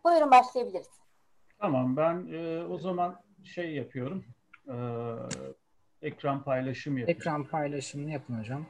Buyurun başlayabiliriz. Tamam, ben o zaman şey yapıyorum. Ekran paylaşımı yapacağım. Ekran paylaşımını yapın hocam.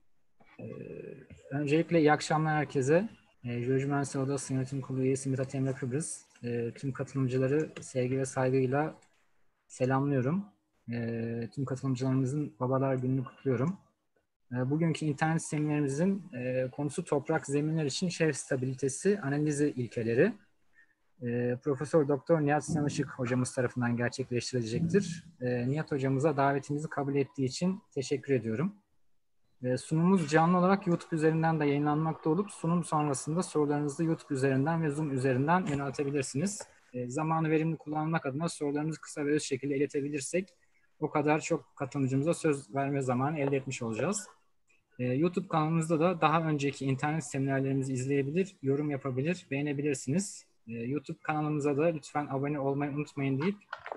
Öncelikle iyi akşamlar herkese. Jeoloji Mühendisleri Odası Yönetim Kurulu üyesi Mithat Emre Kıbrıs. Tüm katılımcıları sevgi ve saygıyla selamlıyorum. Tüm katılımcılarımızın Babalar Günü'nü kutluyorum. Bugünkü internet seminerimizin konusu toprak zeminler için şehir stabilitesi analizi ilkeleri. Profesör Doktor Nihat Sinan hocamız tarafından gerçekleştirilecektir. Nihat hocamıza davetimizi kabul ettiği için teşekkür ediyorum. Sunumumuz canlı olarak YouTube üzerinden de yayınlanmakta olup sunum sonrasında sorularınızı YouTube üzerinden ve Zoom üzerinden yöneltebilirsiniz. Zamanı verimli kullanmak adına sorularınızı kısa ve öz şekilde iletebilirsek o kadar çok katılımcımıza söz verme zamanı elde etmiş olacağız. YouTube kanalımızda da daha önceki internet seminerlerimizi izleyebilir, yorum yapabilir, beğenebilirsiniz. YouTube kanalımıza da lütfen abone olmayı unutmayın deyip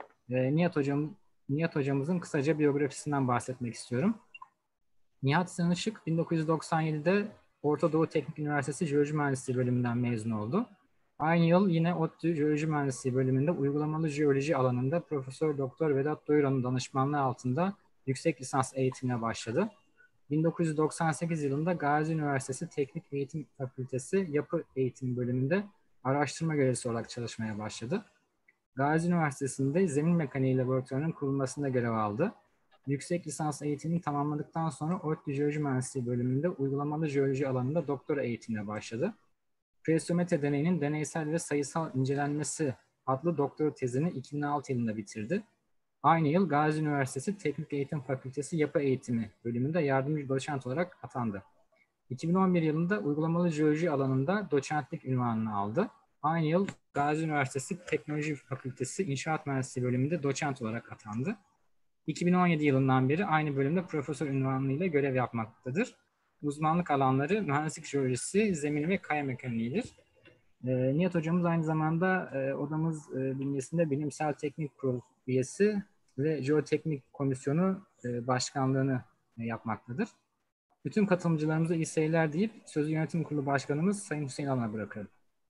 Nihat hocamızın kısaca biyografisinden bahsetmek istiyorum. Nihat Sinan Işık 1997'de Orta Doğu Teknik Üniversitesi Jeoloji Mühendisliği bölümünden mezun oldu. Aynı yıl yine ODTÜ Jeoloji Mühendisliği bölümünde uygulamalı jeoloji alanında Profesör Doktor Vedat Doyuran'ın danışmanlığı altında yüksek lisans eğitimine başladı. 1998 yılında Gazi Üniversitesi Teknik Eğitim Fakültesi Yapı Eğitimi bölümünde araştırma görevlisi olarak çalışmaya başladı. Gazi Üniversitesi'nde zemin mekaniği laboratuvarının kurulmasında görev aldı. Yüksek lisans eğitimini tamamladıktan sonra ODTÜ Jeoloji Mühendisliği bölümünde uygulamalı jeoloji alanında doktora eğitimine başladı. Presiometre deneyinin deneysel ve sayısal incelenmesi adlı doktora tezini 2006 yılında bitirdi. Aynı yıl Gazi Üniversitesi Teknik Eğitim Fakültesi Yapı Eğitimi bölümünde yardımcı doçent olarak atandı. 2011 yılında uygulamalı jeoloji alanında doçentlik unvanını aldı. Aynı yıl Gazi Üniversitesi Teknoloji Fakültesi İnşaat Mühendisliği bölümünde doçent olarak atandı. 2017 yılından beri aynı bölümde profesör unvanıyla görev yapmaktadır. Uzmanlık alanları mühendislik jeolojisi, zemin ve kaya mekaniğidir. Nihat hocamız aynı zamanda odamız bünyesinde Bilimsel Teknik Kurulu üyesi ve Jeoteknik Komisyonu başkanlığını yapmaktadır. Bütün katılımcılarımıza iyi seyirler deyip sözü Yönetim Kurulu Başkanımız Sayın Hüseyin Alan'a bırakıyorum.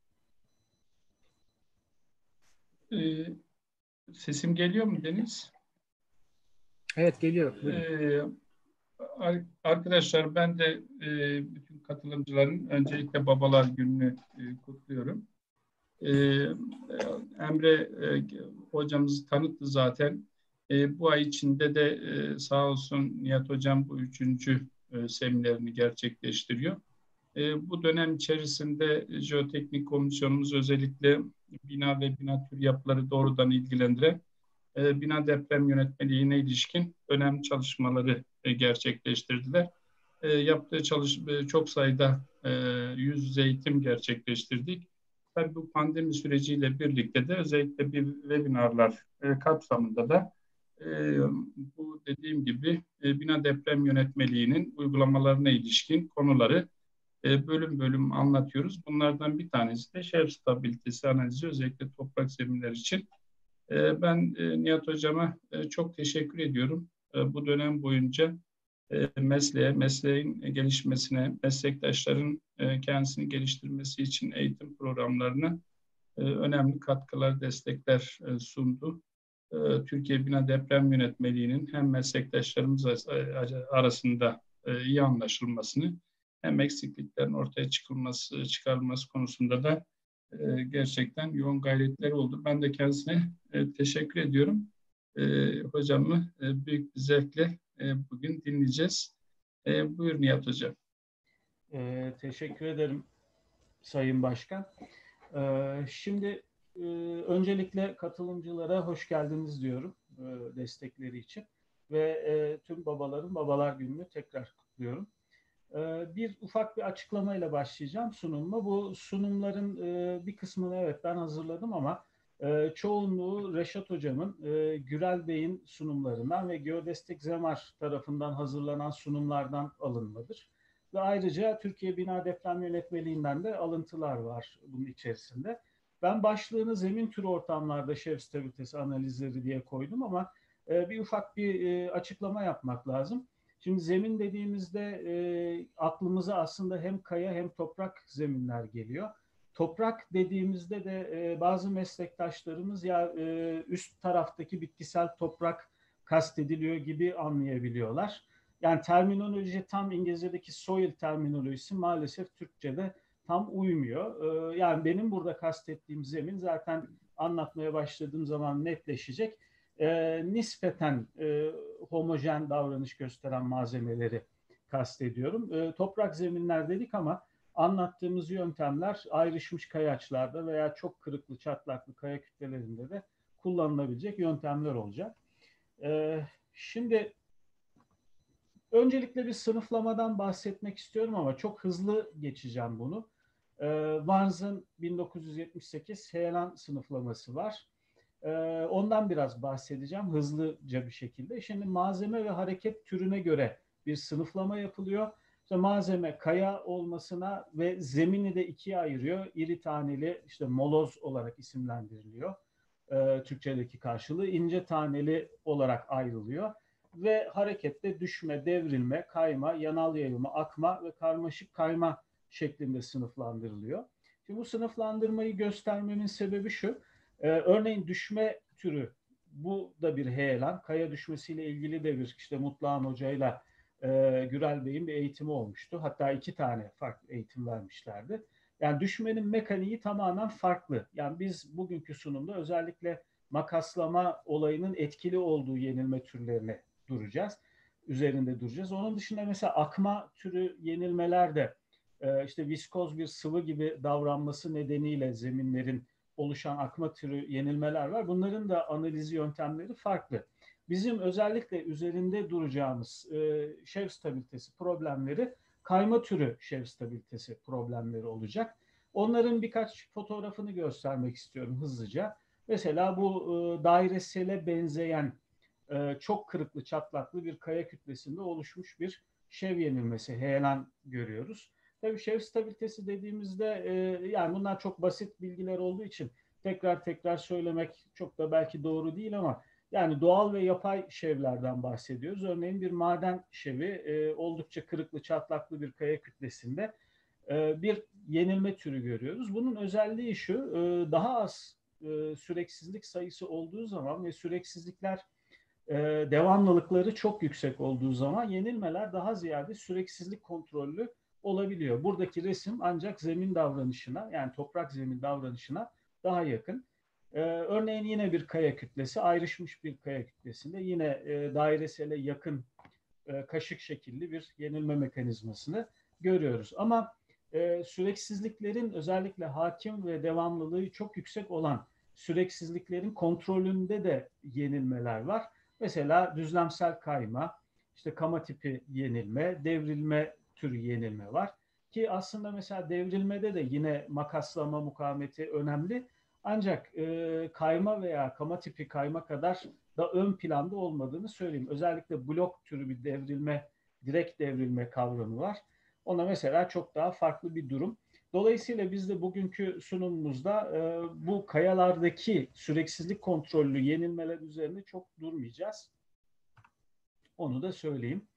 Sesim geliyor mu Deniz? Evet geliyor. Arkadaşlar ben de bütün katılımcıların öncelikle Babalar Günü'nü kutluyorum. Emre hocamızı tanıttı zaten. Bu ay içinde de sağ olsun Nihat hocam bu 3. seminerini gerçekleştiriyor. Bu dönem içerisinde Jeoteknik Komisyonumuz özellikle bina ve bina tür yapıları doğrudan ilgilendiren bina deprem yönetmeliğine ilişkin önemli çalışmaları gerçekleştirdiler. Yaptığı çok sayıda yüz yüze eğitim gerçekleştirdik. Tabii bu pandemi süreciyle birlikte de özellikle bir webinarlar kapsamında da bu dediğim gibi bina deprem yönetmeliğinin uygulamalarına ilişkin konuları bölüm bölüm anlatıyoruz. Bunlardan bir tanesi de şehir stabilitesi analizi özellikle toprak zeminler için. Ben Nihat hocama çok teşekkür ediyorum. Bu dönem boyunca mesleğin gelişmesine, meslektaşların kendisini geliştirmesi için eğitim programlarına önemli katkılar, destekler sundu. Türkiye Bina Deprem Yönetmeliği'nin hem meslektaşlarımız arasında iyi anlaşılmasını hem eksikliklerin ortaya çıkarılması konusunda da gerçekten yoğun gayretleri oldu. Ben de kendisine teşekkür ediyorum. Hocamı büyük bir zevkle bugün dinleyeceğiz. Buyur Nihat Hocam. Teşekkür ederim Sayın Başkan. Şimdi öncelikle katılımcılara hoş geldiniz diyorum destekleri için ve tüm babaların Babalar Günü'nü tekrar kutluyorum. Bir ufak bir açıklamayla başlayacağım sunumuma. Bu sunumların bir kısmını evet ben hazırladım ama çoğunluğu Reşat Hocam'ın, Gürel Bey'in sunumlarından ve Geodestek Zemar tarafından hazırlanan sunumlardan alınmadır. Ve ayrıca Türkiye Bina Deprem Yönetmeliğinden de alıntılar var bunun içerisinde. Ben başlığını zemin türü ortamlarda şehir stabilitesi analizleri diye koydum ama bir ufak bir açıklama yapmak lazım. Şimdi zemin dediğimizde aklımıza aslında hem kaya hem toprak zeminler geliyor. Toprak dediğimizde de bazı meslektaşlarımız ya üst taraftaki bitkisel toprak kastediliyor gibi anlayabiliyorlar. Yani terminoloji tam İngilizce'deki soil terminolojisi maalesef Türkçe'de tam uymuyor. Yani benim burada kastettiğim zemin zaten anlatmaya başladığım zaman netleşecek. Nispeten homojen davranış gösteren malzemeleri kastediyorum. Toprak zeminler dedik ama anlattığımız yöntemler ayrışmış kayaçlarda veya çok kırıklı çatlaklı kaya kütlelerinde de kullanılabilecek yöntemler olacak. Şimdi öncelikle bir sınıflamadan bahsetmek istiyorum ama çok hızlı geçeceğim bunu. Barnes'ın 1978 Heyelan sınıflaması var. Ondan biraz bahsedeceğim hızlıca bir şekilde. Şimdi malzeme ve hareket türüne göre bir sınıflama yapılıyor. İşte malzeme kaya olmasına ve zemini de ikiye ayırıyor. İri taneli işte moloz olarak isimlendiriliyor. Türkçedeki karşılığı ince taneli olarak ayrılıyor. Ve harekette düşme, devrilme, kayma, yanal yayılma, akma ve karmaşık kayma şeklinde sınıflandırılıyor. Şimdi bu sınıflandırmayı göstermemin sebebi şu. Örneğin düşme türü, bu da bir heyelan. Kaya düşmesiyle ilgili de bir işte Mutluhan Hoca'yla Gürel Bey'in bir eğitimi olmuştu. Hatta 2 tane farklı eğitim vermişlerdi. Yani düşmenin mekaniği tamamen farklı. Yani biz bugünkü sunumda özellikle makaslama olayının etkili olduğu yenilme türlerine üzerinde duracağız. Onun dışında mesela akma türü yenilmeler de işte viskoz bir sıvı gibi davranması nedeniyle zeminlerin oluşan akma türü yenilmeler var. Bunların da analizi yöntemleri farklı. Bizim özellikle üzerinde duracağımız şev stabilitesi problemleri kayma türü şev stabilitesi problemleri olacak. Onların birkaç fotoğrafını göstermek istiyorum hızlıca. Mesela bu dairesele benzeyen çok kırıklı çatlaklı bir kaya kütlesinde oluşmuş bir şev yenilmesi, heyelan görüyoruz. Tabii şev stabilitesi dediğimizde yani bunlar çok basit bilgiler olduğu için tekrar tekrar söylemek çok da belki doğru değil ama yani doğal ve yapay şevlerden bahsediyoruz. Örneğin bir maden şevi oldukça kırıklı çatlaklı bir kaya kütlesinde bir yenilme türü görüyoruz. Bunun özelliği şu, daha az süreksizlik sayısı olduğu zaman ve süreksizlikler devamlılıkları çok yüksek olduğu zaman yenilmeler daha ziyade süreksizlik kontrollü olabiliyor. Buradaki resim ancak zemin davranışına, yani toprak zemin davranışına daha yakın. Örneğin yine bir kaya kütlesi, ayrışmış bir kaya kütlesinde yine dairesele yakın kaşık şekilli bir yenilme mekanizmasını görüyoruz. Ama süreksizliklerin özellikle hakim ve devamlılığı çok yüksek olan süreksizliklerin kontrolünde de yenilmeler var. Mesela düzlemsel kayma, işte kama tipi yenilme, devrilme türü yenilme var. Ki aslında mesela devrilmede de yine makaslama mukavemeti önemli. Ancak kayma veya kama tipi kayma kadar da ön planda olmadığını söyleyeyim. Özellikle blok türü bir devrilme, direkt devrilme kavramı var. Ona mesela çok daha farklı bir durum. Dolayısıyla biz de bugünkü sunumumuzda bu kayalardaki süreksizlik kontrollü yenilmeler üzerine çok durmayacağız. Onu da söyleyeyim.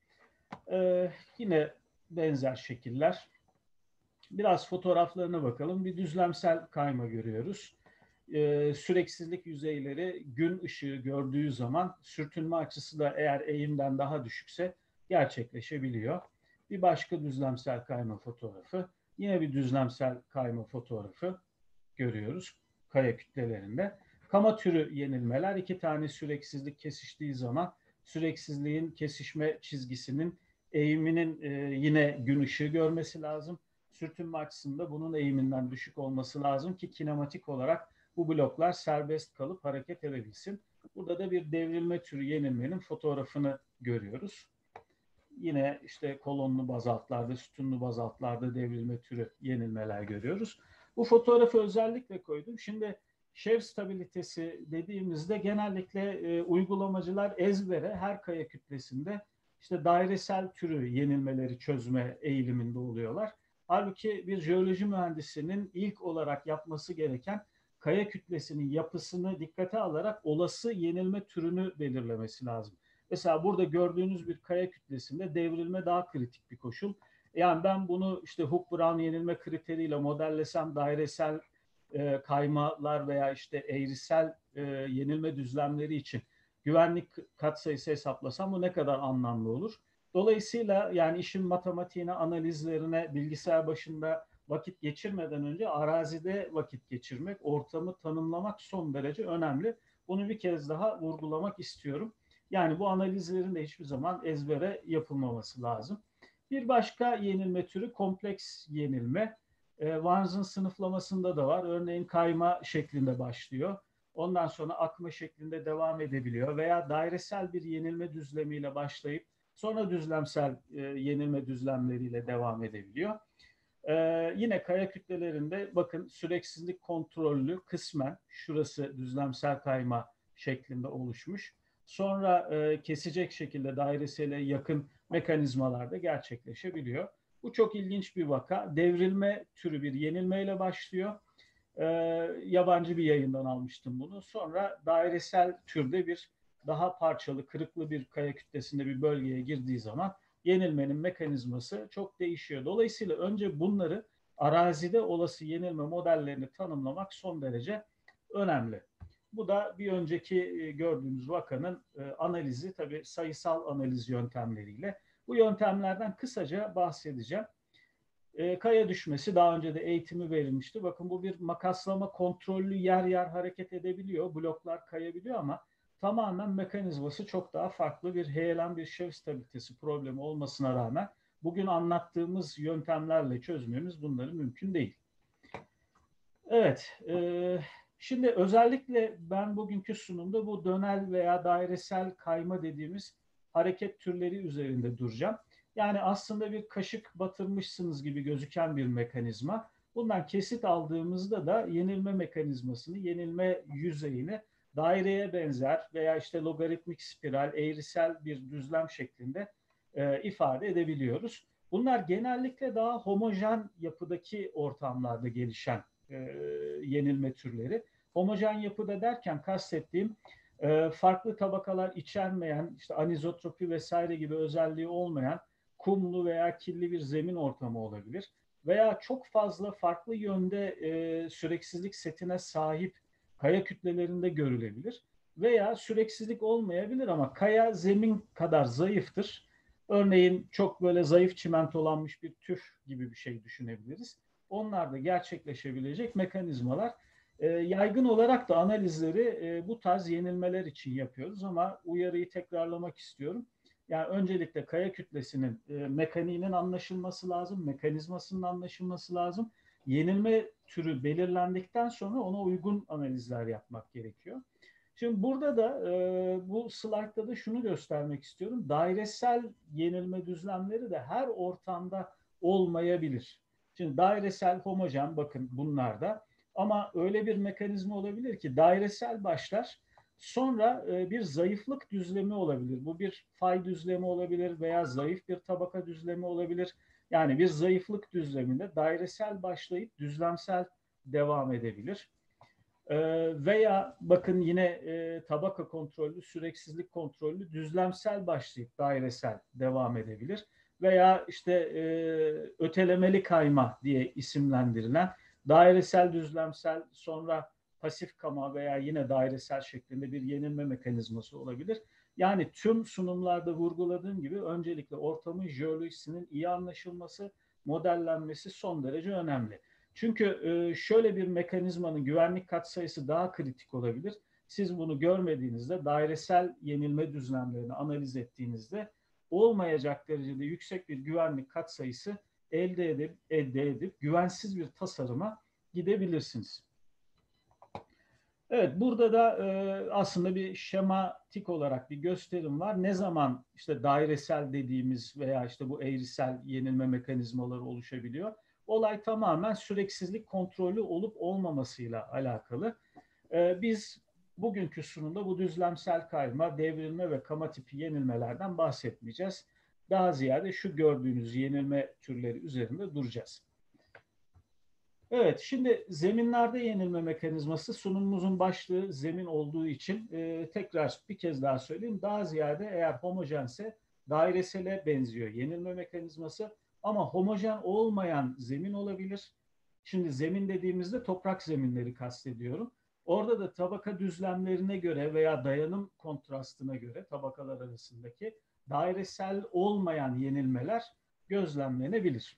Yine benzer şekiller. Biraz fotoğraflarına bakalım. Bir düzlemsel kayma görüyoruz. Süreksizlik yüzeyleri gün ışığı gördüğü zaman sürtünme açısı da eğer eğimden daha düşükse gerçekleşebiliyor. Bir başka düzlemsel kayma fotoğrafı. Yine bir düzlemsel kayma fotoğrafı görüyoruz kaya kütlelerinde. Kama türü yenilmeler, 2 tane süreksizlik kesiştiği zaman süreksizliğin kesişme çizgisinin eğiminin yine gün ışığı görmesi lazım. Sürtünme açısında bunun eğiminden düşük olması lazım ki kinematik olarak bu bloklar serbest kalıp hareket edebilsin. Burada da bir devrilme türü yenilmenin fotoğrafını görüyoruz. Yine işte kolonlu bazaltlarda, sütunlu bazaltlarda devrilme türü yenilmeler görüyoruz. Bu fotoğrafı özellikle koydum. Şimdi şev stabilitesi dediğimizde genellikle uygulamacılar ezbere her kaya kütlesinde işte dairesel türü yenilmeleri çözme eğiliminde oluyorlar. Halbuki bir jeoloji mühendisinin ilk olarak yapması gereken kaya kütlesinin yapısını dikkate alarak olası yenilme türünü belirlemesi lazım. Mesela burada gördüğünüz bir kaya kütlesinde devrilme daha kritik bir koşul. Yani ben bunu işte Hooke-Brown yenilme kriteriyle modellesem dairesel kaymalar veya işte eğrisel yenilme düzlemleri için güvenlik katsayısı hesaplasam bu ne kadar anlamlı olur? Dolayısıyla yani işin matematiğine, analizlerine, bilgisayar başında vakit geçirmeden önce arazide vakit geçirmek, ortamı tanımlamak son derece önemli. Bunu bir kez daha vurgulamak istiyorum. Yani bu analizlerin de hiçbir zaman ezbere yapılmaması lazım. Bir başka yenilme türü kompleks yenilme. Warnes'ın sınıflamasında da var. Örneğin kayma şeklinde başlıyor. Ondan sonra akma şeklinde devam edebiliyor veya dairesel bir yenilme düzlemiyle başlayıp sonra düzlemsel yenilme düzlemleriyle devam edebiliyor. Yine kaya kütlelerinde bakın süreksizlik kontrollü kısmen şurası düzlemsel kayma şeklinde oluşmuş. Sonra kesecek şekilde dairesele yakın mekanizmalarda gerçekleşebiliyor. Bu çok ilginç bir vaka. Devrilme türü bir yenilmeyle başlıyor. Yabancı bir yayından almıştım bunu. Sonra dairesel türde bir daha parçalı, kırıklı bir kaya kütlesinde bir bölgeye girdiği zaman yenilmenin mekanizması çok değişiyor. Dolayısıyla önce bunları arazide olası yenilme modellerini tanımlamak son derece önemli. Bu da bir önceki gördüğümüz vakanın analizi, tabii sayısal analiz yöntemleriyle. Bu yöntemlerden kısaca bahsedeceğim. Kaya düşmesi daha önce de eğitimi verilmişti. Bakın bu bir makaslama kontrollü yer yer hareket edebiliyor. Bloklar kayabiliyor ama tamamen mekanizması çok daha farklı bir heyelan bir şev stabilitesi problemi olmasına rağmen bugün anlattığımız yöntemlerle çözmemiz bunları mümkün değil. Evet, şimdi özellikle ben bugünkü sunumda bu dönel veya dairesel kayma dediğimiz hareket türleri üzerinde duracağım. Yani aslında bir kaşık batırmışsınız gibi gözüken bir mekanizma. Bundan kesit aldığımızda da yenilme mekanizmasını, yenilme yüzeyini daireye benzer veya işte logaritmik spiral, eğrisel bir düzlem şeklinde ifade edebiliyoruz. Bunlar genellikle daha homojen yapıdaki ortamlarda gelişen yenilme türleri. Homojen yapıda derken kastettiğim farklı tabakalar içermeyen, işte anizotropi vesaire gibi özelliği olmayan kumlu veya kirli bir zemin ortamı olabilir. Veya çok fazla farklı yönde süreksizlik setine sahip kaya kütlelerinde görülebilir. Veya süreksizlik olmayabilir ama kaya zemin kadar zayıftır. Örneğin çok böyle zayıf çimentolanmış bir tüf gibi bir şey düşünebiliriz. Onlar da gerçekleşebilecek mekanizmalar. Yaygın olarak da analizleri bu tarz yenilmeler için yapıyoruz ama uyarıyı tekrarlamak istiyorum. Yani öncelikle kaya kütlesinin mekaniğinin anlaşılması lazım, mekanizmasının anlaşılması lazım. Yenilme türü belirlendikten sonra ona uygun analizler yapmak gerekiyor. Şimdi burada da bu slaytta da şunu göstermek istiyorum. Dairesel yenilme düzlemleri de her ortamda olmayabilir. Şimdi dairesel homojen bakın bunlarda ama öyle bir mekanizma olabilir ki dairesel başlar sonra bir zayıflık düzlemi olabilir. Bu bir fay düzlemi olabilir veya zayıf bir tabaka düzlemi olabilir. Yani bir zayıflık düzleminde dairesel başlayıp düzlemsel devam edebilir. Veya bakın yine tabaka kontrollü, süreksizlik kontrollü, düzlemsel başlayıp dairesel devam edebilir. Veya işte ötelemeli kayma diye isimlendirilen dairesel, düzlemsel, sonra pasif kama veya yine dairesel şeklinde bir yenilme mekanizması olabilir. Yani tüm sunumlarda vurguladığım gibi öncelikle ortamın jeolojisinin iyi anlaşılması, modellenmesi son derece önemli. Çünkü şöyle bir mekanizmanın güvenlik katsayısı daha kritik olabilir. Siz bunu görmediğinizde dairesel yenilme düzlemlerini analiz ettiğinizde olmayacak derecede yüksek bir güvenlik katsayısı elde edip güvensiz bir tasarıma gidebilirsiniz. Evet, burada da aslında bir şematik olarak bir gösterim var. Ne zaman işte dairesel dediğimiz veya işte bu eğrisel yenilme mekanizmaları oluşabiliyor? Olay tamamen süreksizlik kontrolü olup olmamasıyla alakalı. Biz bugünkü sunumda bu düzlemsel kayma, devrilme ve kama tipi yenilmelerden bahsetmeyeceğiz. Daha ziyade şu gördüğünüz yenilme türleri üzerinde duracağız. Evet, şimdi zeminlerde yenilme mekanizması sunumumuzun başlığı zemin olduğu için tekrar bir kez daha söyleyeyim. Daha ziyade eğer homojense dairesele benziyor yenilme mekanizması ama homojen olmayan zemin olabilir. Şimdi zemin dediğimizde toprak zeminleri kastediyorum. Orada da tabaka düzlemlerine göre veya dayanım kontrastına göre tabakalar arasındaki dairesel olmayan yenilmeler gözlemlenebilir.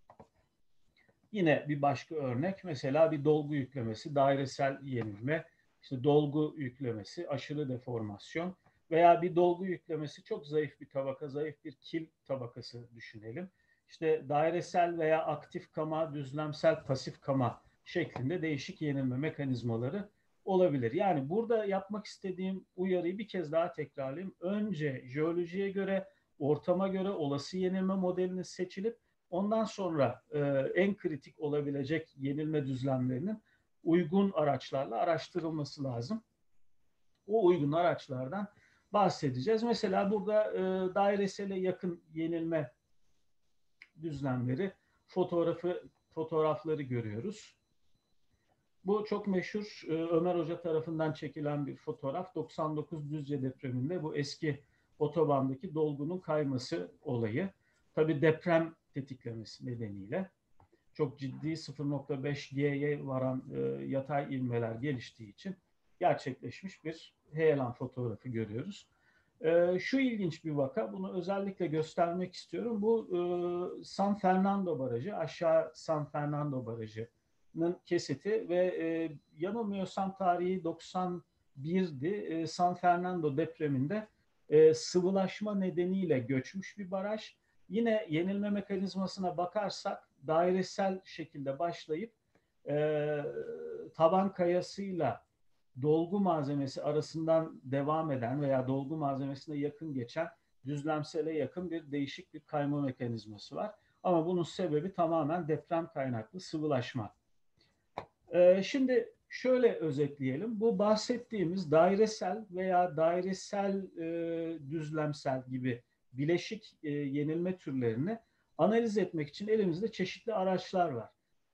Yine bir başka örnek, mesela bir dolgu yüklemesi, dairesel yenilme, işte dolgu yüklemesi, aşırı deformasyon veya bir dolgu yüklemesi çok zayıf bir tabaka, zayıf bir kil tabakası düşünelim. İşte dairesel veya aktif kama, düzlemsel pasif kama şeklinde değişik yenilme mekanizmaları olabilir. Yani burada yapmak istediğim uyarıyı bir kez daha tekrarlayayım. Önce jeolojiye göre, ortama göre olası yenilme modelini seçilip ondan sonra en kritik olabilecek yenilme düzlemlerinin uygun araçlarla araştırılması lazım. O uygun araçlardan bahsedeceğiz. Mesela burada dairesele yakın yenilme düzlemleri fotoğrafları görüyoruz. Bu çok meşhur Ömer Hoca tarafından çekilen bir fotoğraf. 99 Düzce depreminde bu eski otobandaki dolgunun kayması olayı. Tabii deprem tetiklemesi nedeniyle çok ciddi 0.5 G'ye varan yatay ivmeler geliştiği için gerçekleşmiş bir heyelan fotoğrafı görüyoruz. Şu ilginç bir vaka, bunu özellikle göstermek istiyorum. Bu San Fernando Barajı, aşağı San Fernando Barajı'nın kesiti ve yanılmıyorsam tarihi 91'di. San Fernando depreminde sıvılaşma nedeniyle göçmüş bir baraj. Yine yenilme mekanizmasına bakarsak dairesel şekilde başlayıp taban kayasıyla dolgu malzemesi arasından devam eden veya dolgu malzemesine yakın geçen düzlemsele yakın bir değişik bir kayma mekanizması var. Ama bunun sebebi tamamen deprem kaynaklı sıvılaşma. Şimdi şöyle özetleyelim. Bu bahsettiğimiz dairesel veya dairesel düzlemsel gibi bileşik yenilme türlerini analiz etmek için elimizde çeşitli araçlar var.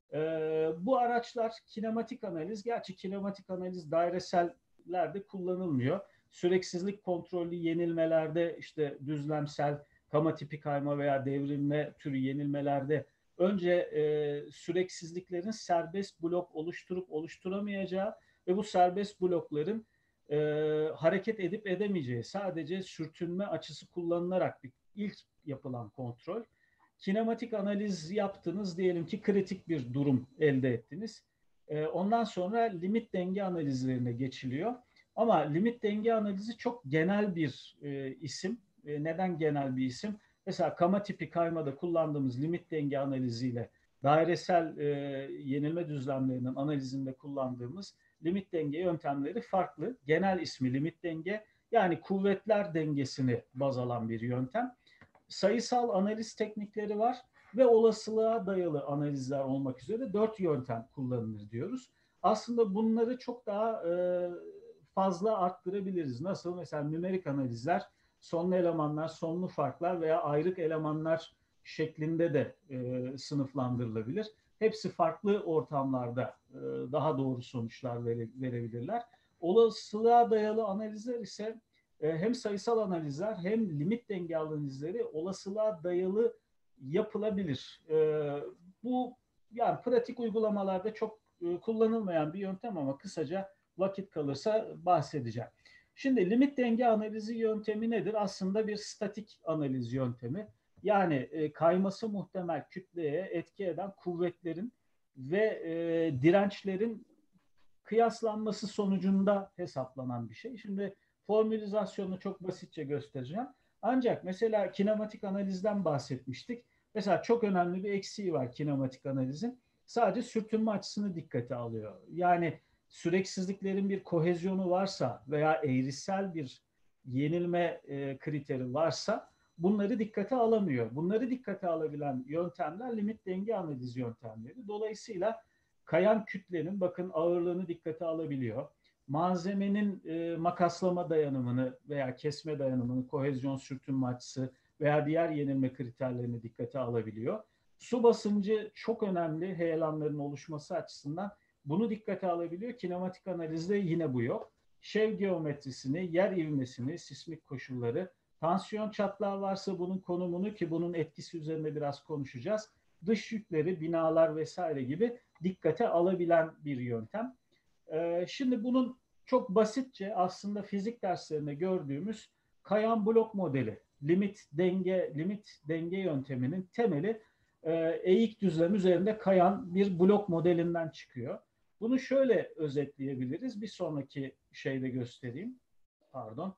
Bu araçlar kinematik analiz, gerçi kinematik analiz dairesellerde kullanılmıyor. Süreksizlik kontrollü yenilmelerde işte düzlemsel, kama tipi kayma veya devrilme türü yenilmelerde önce süreksizliklerin serbest blok oluşturup oluşturamayacağı ve bu serbest blokların hareket edip edemeyeceği, sadece sürtünme açısı kullanılarak bir ilk yapılan kontrol. Kinematik analiz yaptınız, diyelim ki kritik bir durum elde ettiniz. Ondan sonra limit denge analizlerine geçiliyor. Ama limit denge analizi çok genel bir isim. Neden genel bir isim? Mesela kama tipi kaymada kullandığımız limit denge analiziyle dairesel yenilme düzlemlerinin analizinde kullandığımız limit denge yöntemleri farklı. Genel ismi limit denge, yani kuvvetler dengesini baz alan bir yöntem. Sayısal analiz teknikleri var ve olasılığa dayalı analizler olmak üzere 4 yöntem kullanılır diyoruz. Aslında bunları çok daha fazla arttırabiliriz. Nasıl? Mesela nümerik analizler, sonlu elemanlar, sonlu farklar veya ayrık elemanlar şeklinde de sınıflandırılabilir. Hepsi farklı ortamlarda daha doğru sonuçlar verebilirler. Olasılığa dayalı analizler ise hem sayısal analizler hem limit denge analizleri olasılığa dayalı yapılabilir. Bu yani pratik uygulamalarda çok kullanılmayan bir yöntem ama kısaca vakit kalırsa bahsedeceğim. Şimdi limit denge analizi yöntemi nedir? Aslında bir statik analiz yöntemi. Yani kayması muhtemel kütleye etki eden kuvvetlerin ve dirençlerin kıyaslanması sonucunda hesaplanan bir şey. Şimdi formülizasyonu çok basitçe göstereceğim. Ancak mesela kinematik analizden bahsetmiştik. Mesela çok önemli bir eksiği var kinematik analizin. Sadece sürtünme açısını dikkate alıyor. Yani süreksizliklerin bir kohezyonu varsa veya eğrisel bir yenilme kriteri varsa bunları dikkate alamıyor. Bunları dikkate alabilen yöntemler limit denge analiz yöntemleri. Dolayısıyla kayan kütlenin bakın ağırlığını dikkate alabiliyor. Malzemenin makaslama dayanımını veya kesme dayanımını, kohezyon sürtünme açısı veya diğer yenilme kriterlerini dikkate alabiliyor. Su basıncı çok önemli heyelanların oluşması açısından, bunu dikkate alabiliyor. Kinematik analizde yine bu yok. Şev geometrisini, yer ivmesini, sismik koşulları, Tansiyon çatlağı varsa bunun konumunu, ki bunun etkisi üzerine biraz konuşacağız, dış yükleri, binalar vesaire gibi dikkate alabilen bir yöntem. Şimdi bunun çok basitçe aslında fizik derslerinde gördüğümüz kayan blok modeli, limit denge yönteminin temeli eğik düzlem üzerinde kayan bir blok modelinden çıkıyor. Bunu şöyle özetleyebiliriz. Bir sonraki şeyde göstereyim. Pardon.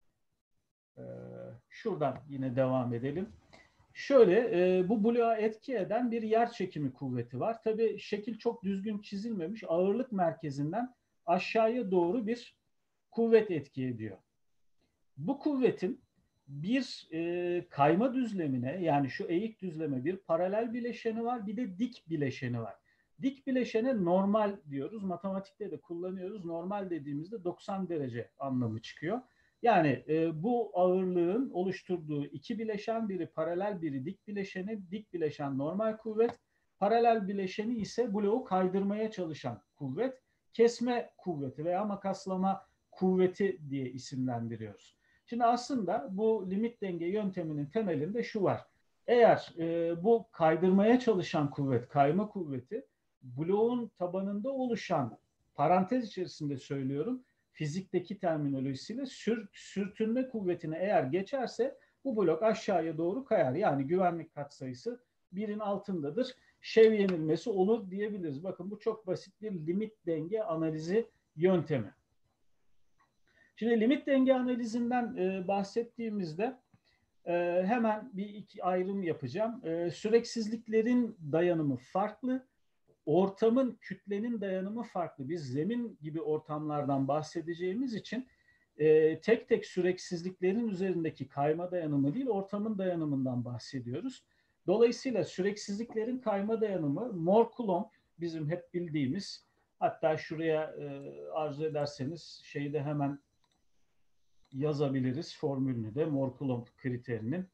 Şuradan yine devam edelim. Şöyle bu bloğa etki eden bir yer çekimi kuvveti var. Tabii şekil çok düzgün çizilmemiş. Ağırlık merkezinden aşağıya doğru bir kuvvet etki ediyor. Bu kuvvetin bir kayma düzlemine, yani şu eğik düzleme bir paralel bileşeni var, bir de dik bileşeni var. Dik bileşene normal diyoruz. Matematikte de kullanıyoruz. Normal dediğimizde 90 derece anlamı çıkıyor. Yani bu ağırlığın oluşturduğu iki bileşen, biri paralel biri dik bileşeni, dik bileşen normal kuvvet, paralel bileşeni ise bloğu kaydırmaya çalışan kuvvet, kesme kuvveti veya makaslama kuvveti diye isimlendiriyoruz. Şimdi aslında bu limit denge yönteminin temelinde şu var. Eğer bu kaydırmaya çalışan kuvvet, kayma kuvveti, bloğun tabanında oluşan, parantez içerisinde söylüyorum, fizikteki terminolojisiyle sürtünme kuvvetine eğer geçerse bu blok aşağıya doğru kayar. Yani güvenlik katsayısı 1'in altındadır. Şev yenilmesi olur diyebiliriz. Bakın bu çok basit bir limit denge analizi yöntemi. Şimdi limit denge analizinden bahsettiğimizde hemen bir iki ayrım yapacağım. Süreksizliklerin dayanımı farklı. Ortamın, kütlenin dayanımı farklı. Biz zemin gibi ortamlardan bahsedeceğimiz için tek tek süreksizliklerin üzerindeki kayma dayanımı değil, ortamın dayanımından bahsediyoruz. Dolayısıyla süreksizliklerin kayma dayanımı Mohr-Coulomb, bizim hep bildiğimiz, hatta şuraya arzu ederseniz şeyi de hemen yazabiliriz, formülünü de Mohr-Coulomb kriterinin.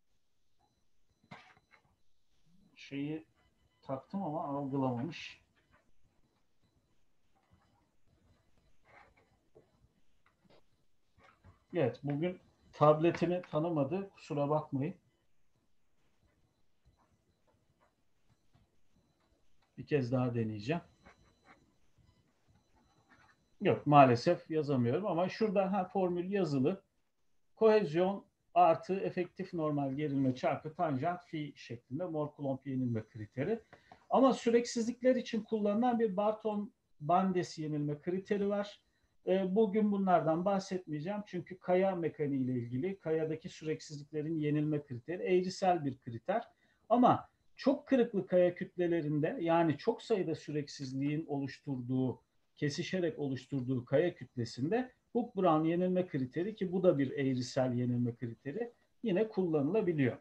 Şeyi taktım ama algılamamış. Evet, bugün tabletini tanımadı. Kusura bakmayın. Bir kez daha deneyeceğim. Yok, maalesef yazamıyorum ama şurada formül yazılı. Kohezyon artı efektif normal gerilme çarpı tanjant fi şeklinde Mohr-Coulomb yenilme kriteri. Ama süreksizlikler için kullanılan bir Barton-Bandes yenilme kriteri var. Bugün bunlardan bahsetmeyeceğim çünkü kaya mekaniği ile ilgili kayadaki süreksizliklerin yenilme kriteri eğrisel bir kriter. Ama çok kırıklı kaya kütlelerinde, yani çok sayıda süreksizliğin oluşturduğu, kesişerek oluşturduğu kaya kütlesinde Hooke-Brown yenilme kriteri, ki bu da bir eğrisel yenilme kriteri, yine kullanılabiliyor.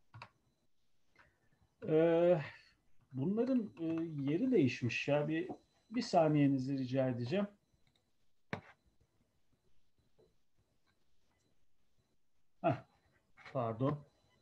Bunların yeri değişmiş ya. Bir saniyenizi rica edeceğim. Pardon.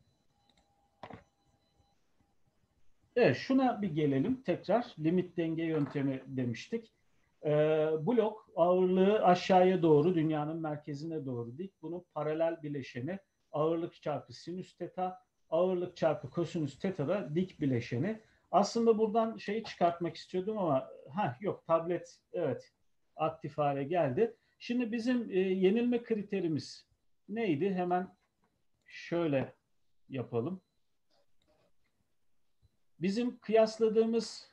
Evet, şuna bir gelelim tekrar. Limit denge yöntemi demiştik. Blok ağırlığı aşağıya doğru, dünyanın merkezine doğru dik. Bunun paralel bileşeni ağırlık çarpı sinüs teta, ağırlık çarpı kosinüs teta da dik bileşeni. Aslında buradan şeyi çıkartmak istiyordum ama yok, tablet evet aktif hale geldi. Şimdi bizim yenilme kriterimiz neydi? Hemen şöyle yapalım. Bizim kıyasladığımız,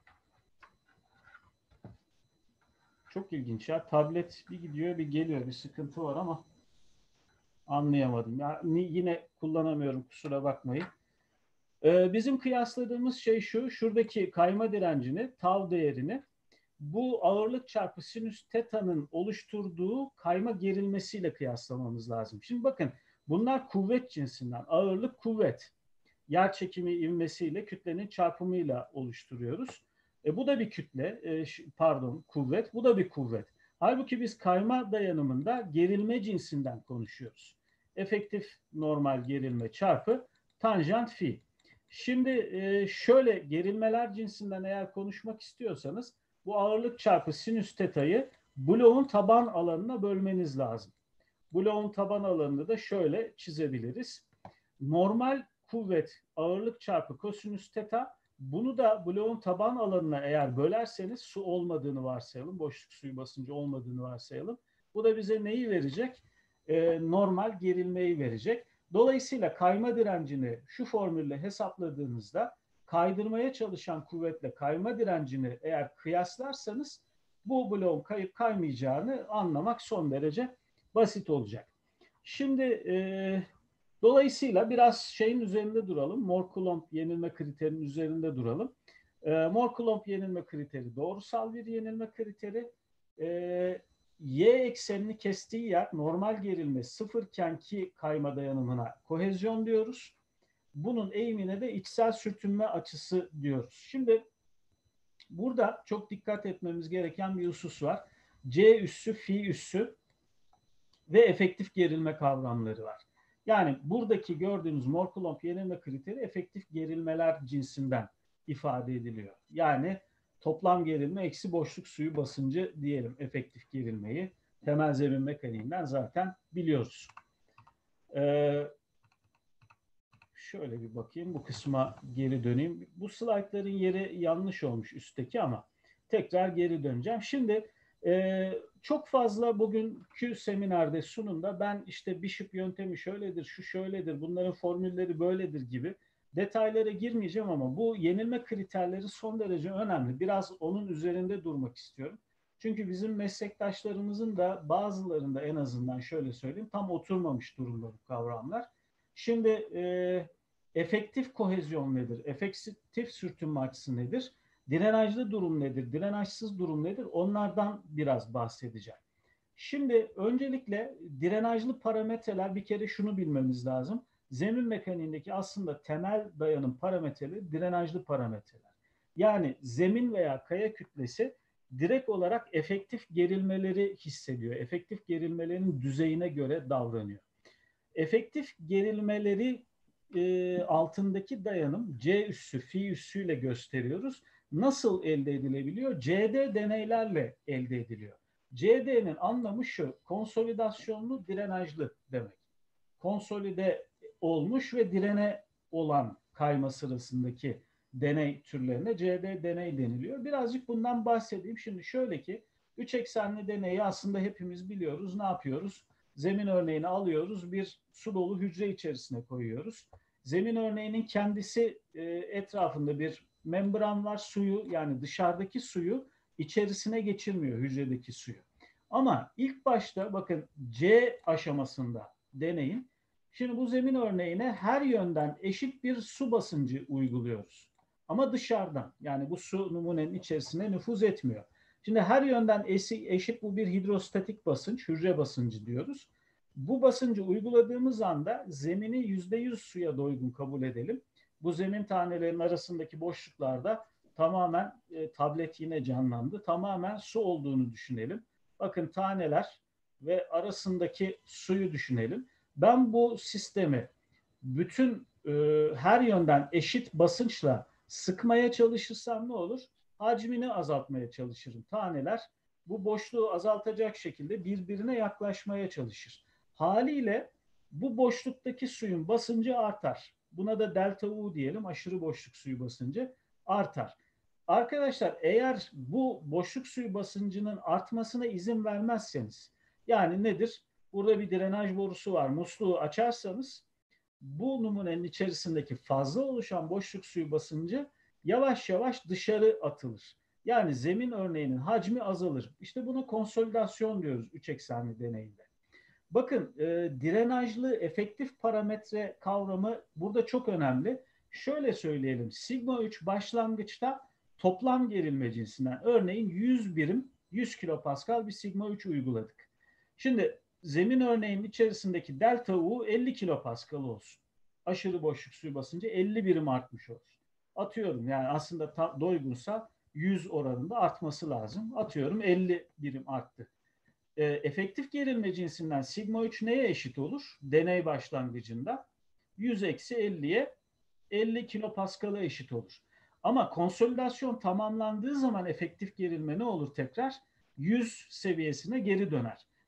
çok ilginç ya, tablet bir gidiyor bir geliyor, bir sıkıntı var ama anlayamadım. Yani yine kullanamıyorum, kusura bakmayın. Bizim kıyasladığımız şey şu, şuradaki kayma direncini, tau değerini bu ağırlık çarpı sinüs teta'nın oluşturduğu kayma gerilmesiyle kıyaslamamız lazım. Şimdi bakın, bunlar kuvvet cinsinden, ağırlık kuvvet. Yer çekimi ivmesiyle kütlenin çarpımıyla oluşturuyoruz. Bu da bir kütle, kuvvet, bu da bir kuvvet. Halbuki biz kayma dayanımında gerilme cinsinden konuşuyoruz. Efektif normal gerilme çarpı tanjant fi. Şimdi şöyle, gerilmeler cinsinden eğer konuşmak istiyorsanız bu ağırlık çarpı sinüs teta'yı bloğun taban alanına bölmeniz lazım. bloğun taban alanını da şöyle çizebiliriz. Normal kuvvet ağırlık çarpı kosinüs teta. Bunu da bloğun taban alanına eğer bölerseniz su olmadığını varsayalım. Boşluk suyu basıncı olmadığını varsayalım. Bu da bize neyi verecek? Normal gerilmeyi verecek. Dolayısıyla kayma direncini şu formülle hesapladığınızda kaydırmaya çalışan kuvvetle kayma direncini eğer kıyaslarsanız bu bloğun kayıp kaymayacağını anlamak son derece basit olacak. Şimdi dolayısıyla biraz şeyin üzerinde duralım. Mohr-Coulomb yenilme kriterinin üzerinde duralım. Mohr-Coulomb yenilme kriteri doğrusal bir yenilme kriteri. Y eksenini kestiği yer normal gerilme sıfırken ki kayma dayanımına kohezyon diyoruz. Bunun eğimine de içsel sürtünme açısı diyoruz. Şimdi burada çok dikkat etmemiz gereken bir husus var. C üssü, fi üssü ve efektif gerilme kavramları var. Yani buradaki gördüğünüz Mohr-Coulomb yenilme kriteri efektif gerilmeler cinsinden ifade ediliyor. Yani toplam gerilme eksi boşluk suyu basıncı diyelim efektif gerilmeyi. Temel zemin mekaniğinden zaten biliyoruz. Şöyle bir bakayım, bu kısma geri döneyim. Bu slaytların yeri yanlış olmuş üstteki ama tekrar geri döneceğim. Şimdi çok fazla bugünkü seminerde sunumda ben işte Bishop yöntemi şöyledir, şu şöyledir, bunların formülleri böyledir gibi detaylara girmeyeceğim ama bu yenilme kriterleri son derece önemli. Biraz onun üzerinde durmak istiyorum. Çünkü bizim meslektaşlarımızın da bazılarında en azından şöyle söyleyeyim tam oturmamış durumda bu kavramlar. Şimdi efektif kohezyon nedir? Efektif sürtünme açısı nedir? Drenajlı durum nedir? Drenajsız durum nedir? Onlardan biraz bahsedeceğim. Şimdi öncelikle drenajlı parametreler bir kere şunu bilmemiz lazım. Zemin mekaniğindeki aslında temel dayanım parametreleri drenajlı parametreler. Yani zemin veya kaya kütlesi direkt olarak efektif gerilmeleri hissediyor. Efektif gerilmelerin düzeyine göre davranıyor. Efektif gerilmeleri altındaki dayanım C üssü, fi üssüyle gösteriyoruz. Nasıl elde edilebiliyor? CD deneylerle elde ediliyor. CD'nin anlamı şu, konsolidasyonlu drenajlı demek. Konsolide olmuş ve direne olan kayma sırasındaki deney türlerine CD deney deniliyor. Birazcık bundan bahsedeyim. Şimdi şöyle ki, 3 eksenli deneyi aslında hepimiz biliyoruz. Ne yapıyoruz? Zemin örneğini alıyoruz, bir su dolu hücre içerisine koyuyoruz. Zemin örneğinin kendisi etrafında bir membran var, suyu yani dışarıdaki suyu içerisine geçirmiyor, hücredeki suyu. Ama ilk başta bakın C aşamasında deneyin. Şimdi bu zemin örneğine her yönden eşit bir su basıncı uyguluyoruz. Ama dışarıdan, yani bu su numunenin içerisine nüfuz etmiyor. Şimdi her yönden eşit, bu bir hidrostatik basınç, hücre basıncı diyoruz. Bu basıncı uyguladığımız anda zemini %100 suya doygun kabul edelim. Bu zemin tanelerinin arasındaki boşluklarda tamamen tablet yine canlandı. Tamamen su olduğunu düşünelim. Bakın taneler ve arasındaki suyu düşünelim. Ben bu sistemi bütün her yönden eşit basınçla sıkmaya çalışırsam ne olur? Hacmini azaltmaya çalışırım. Taneler bu boşluğu azaltacak şekilde birbirine yaklaşmaya çalışır. Haliyle bu boşluktaki suyun basıncı artar. Buna da delta U diyelim, aşırı boşluk suyu basıncı artar. Arkadaşlar eğer bu boşluk suyu basıncının artmasına izin vermezseniz, yani nedir? Burada bir drenaj borusu var. Musluğu açarsanız bu numunenin içerisindeki fazla oluşan boşluk suyu basıncı yavaş yavaş dışarı atılır. Yani zemin örneğinin hacmi azalır. İşte buna konsolidasyon diyoruz 3 eksenli deneyinde. Bakın drenajlı efektif parametre kavramı burada çok önemli. Şöyle söyleyelim, sigma 3 başlangıçta toplam gerilme cinsinden, örneğin 100 birim 100 kilopascal bir sigma 3 uyguladık. Şimdi zemin örneğinin içerisindeki delta U 50 kilopascal olsun. Aşırı boşluk suyu basıncı 50 birim artmış olsun. Atıyorum, yani aslında doygunsa 100 oranında artması lazım. Atıyorum 50 birim arttı. Efektif gerilme cinsinden sigma 3 neye eşit olur? Deney başlangıcında 100 eksi 50'ye 50 kilopascal'a eşit olur. Ama konsolidasyon tamamlandığı zaman efektif gerilme ne olur tekrar? 100 seviyesine geri döner.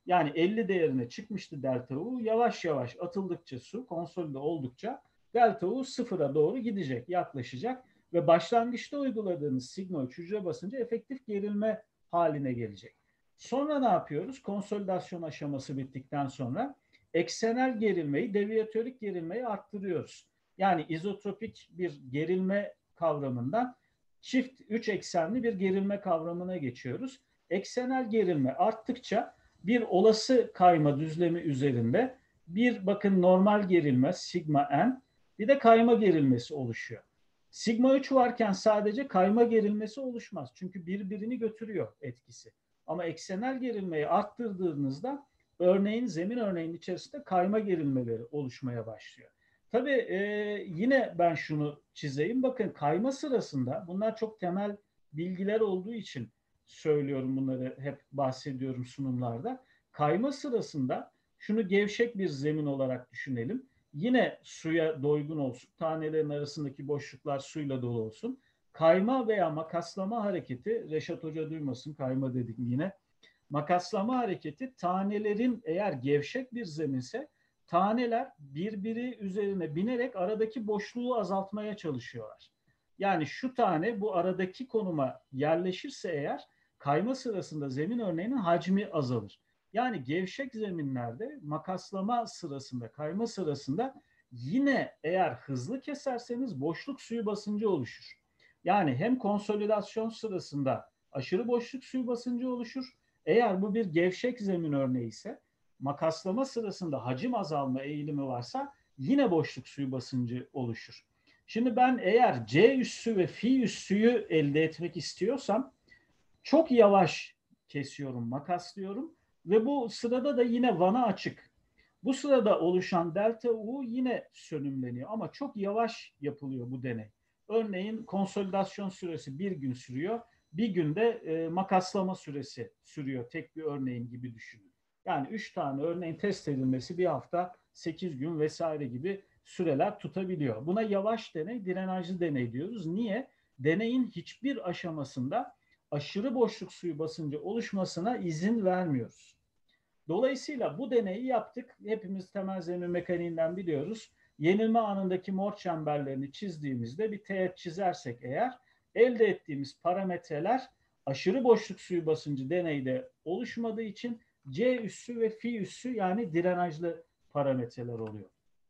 Yani 50 değerine çıkmıştı delta U. Yavaş yavaş atıldıkça su, konsolide oldukça delta U sıfıra doğru gidecek, yaklaşacak ve başlangıçta uyguladığınız sigma 3 hücre basıncı efektif gerilme haline gelecek. Sonra ne yapıyoruz? Konsolidasyon aşaması bittikten sonra eksenel gerilmeyi, deviyatörlük gerilmeyi arttırıyoruz. Yani izotropik bir gerilme kavramından çift 3 eksenli bir gerilme kavramına geçiyoruz. Eksenel gerilme arttıkça bir olası kayma düzlemi üzerinde bir bakın normal gerilme sigma n, bir de kayma gerilmesi oluşuyor. Sigma 3 varken sadece kayma gerilmesi oluşmaz. Çünkü birbirini götürüyor etkisi. Ama eksenel gerilmeyi arttırdığınızda örneğin zemin örneğinin içerisinde kayma gerilmeleri oluşmaya başlıyor. Tabii yine ben şunu çizeyim. Bakın kayma sırasında bunlar çok temel bilgiler olduğu için söylüyorum, bunları hep bahsediyorum sunumlarda. Kayma sırasında şunu gevşek bir zemin olarak düşünelim. Yine suya doygun olsun. Tanelerin arasındaki boşluklar suyla dolu olsun. Kayma veya makaslama hareketi, Reşat Hoca duymasın, kayma dedik yine. Makaslama hareketi tanelerin, eğer gevşek bir zeminse taneler birbiri üzerine binerek aradaki boşluğu azaltmaya çalışıyorlar. Yani şu tane bu aradaki konuma yerleşirse eğer kayma sırasında zemin örneğinin hacmi azalır. Yani gevşek zeminlerde makaslama sırasında, kayma sırasında yine eğer hızlı keserseniz boşluk suyu basıncı oluşur. Yani hem konsolidasyon sırasında aşırı boşluk suyu basıncı oluşur. Eğer bu bir gevşek zemin örneği ise makaslama sırasında hacim azalma eğilimi varsa yine boşluk suyu basıncı oluşur. Şimdi ben eğer C üssü ve fi üssüyü elde etmek istiyorsam çok yavaş kesiyorum, makaslıyorum ve bu sırada da yine vana açık. Bu sırada oluşan delta U yine sönümleniyor ama çok yavaş yapılıyor bu deney. Örneğin konsolidasyon süresi bir gün sürüyor. Bir günde makaslama süresi sürüyor. Tek bir örneğin gibi düşünün. Yani 3 tane örneğin test edilmesi bir hafta, 8 gün vesaire gibi süreler tutabiliyor. Buna yavaş deney, drenajlı deney diyoruz. Niye? Deneyin hiçbir aşamasında aşırı boşluk suyu basıncı oluşmasına izin vermiyoruz. Dolayısıyla bu deneyi yaptık. Hepimiz temel zemin mekaniğinden biliyoruz. Yenilme anındaki mor çemberlerini çizdiğimizde bir teğet çizersek eğer elde ettiğimiz parametreler aşırı boşluk suyu basıncı deneyde oluşmadığı için C üssü ve fi üssü yani drenajlı parametreler oluyor.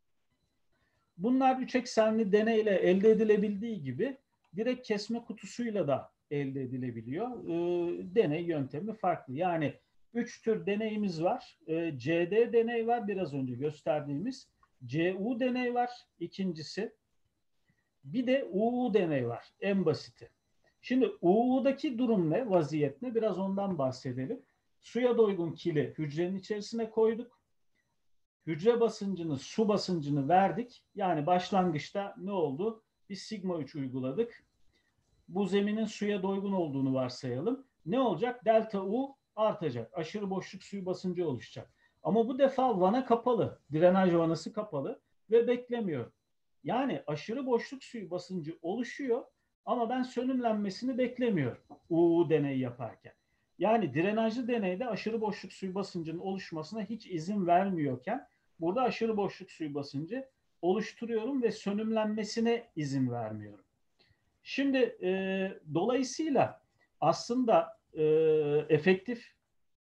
Bunlar üç eksenli deneyle elde edilebildiği gibi direkt kesme kutusuyla da elde edilebiliyor. Deney yöntemi farklı. Yani 3 tür deneyimiz var. CD deney var, biraz önce gösterdiğimiz. CU deney var, ikincisi. Bir de UU deney var, en basiti. Şimdi UU'daki durum ne, vaziyet ne? Biraz ondan bahsedelim. Suya doygun kili hücrenin içerisine koyduk. Hücre basıncını, su basıncını verdik. Yani başlangıçta ne oldu? Biz sigma 3 uyguladık. Bu zeminin suya doygun olduğunu varsayalım. Ne olacak? Delta U artacak. Aşırı boşluk suyu basıncı oluşacak. Ama bu defa vana kapalı. Drenaj vanası kapalı ve beklemiyor. Yani aşırı boşluk suyu basıncı oluşuyor ama ben sönümlenmesini beklemiyorum UU deneyi yaparken. Yani drenajlı deneyde aşırı boşluk suyu basıncının oluşmasına hiç izin vermiyorken burada aşırı boşluk suyu basıncı oluşturuyorum ve sönümlenmesine izin vermiyorum. Şimdi dolayısıyla aslında efektif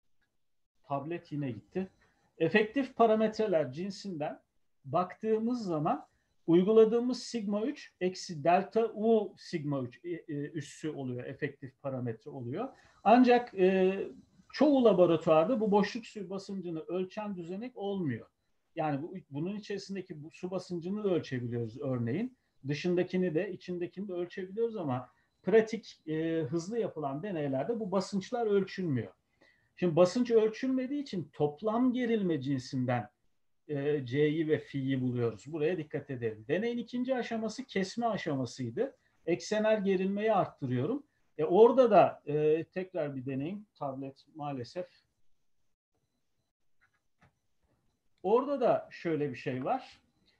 tablet yine gitti. Efektif parametreler cinsinden baktığımız zaman uyguladığımız sigma 3 eksi delta U sigma 3 üssü oluyor. Efektif parametre oluyor. Ancak çoğu laboratuvarda bu boşluk suyu basıncını ölçen düzenek olmuyor. Yani bunun içerisindeki bu su basıncını da ölçebiliyoruz örneğin. Dışındakini de içindekini de ölçebiliyoruz ama pratik hızlı yapılan deneylerde bu basınçlar ölçülmüyor. Şimdi basınç ölçülmediği için toplam gerilme cinsinden C'yi ve fi'yi buluyoruz. Buraya dikkat edelim. Deneyin ikinci aşaması kesme aşamasıydı. Eksenel gerilmeyi arttırıyorum. Orada da tekrar bir deneyim. Tablet maalesef. Orada da şöyle bir şey var.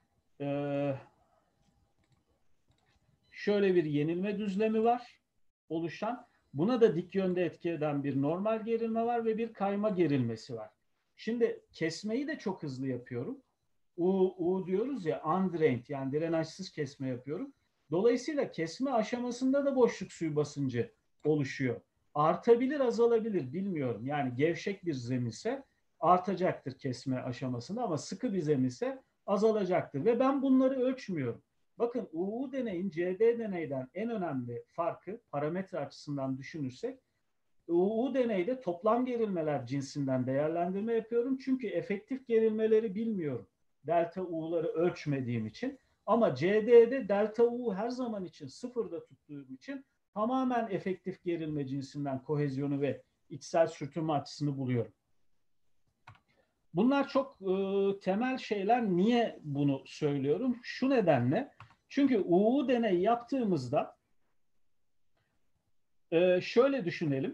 Şöyle bir yenilme düzlemi var oluşan. Buna da dik yönde etki eden bir normal gerilme var ve bir kayma gerilmesi var. Şimdi kesmeyi de çok hızlı yapıyorum. U diyoruz ya, undrained, yani drenajsız kesme yapıyorum. Dolayısıyla kesme aşamasında da boşluk suyu basıncı oluşuyor. Artabilir, azalabilir bilmiyorum. Yani gevşek bir zeminse artacaktır kesme aşamasında ama sıkı bir zeminse azalacaktır. Ve ben bunları ölçmüyorum. Bakın UU deneyin CD deneyden en önemli farkı parametre açısından düşünürsek, UU deneyde toplam gerilmeler cinsinden değerlendirme yapıyorum. Çünkü efektif gerilmeleri bilmiyorum. Delta U'ları ölçmediğim için. Ama CD'de delta U her zaman için sıfırda tuttuğum için tamamen efektif gerilme cinsinden kohezyonu ve içsel sürtünme açısını buluyorum. Bunlar çok temel şeyler. Niye bunu söylüyorum? Şu nedenle. Çünkü UU deney yaptığımızda şöyle düşünelim.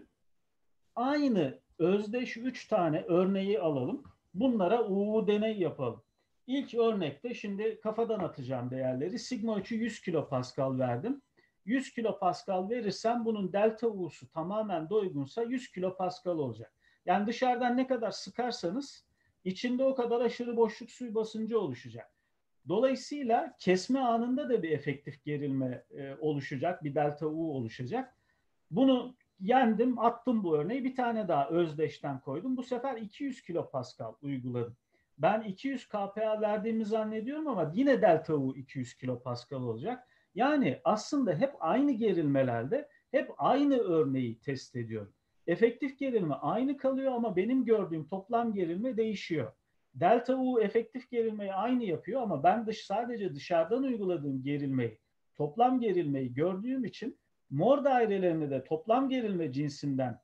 Aynı özdeş 3 tane örneği alalım. Bunlara UU deney yapalım. İlk örnekte şimdi kafadan atacağım değerleri. Sigma 3'ü 100 kilopascal verdim. 100 kilopascal verirsem bunun delta U'su tamamen doygunsa 100 kilopascal olacak. Yani dışarıdan ne kadar sıkarsanız içinde o kadar aşırı boşluk suyu basıncı oluşacak. Dolayısıyla kesme anında da bir efektif gerilme oluşacak, bir delta U oluşacak. Bunu yendim, attım bu örneği. Bir tane daha özdeşten koydum. Bu sefer 200 kilopascal uyguladım. Ben 200 kPa verdiğimi zannediyorum ama yine delta U 200 kilopascal olacak. Yani aslında hep aynı gerilmelerde hep aynı örneği test ediyorum. Efektif gerilme aynı kalıyor ama benim gördüğüm toplam gerilme değişiyor. Delta U efektif gerilmeyi aynı yapıyor ama ben sadece dışarıdan uyguladığım gerilmeyi, toplam gerilmeyi gördüğüm için mor dairelerini de toplam gerilme cinsinden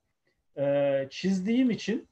çizdiğim için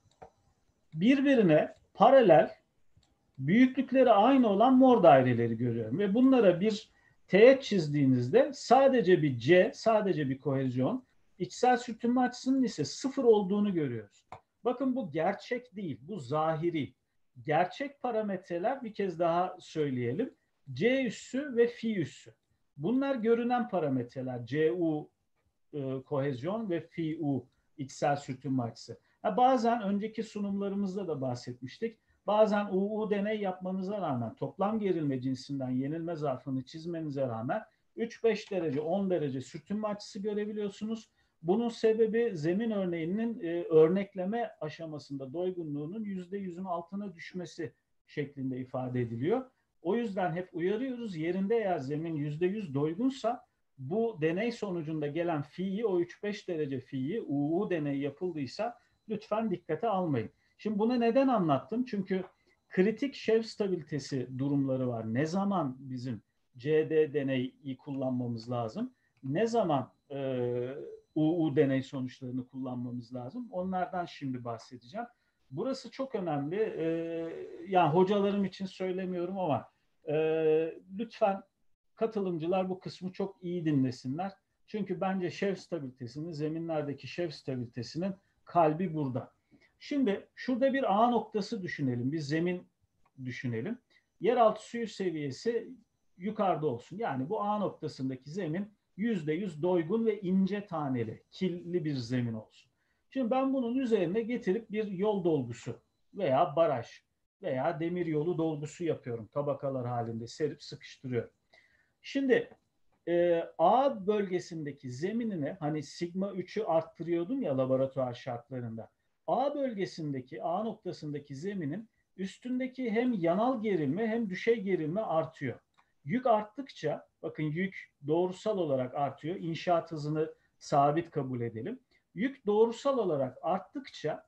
birbirine paralel, büyüklükleri aynı olan mor daireleri görüyorum. Ve bunlara bir teğet çizdiğinizde sadece bir C, sadece bir kohezyon, içsel sürtünme açısının ise sıfır olduğunu görüyoruz. Bakın bu gerçek değil, bu zahiri. Gerçek parametreler, bir kez daha söyleyelim, C üssü ve fi üssü. Bunlar görünen parametreler. CU kohezyon ve FIU içsel sürtünme açısı. Bazen önceki sunumlarımızda da bahsetmiştik. Bazen UU deney yapmanıza rağmen toplam gerilme cinsinden yenilme zarfını çizmenize rağmen 3-5 derece 10 derece sürtünme açısı görebiliyorsunuz. Bunun sebebi zemin örneğinin örnekleme aşamasında doygunluğunun %100'ün altına düşmesi şeklinde ifade ediliyor. O yüzden hep uyarıyoruz, yerinde eğer zemin %100 doygunsa bu deney sonucunda gelen fi'yi, o 3-5 derece fi'yi, UU deneyi yapıldıysa lütfen dikkate almayın. Şimdi bunu neden anlattım? Çünkü kritik şev stabilitesi durumları var. Ne zaman bizim CD deneyi kullanmamız lazım? Ne zaman UU deney sonuçlarını kullanmamız lazım? Onlardan şimdi bahsedeceğim. Burası çok önemli. Yani hocalarım için söylemiyorum ama lütfen katılımcılar bu kısmı çok iyi dinlesinler. Çünkü bence şev stabilitesinin, zeminlerdeki şev stabilitesinin kalbi burada. Şimdi şurada bir A noktası düşünelim, bir zemin düşünelim. Yeraltı suyu seviyesi yukarıda olsun. Yani bu A noktasındaki zemin %100 doygun ve ince taneli, killi bir zemin olsun. Şimdi ben bunun üzerine getirip bir yol dolgusu veya baraj veya demir yolu dolgusu yapıyorum. Tabakalar halinde serip sıkıştırıyorum. Şimdi A bölgesindeki zeminine, hani sigma 3'ü arttırıyordum ya laboratuvar şartlarında. A bölgesindeki, A noktasındaki zeminin üstündeki hem yanal gerilme hem düşey gerilme artıyor. Yük arttıkça, bakın yük doğrusal olarak artıyor. İnşaat hızını sabit kabul edelim. Yük doğrusal olarak arttıkça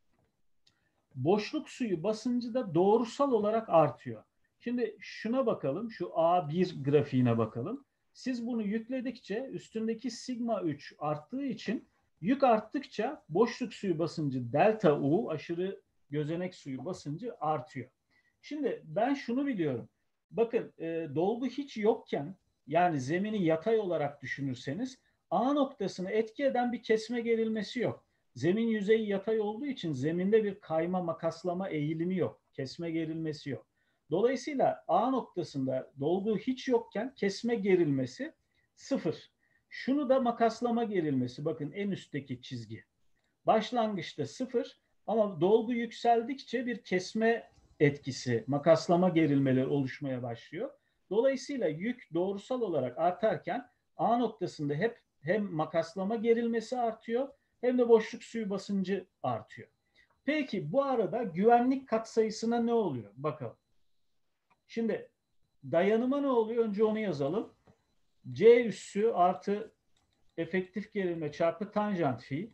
boşluk suyu basıncı da doğrusal olarak artıyor. Şimdi şuna bakalım, şu A1 grafiğine bakalım. Siz bunu yükledikçe üstündeki sigma 3 arttığı için yük arttıkça boşluk suyu basıncı delta U, aşırı gözenek suyu basıncı artıyor. Şimdi ben şunu biliyorum. Bakın dolgu hiç yokken, yani zemini yatay olarak düşünürseniz A noktasını etki eden bir kesme gerilmesi yok. Zemin yüzeyi yatay olduğu için zeminde bir kayma, makaslama eğilimi yok. Kesme gerilmesi yok. Dolayısıyla A noktasında dolgu hiç yokken kesme gerilmesi sıfır. Şunu da makaslama gerilmesi, bakın en üstteki çizgi. Başlangıçta sıfır, Ama dolgu yükseldikçe bir kesme etkisi, makaslama gerilmeleri oluşmaya başlıyor. Dolayısıyla yük doğrusal olarak artarken A noktasında hep hem makaslama gerilmesi artıyor hem de boşluk suyu basıncı artıyor. Peki bu arada güvenlik katsayısına ne oluyor? Bakalım. Şimdi dayanıma ne oluyor? Önce onu yazalım. C üssü artı efektif gerilme çarpı tanjant fi.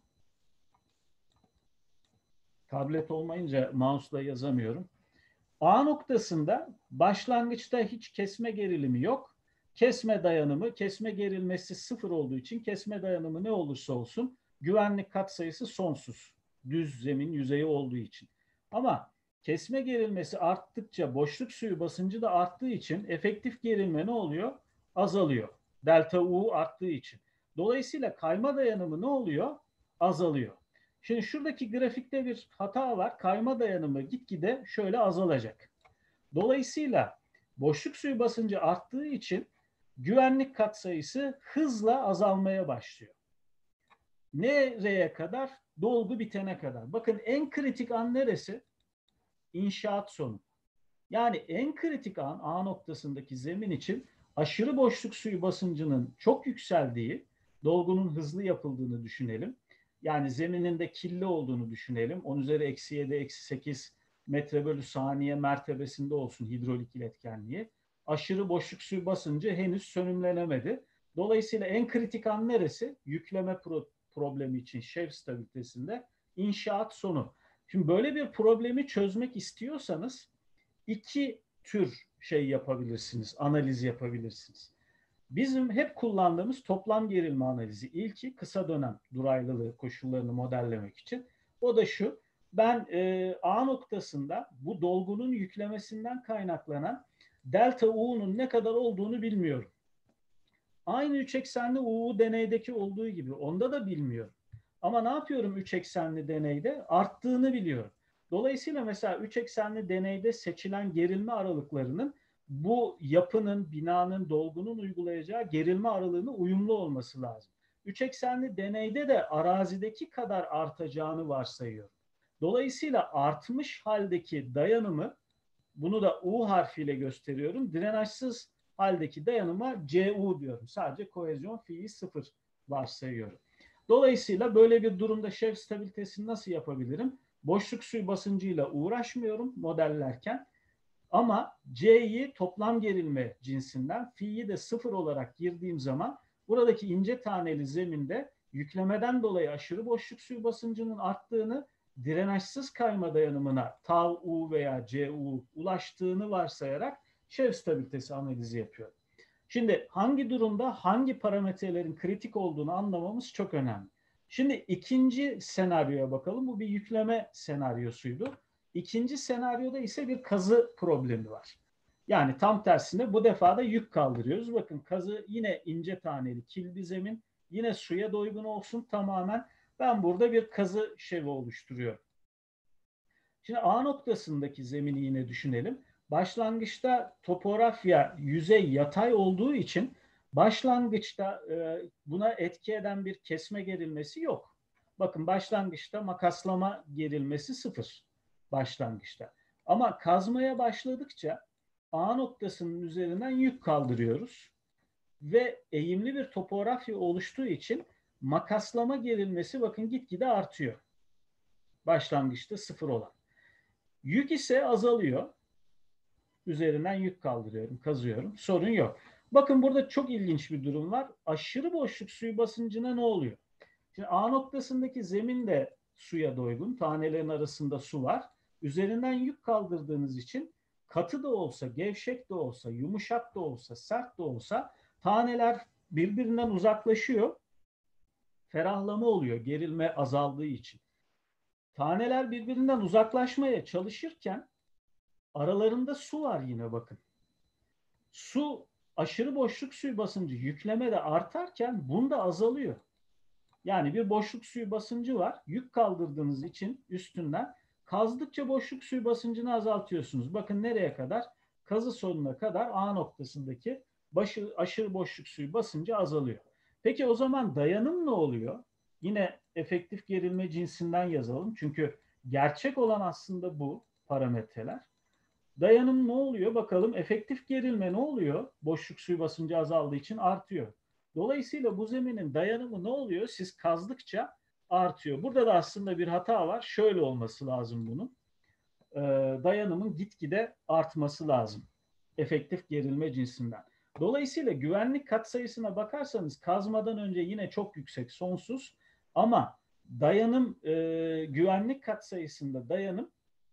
Tablet olmayınca mouse'la yazamıyorum. A noktasında başlangıçta hiç kesme gerilimi yok. Kesme dayanımı, kesme gerilmesi sıfır olduğu için kesme dayanımı ne olursa olsun güvenlik katsayısı sonsuz. Düz zemin yüzeyi olduğu için. Ama kesme gerilmesi arttıkça boşluk suyu basıncı da arttığı için efektif gerilme ne oluyor? Azalıyor. Delta U arttığı için. Dolayısıyla kayma dayanımı ne oluyor? Azalıyor. Şimdi şuradaki grafikte bir hata var. Kayma dayanımı gitgide şöyle azalacak. Dolayısıyla boşluk suyu basıncı arttığı için güvenlik katsayısı hızla azalmaya başlıyor. Nereye kadar? Dolgu bitene kadar. Bakın en kritik an neresi? İnşaat sonu. Yani en kritik an A noktasındaki zemin için aşırı boşluk suyu basıncının çok yükseldiği, dolgunun hızlı yapıldığını düşünelim. Yani zemininde kirli olduğunu düşünelim. 10 üzeri eksi 7, eksi 8 metre bölü saniye mertebesinde olsun hidrolik iletkenliği. Aşırı boşluk suyu basıncı henüz sönümlenemedi. Dolayısıyla en kritik an neresi? Yükleme problemi için şev stabilitesinde inşaat sonu. Şimdi böyle bir problemi çözmek istiyorsanız iki tür şey yapabilirsiniz, analiz yapabilirsiniz. Bizim hep kullandığımız toplam gerilme analizi. İlki kısa dönem duraylılığı koşullarını modellemek için. O da şu, ben A noktasında bu dolgunun yüklemesinden kaynaklanan delta U'nun ne kadar olduğunu bilmiyorum. Aynı üç eksenli U deneydeki olduğu gibi onda da bilmiyorum. Ama ne yapıyorum üç eksenli deneyde? Arttığını biliyorum. Dolayısıyla mesela üç eksenli deneyde seçilen gerilme aralıklarının bu yapının, binanın, dolgunun uygulayacağı gerilme aralığına uyumlu olması lazım. Üç eksenli deneyde de arazideki kadar artacağını varsayıyorum. Dolayısıyla artmış haldeki dayanımı, bunu da U harfiyle gösteriyorum, drenajsız haldeki dayanıma CU diyorum. Sadece kohezyon fiili sıfır varsayıyorum. Dolayısıyla böyle bir durumda şev stabilitesini nasıl yapabilirim? Boşluk suyu basıncıyla uğraşmıyorum modellerken. Ama C'yi toplam gerilme cinsinden, fi'yi de sıfır olarak girdiğim zaman buradaki ince taneli zeminde yüklemeden dolayı aşırı boşluk suyu basıncının arttığını, drenajsız kayma dayanımına tau U veya CU ulaştığını varsayarak şev stabilitesi analizi yapıyorum. Şimdi hangi durumda hangi parametrelerin kritik olduğunu anlamamız çok önemli. Şimdi ikinci senaryoya bakalım. Bu bir yükleme senaryosuydu. İkinci senaryoda ise bir kazı problemi var. Yani tam tersine bu defa da yük kaldırıyoruz. Bakın kazı yine ince taneli kildi zemin. Yine suya doygun olsun tamamen. Ben burada bir kazı şevi oluşturuyorum. Şimdi A noktasındaki zemini yine düşünelim. Başlangıçta topografya yüzey yatay olduğu için başlangıçta buna etki eden bir kesme gerilmesi yok. Bakın başlangıçta makaslama gerilmesi sıfır başlangıçta. Ama kazmaya başladıkça A noktasının üzerinden yük kaldırıyoruz ve eğimli bir topografya oluştuğu için makaslama gerilmesi bakın gitgide artıyor. Başlangıçta sıfır olan. Yük ise azalıyor. Üzerinden yük kaldırıyorum, kazıyorum. Sorun yok. Bakın burada çok ilginç bir durum var. Aşırı boşluk suyu basıncına ne oluyor? Şimdi A noktasındaki zemin de suya doygun. Tanelerin arasında su var. Üzerinden yük kaldırdığınız için katı da olsa, gevşek de olsa, yumuşak da olsa, sert de olsa taneler birbirinden uzaklaşıyor. Ferahlama oluyor gerilme azaldığı için. Taneler birbirinden uzaklaşmaya çalışırken aralarında su var yine bakın. Su aşırı boşluk suyu basıncı yükleme de artarken bunda azalıyor. Yani bir boşluk suyu basıncı var. Yük kaldırdığınız için üstünden kazdıkça boşluk suyu basıncını azaltıyorsunuz. Bakın nereye kadar? Kazı sonuna kadar A noktasındaki aşırı boşluk suyu basıncı azalıyor. Peki o zaman dayanım ne oluyor? Yine efektif gerilme cinsinden yazalım. Çünkü Gerçek olan aslında bu parametreler. Dayanım ne oluyor? Bakalım efektif gerilme ne oluyor? Boşluk suyu basıncı azaldığı için artıyor. Dolayısıyla bu zeminin dayanımı ne oluyor? Siz kazdıkça artıyor. Burada da aslında bir hata var. Şöyle olması lazım bunun. Dayanımın gitgide artması lazım. Efektif gerilme cinsinden. Dolayısıyla güvenlik katsayısına bakarsanız kazmadan önce yine çok yüksek, sonsuz. Ama dayanım, güvenlik katsayısında dayanım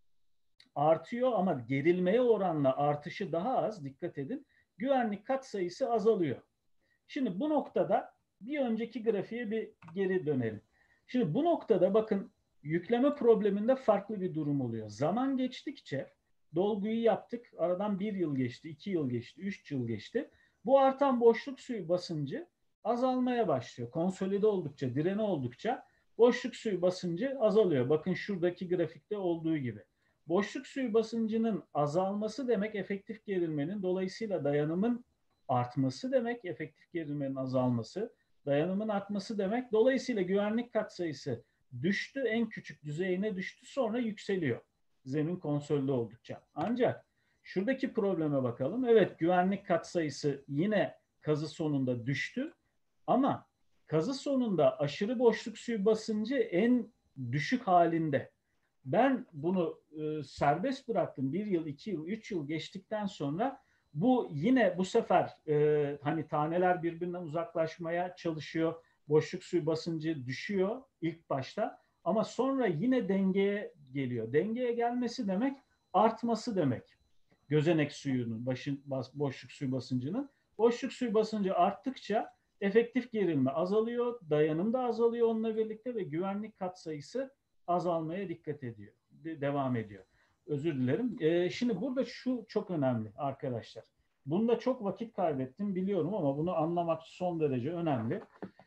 artıyor ama gerilmeye oranla artışı daha az, dikkat edin. Güvenlik katsayısı azalıyor. Şimdi bu noktada bir önceki grafiğe bir geri dönelim. Şimdi bu noktada bakın yükleme probleminde farklı bir durum oluyor. Zaman geçtikçe dolguyu yaptık. Aradan 1 yıl geçti, 2 yıl geçti, 3 yıl geçti. Bu artan boşluk suyu basıncı azalmaya başlıyor. Konsolide oldukça, direne oldukça boşluk suyu basıncı azalıyor. Bakın şuradaki grafikte olduğu gibi. Boşluk suyu basıncının azalması demek efektif gerilmenin, dolayısıyla dayanımın artması demek, efektif gerilmenin azalması, dayanımın artması demek. Dolayısıyla güvenlik katsayısı düştü, en küçük düzeyine düştü, sonra yükseliyor zemin konsolide oldukça. Ancak şuradaki probleme bakalım. Evet, güvenlik katsayısı yine kazı sonunda düştü ama kazı sonunda aşırı boşluk suyu basıncı en düşük halinde. Ben bunu serbest bıraktım. 1 yıl, 2 yıl, 3 yıl geçtikten sonra bu yine bu sefer hani taneler birbirinden uzaklaşmaya çalışıyor. Boşluk suyu basıncı düşüyor ilk başta ama sonra yine dengeye geliyor. Dengeye gelmesi demek artması demek. Gözenek suyunun, boşluk suyu basıncının. Boşluk suyu basıncı arttıkça efektif gerilme azalıyor, dayanım da azalıyor onunla birlikte ve güvenlik katsayısı azalmaya dikkat ediyor. Devam ediyor. Özür dilerim. Şimdi burada şu çok önemli arkadaşlar. Bunda çok vakit kaybettim biliyorum ama bunu anlamak son derece önemli.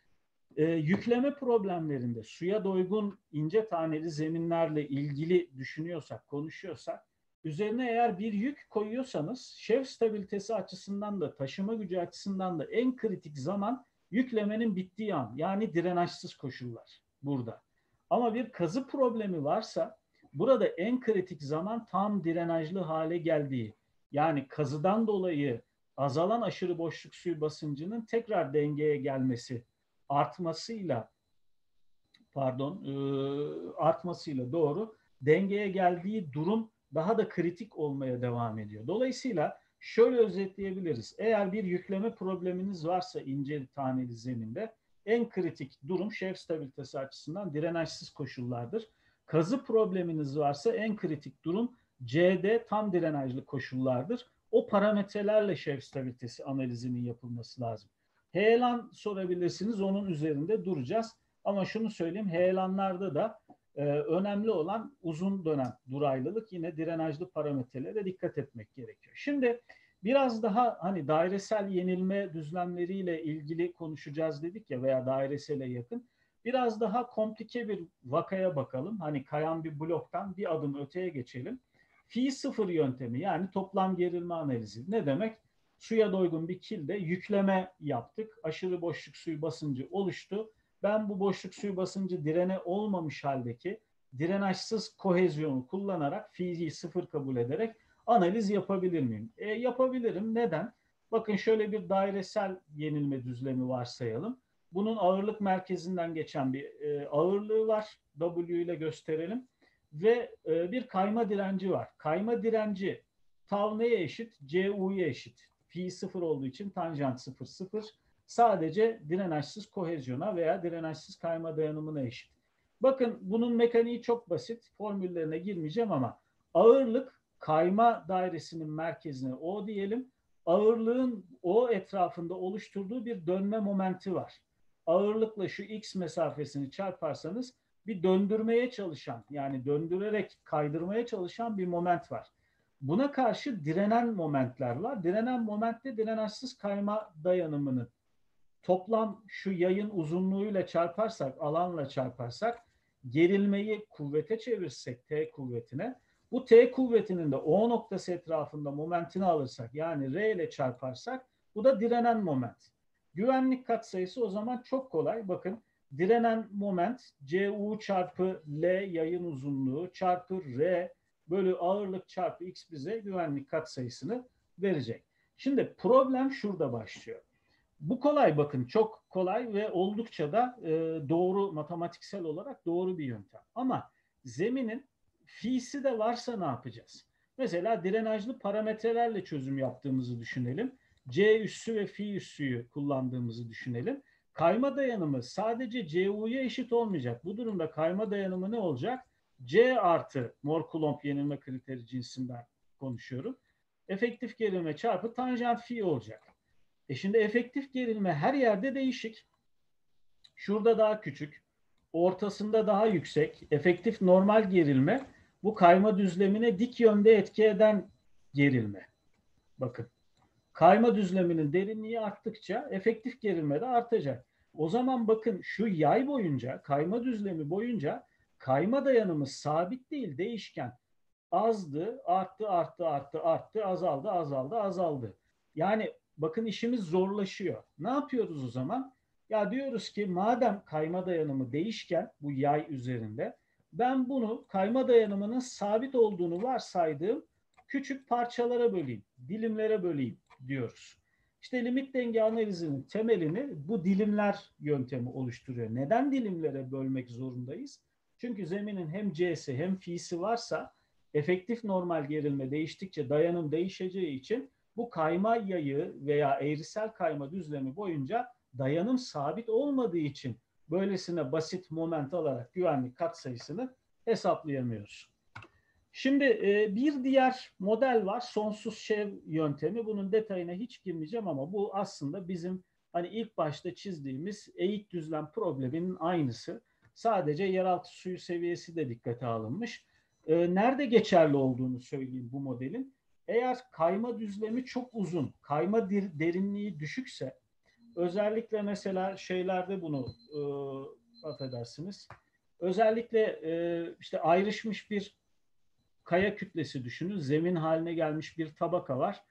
Yükleme problemlerinde suya doygun ince taneli zeminlerle ilgili düşünüyorsak, konuşuyorsak, üzerine eğer bir yük koyuyorsanız şev stabilitesi açısından da taşıma gücü açısından da en kritik zaman yüklemenin bittiği an, yani drenajsız koşullar burada. Ama bir kazı problemi varsa burada en kritik zaman tam drenajlı hale geldiği, yani kazıdan dolayı azalan aşırı boşluk suyu basıncının tekrar dengeye gelmesi, artmasıyla doğru dengeye geldiği durum daha da kritik olmaya devam ediyor. Dolayısıyla şöyle özetleyebiliriz. Eğer bir yükleme probleminiz varsa ince taneli zeminde en kritik durum şev stabilitesi açısından drenajsız koşullardır. Kazı probleminiz varsa en kritik durum CD tam drenajlı koşullardır. O parametrelerle şev stabilitesi analizinin yapılması lazım. Heyelan sorabilirsiniz, onun üzerinde duracağız. Ama şunu söyleyeyim, heyelanlarda da önemli olan uzun dönem duraylılık, yine drenajlı parametrelere dikkat etmek gerekiyor. Şimdi biraz daha hani dairesel yenilme düzlemleriyle ilgili konuşacağız dedik ya, veya dairesele yakın. Biraz daha komplike bir vakaya bakalım. Hani kayan bir bloktan bir adım öteye geçelim. Fi sıfır yöntemi, yani toplam gerilme analizi. Ne demek? Suya doygun bir kilde yükleme yaptık. Aşırı boşluk suyu basıncı oluştu. Ben bu boşluk suyu basıncı direne olmamış haldeki drenajsız kohezyonu kullanarak fi'yi sıfır kabul ederek analiz yapabilir miyim? Yapabilirim. Neden? Bakın şöyle bir dairesel yenilme düzlemi varsayalım. Bunun ağırlık merkezinden geçen bir ağırlığı var. W ile gösterelim. Ve bir kayma direnci var. Kayma direnci tau neye eşit? CU'ya eşit. Fi sıfır olduğu için tanjant sıfır sıfır. Sadece drenajsız kohezyona veya drenajsız kayma dayanımına eşit. Bakın bunun mekaniği çok basit. Formüllerine girmeyeceğim ama ağırlık kayma dairesinin merkezine O diyelim. Ağırlığın O etrafında oluşturduğu bir dönme momenti var. Ağırlıkla şu X mesafesini çarparsanız bir döndürmeye çalışan, yani döndürerek kaydırmaya çalışan bir moment var. Buna karşı direnen momentler var. Direnen momentle drenajsız kayma dayanımını toplam şu yayın uzunluğuyla çarparsak, alanla çarparsak, gerilmeyi kuvvete çevirirsek T kuvvetine, bu T kuvvetinin de O noktası etrafında momentini alırsak, yani R ile çarparsak, bu da direnen moment. Güvenlik katsayısı o zaman çok kolay. Bakın direnen moment Cu çarpı L yayın uzunluğu çarpı R bölü ağırlık çarpı X bize güvenlik katsayısını verecek. Şimdi problem şurada başlıyor. Bu kolay, bakın, çok kolay ve oldukça da doğru, matematiksel olarak doğru bir yöntem. Ama zeminin fi'si de varsa ne yapacağız? Mesela drenajlı parametrelerle çözüm yaptığımızı düşünelim. C üssü ve fi üssüyü kullandığımızı düşünelim. Kayma dayanımı sadece Cu'ya eşit olmayacak. Bu durumda kayma dayanımı ne olacak? C artı Mohr-Coulomb yenilme kriteri cinsinden konuşuyorum. Efektif gerilme çarpı tanjant fi olacak. Şimdi efektif gerilme her yerde değişik. Şurada daha küçük, ortasında daha yüksek. Efektif normal gerilme bu kayma düzlemine dik yönde etki eden gerilme. Bakın, kayma düzleminin derinliği arttıkça efektif gerilme de artacak. O zaman bakın, şu yay boyunca, kayma düzlemi boyunca kayma dayanımı sabit değil, değişken. Azdı, arttı, arttı, arttı, arttı, azaldı, azaldı, azaldı. Yani bakın, işimiz zorlaşıyor. Ne yapıyoruz o zaman? Ya diyoruz ki madem kayma dayanımı değişken bu yay üzerinde, ben bunu kayma dayanımının sabit olduğunu varsaydığım küçük parçalara böleyim, dilimlere böleyim diyoruz. İşte limit denge analizinin temelini bu dilimler yöntemi oluşturuyor. Neden dilimlere bölmek zorundayız? Çünkü zeminin hem C'si hem fi'si varsa efektif normal gerilme değiştikçe dayanım değişeceği için bu kayma yayı veya eğrisel kayma düzlemi boyunca dayanım sabit olmadığı için böylesine basit moment alarak güvenlik katsayısını hesaplayamıyoruz. Şimdi bir diğer model var, sonsuz şev yöntemi. Bunun detayına hiç girmeyeceğim ama bu aslında bizim hani ilk başta çizdiğimiz eğik düzlem probleminin aynısı. Sadece yeraltı suyu seviyesi de dikkate alınmış. Nerede geçerli olduğunu söyleyeyim bu modelin. Eğer kayma düzlemi çok uzun, kayma derinliği düşükse, özellikle mesela şeylerde bunu affedersiniz, özellikle işte ayrışmış bir kaya kütlesi düşünün, zemin haline gelmiş bir tabaka var.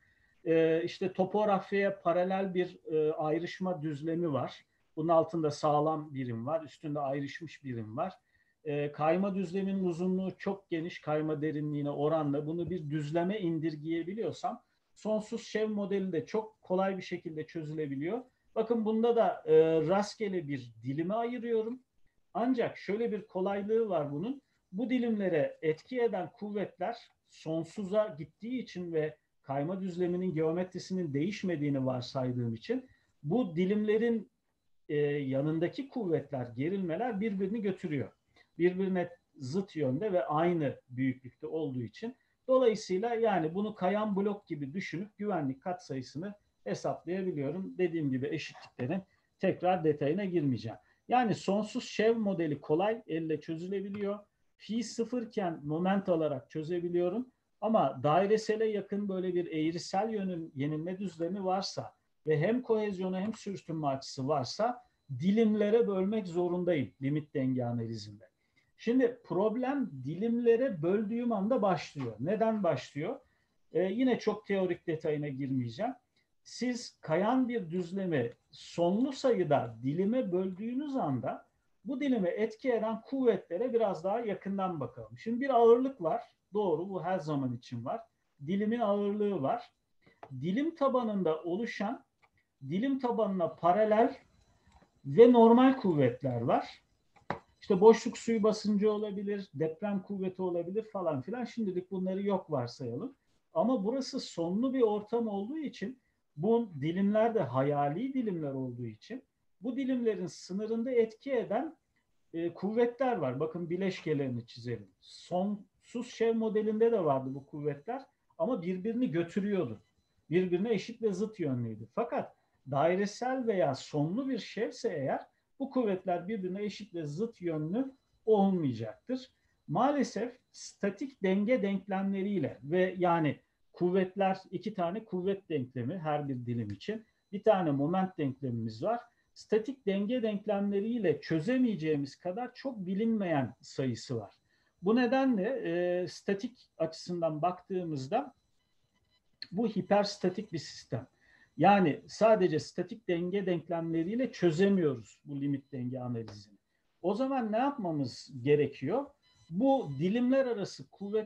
İşte topografyaya paralel bir ayrışma düzlemi var. Bunun altında sağlam birim var, üstünde ayrışmış birim var. Kayma düzleminin uzunluğu çok geniş, kayma derinliğine oranla bunu bir düzleme indirgeyebiliyorsam sonsuz şev modeli de çok kolay bir şekilde çözülebiliyor. Bakın, bunda da rastgele bir dilime ayırıyorum. Ancak şöyle bir kolaylığı var bunun. Bu dilimlere etki eden kuvvetler sonsuza gittiği için ve kayma düzleminin geometrisinin değişmediğini varsaydığım için bu dilimlerin yanındaki kuvvetler, gerilmeler birbirini götürüyor. Birbirine zıt yönde ve aynı büyüklükte olduğu için. Dolayısıyla yani bunu kayan blok gibi düşünüp güvenlik katsayısını hesaplayabiliyorum. Dediğim gibi eşitliklerin tekrar detayına girmeyeceğim. Yani sonsuz şev modeli kolay elle çözülebiliyor. Fi sıfırken moment alarak çözebiliyorum. Ama dairesele yakın böyle bir eğrisel yönün yenilme düzlemi varsa ve hem kohezyonu hem sürtünme açısı varsa dilimlere bölmek zorundayım limit denge analizinde. Şimdi problem dilimlere böldüğüm anda başlıyor. Neden başlıyor? Yine çok teorik detayına girmeyeceğim. Siz kayan bir düzlemi sonlu sayıda dilime böldüğünüz anda bu dilime etki eden kuvvetlere biraz daha yakından bakalım. Şimdi bir ağırlık var. Doğru, bu her zaman için var. Dilimin ağırlığı var. Dilim tabanında oluşan, dilim tabanına paralel ve normal kuvvetler var. İşte boşluk suyu basıncı olabilir, deprem kuvveti olabilir falan filan. Şimdilik bunları yok varsayalım. Ama burası sonlu bir ortam olduğu için, bu dilimler de hayali dilimler olduğu için bu dilimlerin sınırında etki eden kuvvetler var. Bakın, bileşkelerini çizelim. Sonsuz şev modelinde de vardı bu kuvvetler ama birbirini götürüyordu. Birbirine eşit ve zıt yönlüydü. Fakat dairesel veya sonlu bir şevse eğer bu kuvvetler birbirine eşit ve zıt yönlü olmayacaktır. Maalesef statik denge denklemleriyle ve yani kuvvetler, iki tane kuvvet denklemi her bir dilim için, bir tane moment denklemimiz var. Statik denge denklemleriyle çözemeyeceğimiz kadar çok bilinmeyen sayısı var. Bu nedenle statik açısından baktığımızda bu hiperstatik bir sistem. Yani sadece statik denge denklemleriyle çözemiyoruz bu limit denge analizini. O zaman ne yapmamız gerekiyor? Bu dilimler arası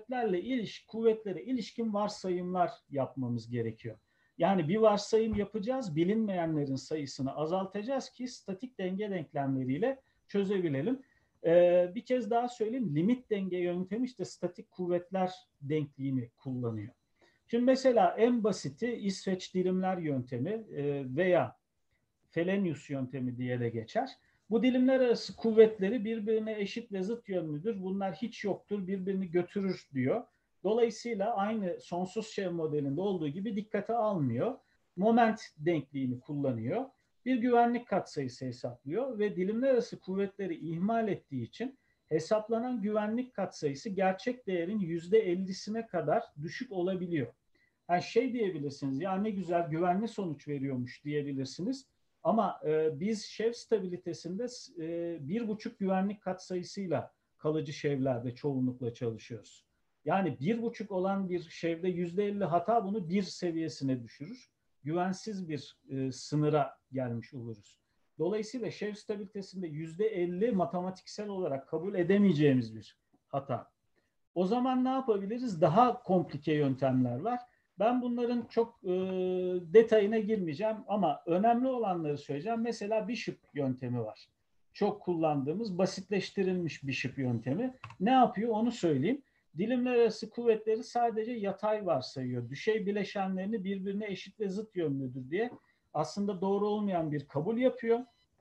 kuvvetlere ilişkin varsayımlar yapmamız gerekiyor. Yani bir varsayım yapacağız, bilinmeyenlerin sayısını azaltacağız ki statik denge denklemleriyle çözebilelim. Bir kez daha söyleyeyim, limit denge yöntemi işte statik kuvvetler denkliğini kullanıyor. Şimdi mesela en basiti İsveç dilimler yöntemi veya Felenius yöntemi diye de geçer. Bu dilimler arası kuvvetleri birbirine eşit ve zıt yönlüdür. Bunlar hiç yoktur, birbirini götürür diyor. Dolayısıyla aynı sonsuz şev modelinde olduğu gibi dikkate almıyor. Moment denkliğini kullanıyor. Bir güvenlik katsayısı hesaplıyor ve dilimler arası kuvvetleri ihmal ettiği için hesaplanan güvenlik katsayısı gerçek değerin %50'sine kadar düşük olabiliyor. Yani şey diyebilirsiniz, ya ne güzel güvenli sonuç veriyormuş diyebilirsiniz. Ama biz şev stabilitesinde 1,5 güvenlik katsayısıyla kalıcı şevlerde çoğunlukla çalışıyoruz. Yani 1,5 olan bir şevde %50 hata bunu 1 seviyesine düşürür. Güvensiz bir sınıra gelmiş oluruz. Dolayısıyla şev stabilitesinde %50 matematiksel olarak kabul edemeyeceğimiz bir hata. O zaman ne yapabiliriz? Daha komplike yöntemler var. Ben bunların çok detayına girmeyeceğim ama önemli olanları söyleyeceğim. Mesela Bishop yöntemi var. Çok kullandığımız basitleştirilmiş Bishop yöntemi. Ne yapıyor onu söyleyeyim. Dilimler arası kuvvetleri sadece yatay varsayıyor. Düşey bileşenlerini birbirine eşit ve zıt yönlüdür diye aslında doğru olmayan bir kabul yapıyor.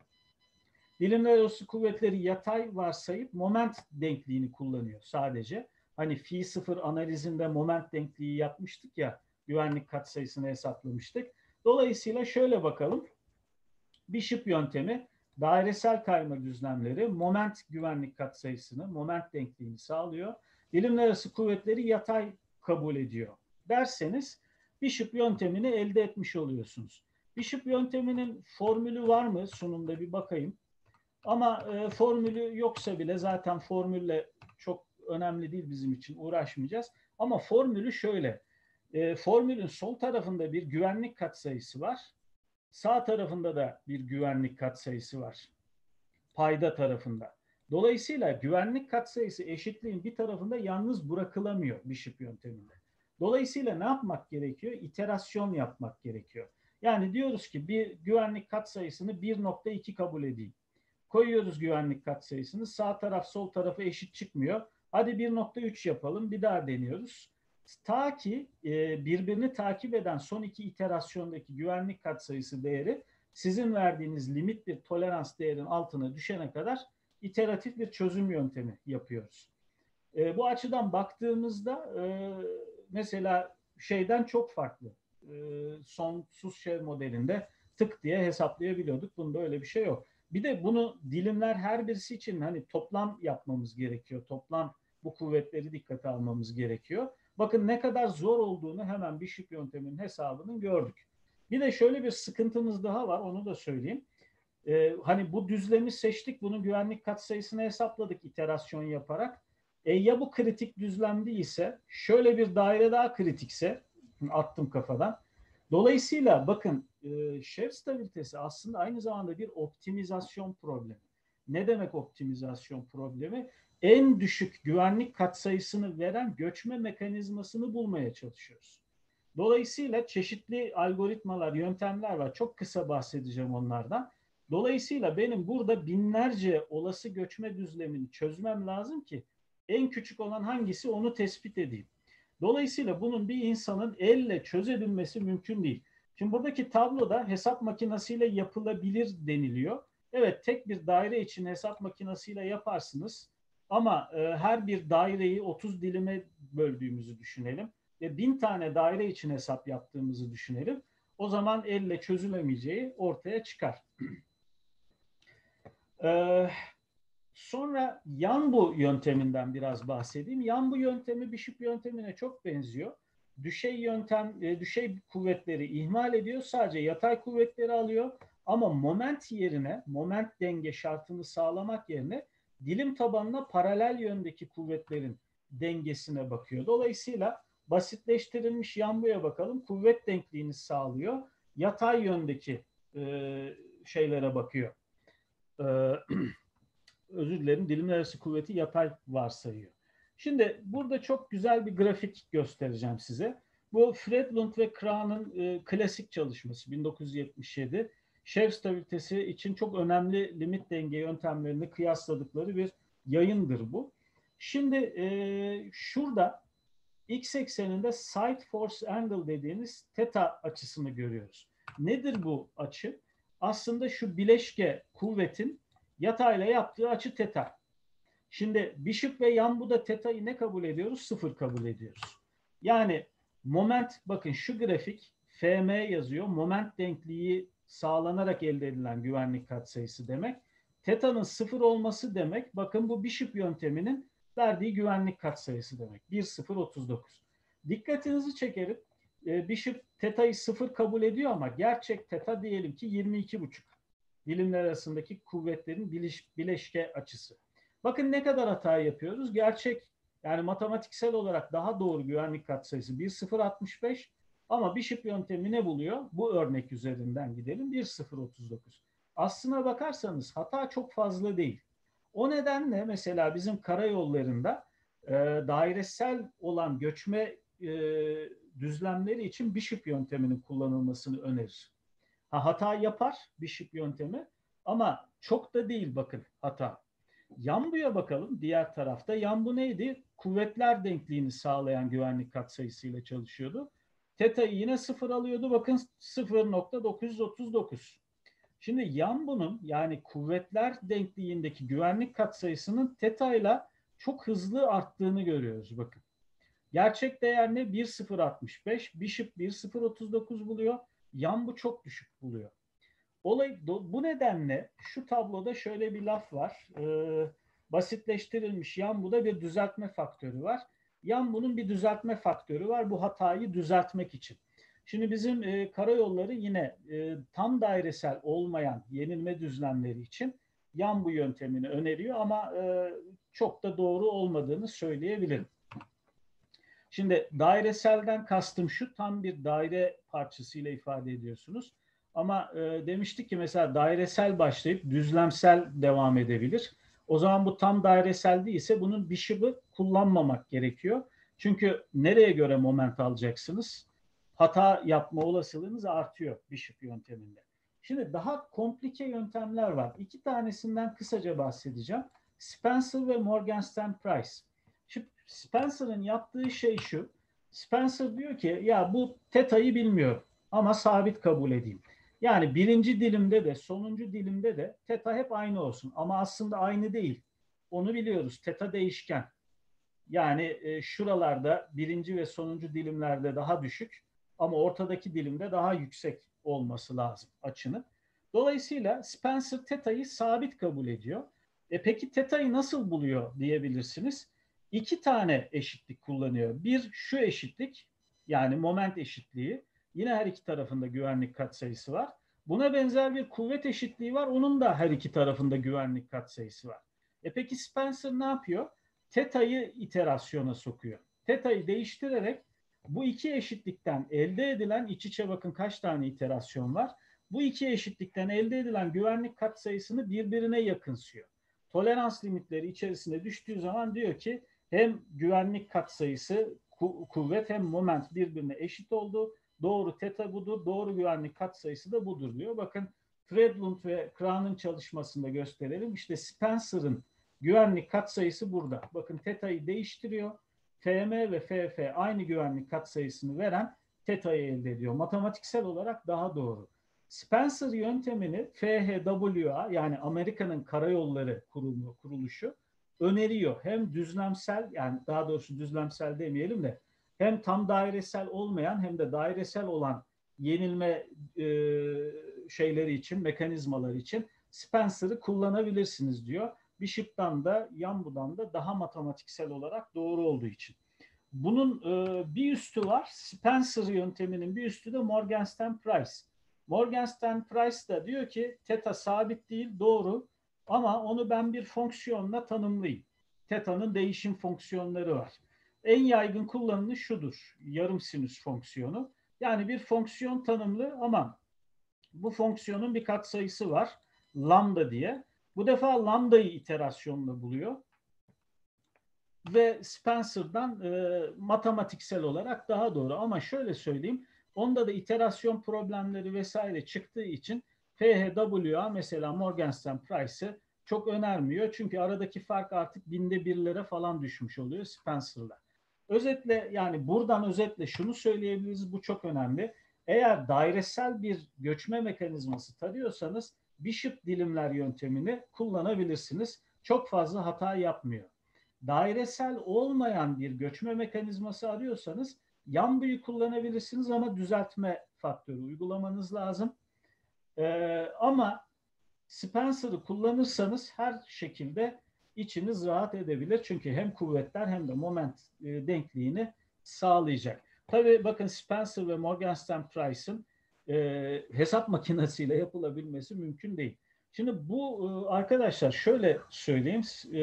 Dilimler arası kuvvetleri yatay varsayıp moment denkliğini kullanıyor sadece. Hani fi sıfır analizinde moment denkliği yapmıştık ya, güvenlik katsayısını hesaplamıştık. Dolayısıyla şöyle bakalım. Bishop yöntemi dairesel kayma düzlemleri moment güvenlik katsayısını, moment denkliğini sağlıyor. Dilimler arası kuvvetleri yatay kabul ediyor derseniz Bishop yöntemini elde etmiş oluyorsunuz. Bishop yönteminin formülü var mı? Sunumda bir bakayım. Ama formülü yoksa bile zaten formülle çok önemli değil bizim için, uğraşmayacağız. Ama formülü şöyle. Formülün sol tarafında bir güvenlik katsayısı var. Sağ tarafında da bir güvenlik katsayısı var. Payda tarafında. Dolayısıyla güvenlik katsayısı eşitliğin bir tarafında yalnız bırakılamıyor Bishop yönteminde. Dolayısıyla ne yapmak gerekiyor? İterasyon yapmak gerekiyor. Yani diyoruz ki bir güvenlik katsayısını 1,2 kabul edeyim. Koyuyoruz güvenlik katsayısını. Sağ taraf sol tarafı eşit çıkmıyor. Hadi 1,3 yapalım. Bir daha deniyoruz. Ta ki birbirini takip eden son iki iterasyondaki güvenlik katsayısı değeri sizin verdiğiniz limit bir tolerans değerinin altına düşene kadar iteratif bir çözüm yöntemi yapıyoruz. Bu açıdan baktığımızda mesela şeyden çok farklı. Sonsuz şev modelinde tık diye hesaplayabiliyorduk. Bunda öyle bir şey yok. Bir de bunu dilimler her birisi için hani toplam yapmamız gerekiyor. Toplam bu kuvvetleri dikkate almamız gerekiyor. Bakın ne kadar zor olduğunu hemen Bishop yönteminin hesabının gördük. Bir de şöyle bir sıkıntımız daha var, onu da söyleyeyim. Hani bu düzlemi seçtik, bunun güvenlik katsayısını hesapladık iterasyon yaparak. Ya bu kritik düzlem değilse, şöyle bir daire daha kritikse, attım kafadan. Dolayısıyla bakın şev stabilitesi aslında aynı zamanda bir optimizasyon problemi. Ne demek optimizasyon problemi? En düşük güvenlik katsayısını veren göçme mekanizmasını bulmaya çalışıyoruz. Dolayısıyla çeşitli algoritmalar, yöntemler var. Çok kısa bahsedeceğim onlardan. Dolayısıyla benim burada binlerce olası göçme düzlemini çözmem lazım ki en küçük olan hangisi onu tespit edeyim. Dolayısıyla bunun bir insanın elle çözebilmesi mümkün değil. Şimdi buradaki tabloda hesap makinesiyle yapılabilir deniliyor. Evet, tek bir daire için hesap makinesiyle yaparsınız ama her bir daireyi 30 dilime böldüğümüzü düşünelim ve 1000 tane daire için hesap yaptığımızı düşünelim. O zaman elle çözülemeyeceği ortaya çıkar. Sonra Yanbu yönteminden biraz bahsedeyim. Yanbu yöntemi Bishop yöntemine çok benziyor. Düşey kuvvetleri ihmal ediyor. Sadece yatay kuvvetleri alıyor. Ama moment yerine, moment denge şartını sağlamak yerine dilim tabanına paralel yöndeki kuvvetlerin dengesine bakıyor. Dolayısıyla basitleştirilmiş Yanbu'ya bakalım. Kuvvet denkliğini sağlıyor. yatay yöndeki şeylere bakıyor. Özür dilerim, dilimler arası kuvveti yatay varsayıyor. Şimdi burada çok güzel bir grafik göstereceğim size. Bu Fredlund ve Kraan'ın klasik çalışması 1977. Şev stabilitesi için çok önemli limit denge yöntemlerini kıyasladıkları bir yayındır bu. Şimdi şurada x ekseninde side force angle dediğimiz teta açısını görüyoruz. Nedir bu açı? Aslında şu bileşke kuvvetin yatayla yaptığı açı teta. Şimdi Bishop ve Yambu'da teta'yı ne kabul ediyoruz? 0 kabul ediyoruz. Yani moment, bakın şu grafik FM yazıyor. Moment denkliği sağlanarak elde edilen güvenlik katsayısı demek. Teta'nın 0 olması demek. Bakın bu Bishop yönteminin verdiği güvenlik katsayısı demek. 1,039. Dikkatinizi çekerim. Bishop teta'yı 0 kabul ediyor ama gerçek teta diyelim ki 22,5. Dilimler arasındaki kuvvetlerin bileşke açısı. Bakın ne kadar hata yapıyoruz. Gerçek, yani matematiksel olarak daha doğru güvenlik katsayısı 1,065 ama Bishop yöntemi ne buluyor? Bu örnek üzerinden gidelim. 1,039. Aslına bakarsanız hata çok fazla değil. O nedenle mesela bizim karayollarında dairesel olan göçme düzlemleri için Bishop yönteminin kullanılmasını önerir. Hata yapar Bishop yöntemi ama çok da değil bakın hata. Yambu'ya bakalım diğer tarafta. Yambu neydi? Kuvvetler denkliğini sağlayan güvenlik katsayısıyla çalışıyordu. Teta'yı yine 0 alıyordu. Bakın 0,939. Şimdi Yambu'nun yani kuvvetler denkliğindeki güvenlik katsayısının teta ile çok hızlı arttığını görüyoruz bakın. Gerçek değer ne? 1,065. Bishop 1,039 buluyor. Yambu çok düşük buluyor. Bu nedenle şu tabloda şöyle bir laf var. Basitleştirilmiş Yambu'da bir düzeltme faktörü var. Yambu'nun bir düzeltme faktörü var bu hatayı düzeltmek için. Şimdi bizim karayolları yine tam dairesel olmayan yenilme düzlemleri için Yambu yöntemini öneriyor ama çok da doğru olmadığını söyleyebilirim. Şimdi daireselden kastım şu, tam bir daire parçasıyla ifade ediyorsunuz. Ama demiştik ki mesela dairesel başlayıp düzlemsel devam edebilir. O zaman bu tam dairesel değilse bunun Bishop'ı kullanmamak gerekiyor. Çünkü nereye göre moment alacaksınız? Hata yapma olasılığınız artıyor Bishop yönteminde. Şimdi daha komplike yöntemler var. İki tanesinden kısaca bahsedeceğim. Spencer ve Morgenstern Price. Şimdi Spencer'ın yaptığı şey şu. Spencer diyor ki ya bu teta'yı bilmiyorum ama sabit kabul edeyim. Yani birinci dilimde de sonuncu dilimde de teta hep aynı olsun. Ama aslında aynı değil. Onu biliyoruz. Teta değişken. Yani şuralarda birinci ve sonuncu dilimlerde daha düşük ama ortadaki dilimde daha yüksek olması lazım açının. Dolayısıyla Spencer teta'yı sabit kabul ediyor. Peki teta'yı nasıl buluyor diyebilirsiniz. İki tane eşitlik kullanıyor. Bir şu eşitlik yani moment eşitliği. Yine her iki tarafında güvenlik katsayısı var. Buna benzer bir kuvvet eşitliği var. Onun da her iki tarafında güvenlik katsayısı var. Peki Spencer ne yapıyor? Teta'yı iterasyona sokuyor. Teta'yı değiştirerek bu iki eşitlikten elde edilen iç içe bakın kaç tane iterasyon var. Bu iki eşitlikten elde edilen güvenlik katsayısını birbirine yakınsıyor. Tolerans limitleri içerisine düştüğü zaman diyor ki hem güvenlik katsayısı kuvvet hem moment birbirine eşit oldu. Doğru teta budur, doğru güvenlik katsayısı da budur diyor. Bakın Fredlund ve Kraan'ın çalışmasında gösterelim. İşte Spencer'ın güvenlik katsayısı burada. Bakın teta'yı değiştiriyor. FM ve FF aynı güvenlik katsayısını veren teta'yı elde ediyor. Matematiksel olarak daha doğru. Spencer yöntemini FHWA yani Amerika'nın Karayolları kuruluşu öneriyor. Hem düzlemsel yani daha doğrusu düzlemsel demeyelim de hem tam dairesel olmayan hem de dairesel olan yenilme şeyleri için, mekanizmaları için Spencer'ı kullanabilirsiniz diyor. Bishop'tan da Yambu'dan da daha matematiksel olarak doğru olduğu için. Bunun bir üstü var. Spencer yönteminin bir üstü de Morgenstern Price. Morgenstern Price da diyor ki teta sabit değil, doğru ama onu ben bir fonksiyonla tanımlayayım. Teta'nın değişim fonksiyonları var. En yaygın kullanımı şudur. Yarım sinüs fonksiyonu. Yani bir fonksiyon tanımlı ama bu fonksiyonun bir katsayısı var. Lambda diye. Bu defa lambdayı iterasyonla buluyor. Ve Spencer'dan matematiksel olarak daha doğru. Ama şöyle söyleyeyim. Onda da iterasyon problemleri vesaire çıktığı için FHWA mesela Morgenstern Price'ı çok önermiyor. Çünkü aradaki fark artık binde birlere falan düşmüş oluyor Spencer'la. Özetle yani buradan özetle şunu söyleyebiliriz. Bu çok önemli. Eğer dairesel bir göçme mekanizması tarıyorsanız Bishop dilimler yöntemini kullanabilirsiniz. Çok fazla hata yapmıyor. Dairesel olmayan bir göçme mekanizması arıyorsanız Yambu'yu kullanabilirsiniz ama düzeltme faktörü uygulamanız lazım. Ama Spencer'ı kullanırsanız her şekilde içiniz rahat edebilir. Çünkü hem kuvvetler hem de moment denkliğini sağlayacak. Tabii bakın Spencer ve Morgenstern Price'ın hesap makinesiyle yapılabilmesi mümkün değil. Şimdi bu arkadaşlar şöyle söyleyeyim.